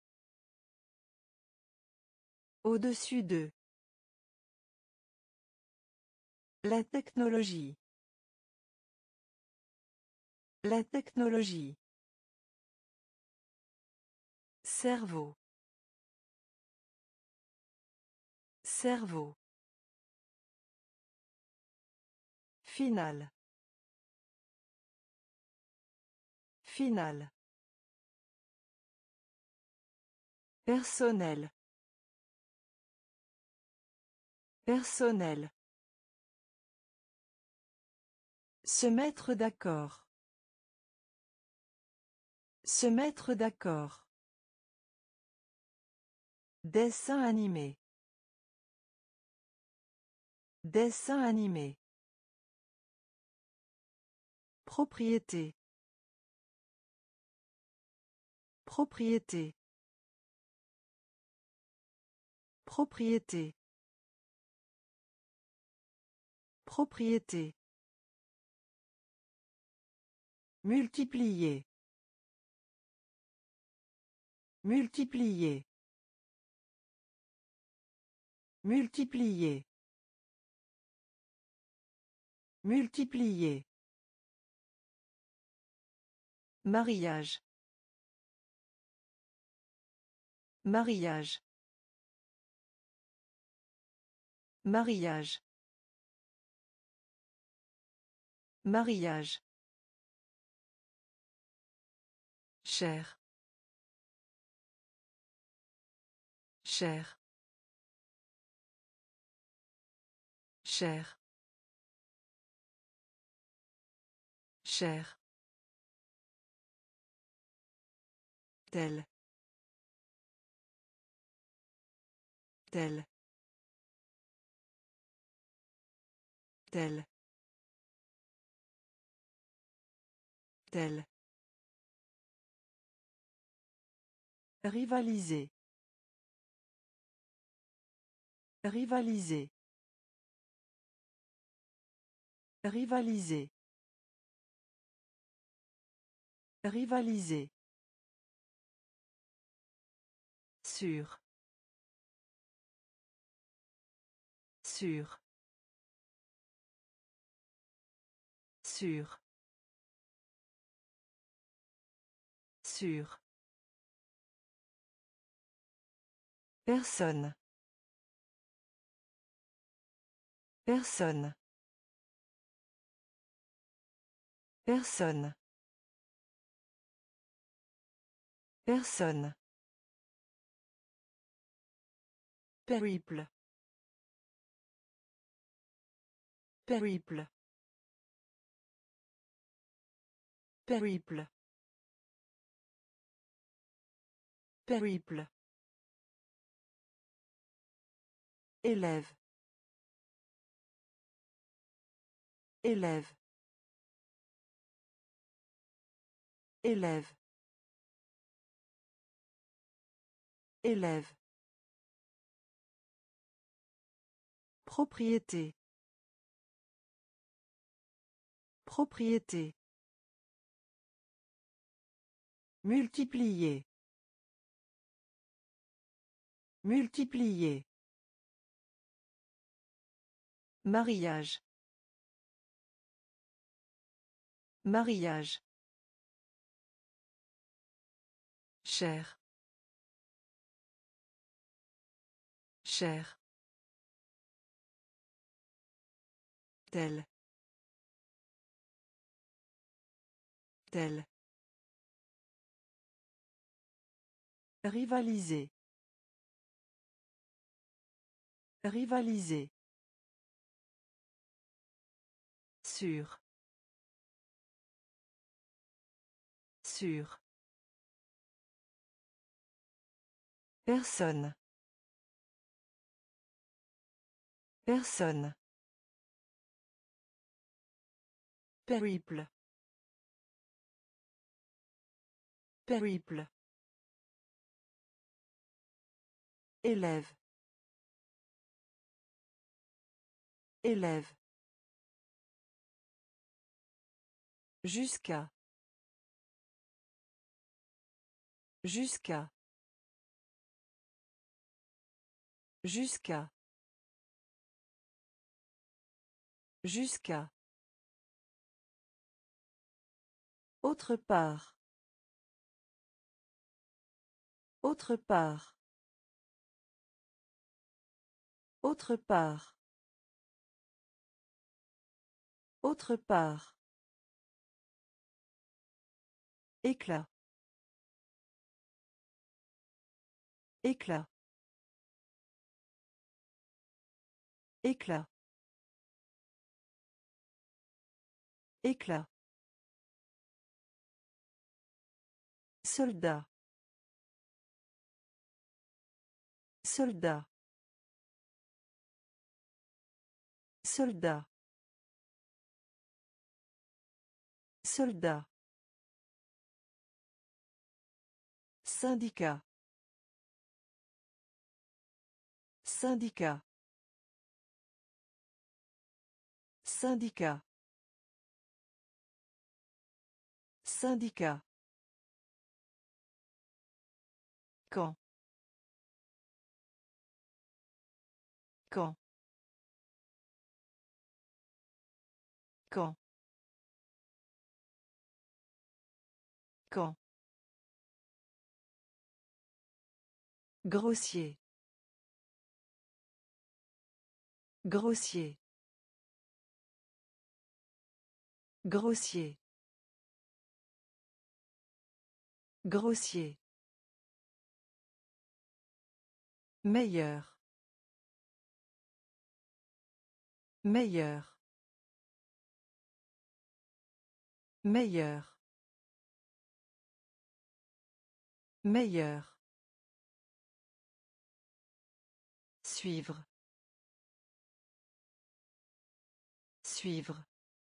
Au-dessus d'eux. La technologie. La technologie. Cerveau. Cerveau. Finale. Finale. Personnel. Personnel. Se mettre d'accord. Se mettre d'accord. Dessin animé. Dessin animé. Propriété. Propriété. Propriété. Propriété. Multiplier. Multiplier. Multiplier. Multiplier. Mariage. Mariage. Mariage. Mariage. Cher. Cher. Cher. Cher. Tel. Tel. Tel. Tel. Rivaliser. Rivaliser. Rivaliser. Rivaliser. Sûr. Sûr. Sûr. Sûr. Personne. Personne. Personne. Personne. Périple. Périple. Périple. Périple. Élève. Élève. Élève. Élève. Propriété. Propriété. Multiplier. Multiplier. Mariage. Mariage. Cher. Cher. Tel. Tel. Rivaliser. Rivaliser. Sûr. Sûr. Personne. Personne. Périple. Périple. Élève. Élève. Jusqu'à. Jusqu'à. Jusqu'à. Jusqu'à. Autre part. Autre part. Autre part. Autre part. Éclat. Éclat. Éclat. Éclat. Soldat. Soldat. Soldat. Soldat. Syndicat. Syndicat. Syndicat. Syndicat. Quand. Quand. Quand. Quand. Grossier. Grossier. Grossier. Grossier. Meilleur. Meilleur. Meilleur. Meilleur. Suivre. Suivre.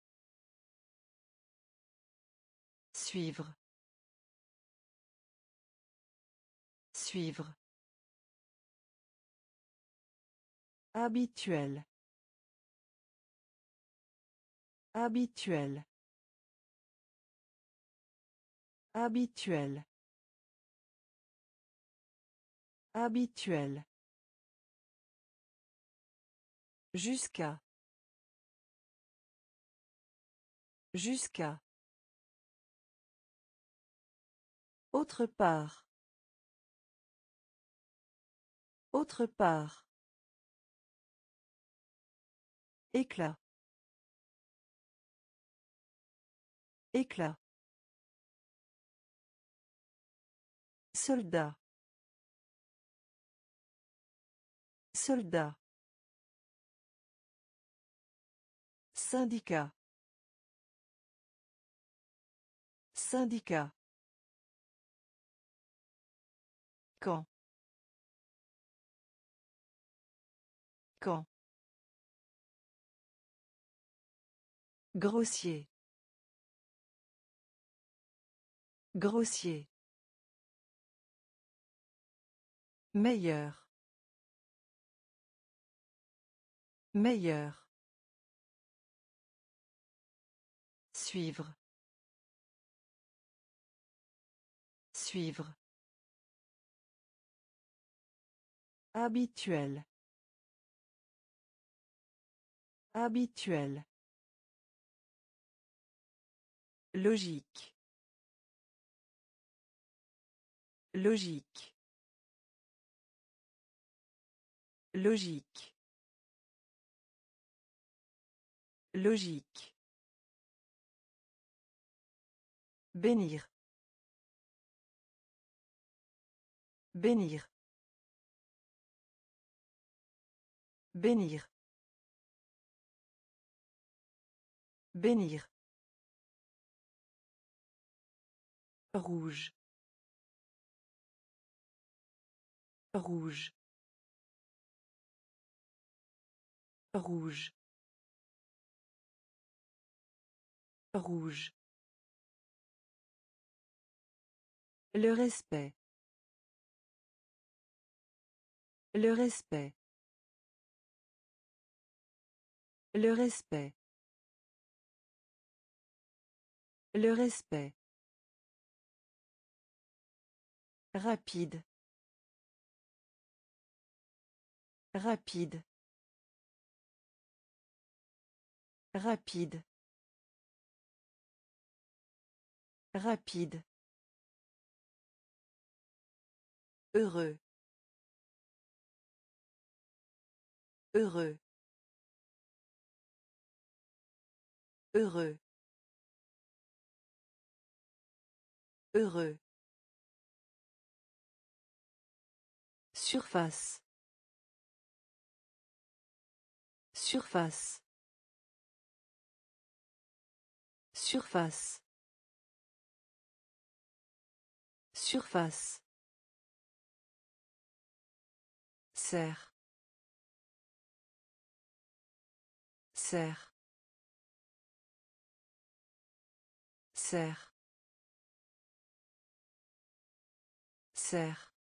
Suivre. Suivre. Habituel. Habituel. Habituel. Habituel. Jusqu'à. Jusqu'à. Autre part. Autre part. Éclat. Éclat. Soldat. Soldat. Syndicat. Syndicat. Quand. Quand. Grossier. Grossier. Meilleur. Meilleur. Suivre. Suivre. Habituel. Habituel. Logique. Logique. Logique. Logique. Bénir. Bénir. Bénir. Bénir. Rouge. Rouge. Rouge. Rouge. Le respect. Le respect. Le respect. Le respect. Rapide. Rapide. Rapide. Rapide. Heureux. Heureux. Heureux. Heureux. Surface. Surface. Surface. Surface. Serre. Serre. Serre. Serre.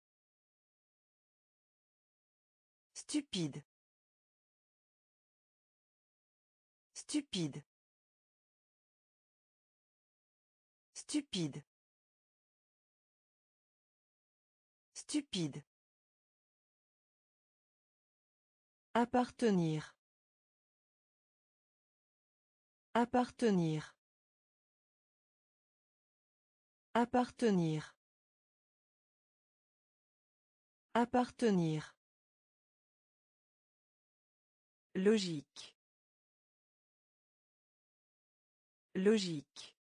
Stupide. Stupide. Stupide. Stupide. Appartenir. Appartenir. Appartenir. Appartenir. Logique. Logique.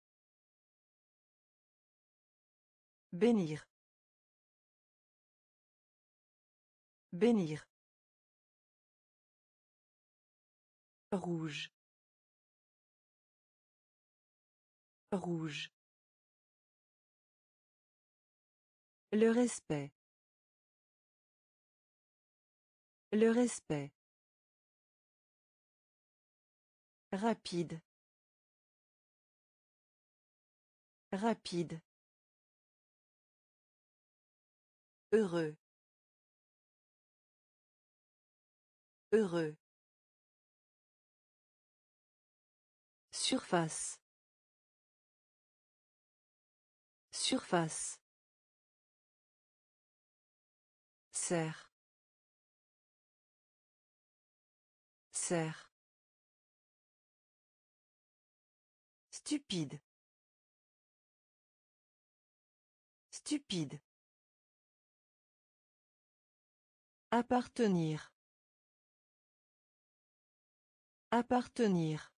Bénir. Bénir. Rouge. Rouge. Le respect. Le respect. Rapide. Rapide. Heureux. Heureux. Surface. Surface. Serre. Serre. Stupide. Stupide. Appartenir. Appartenir.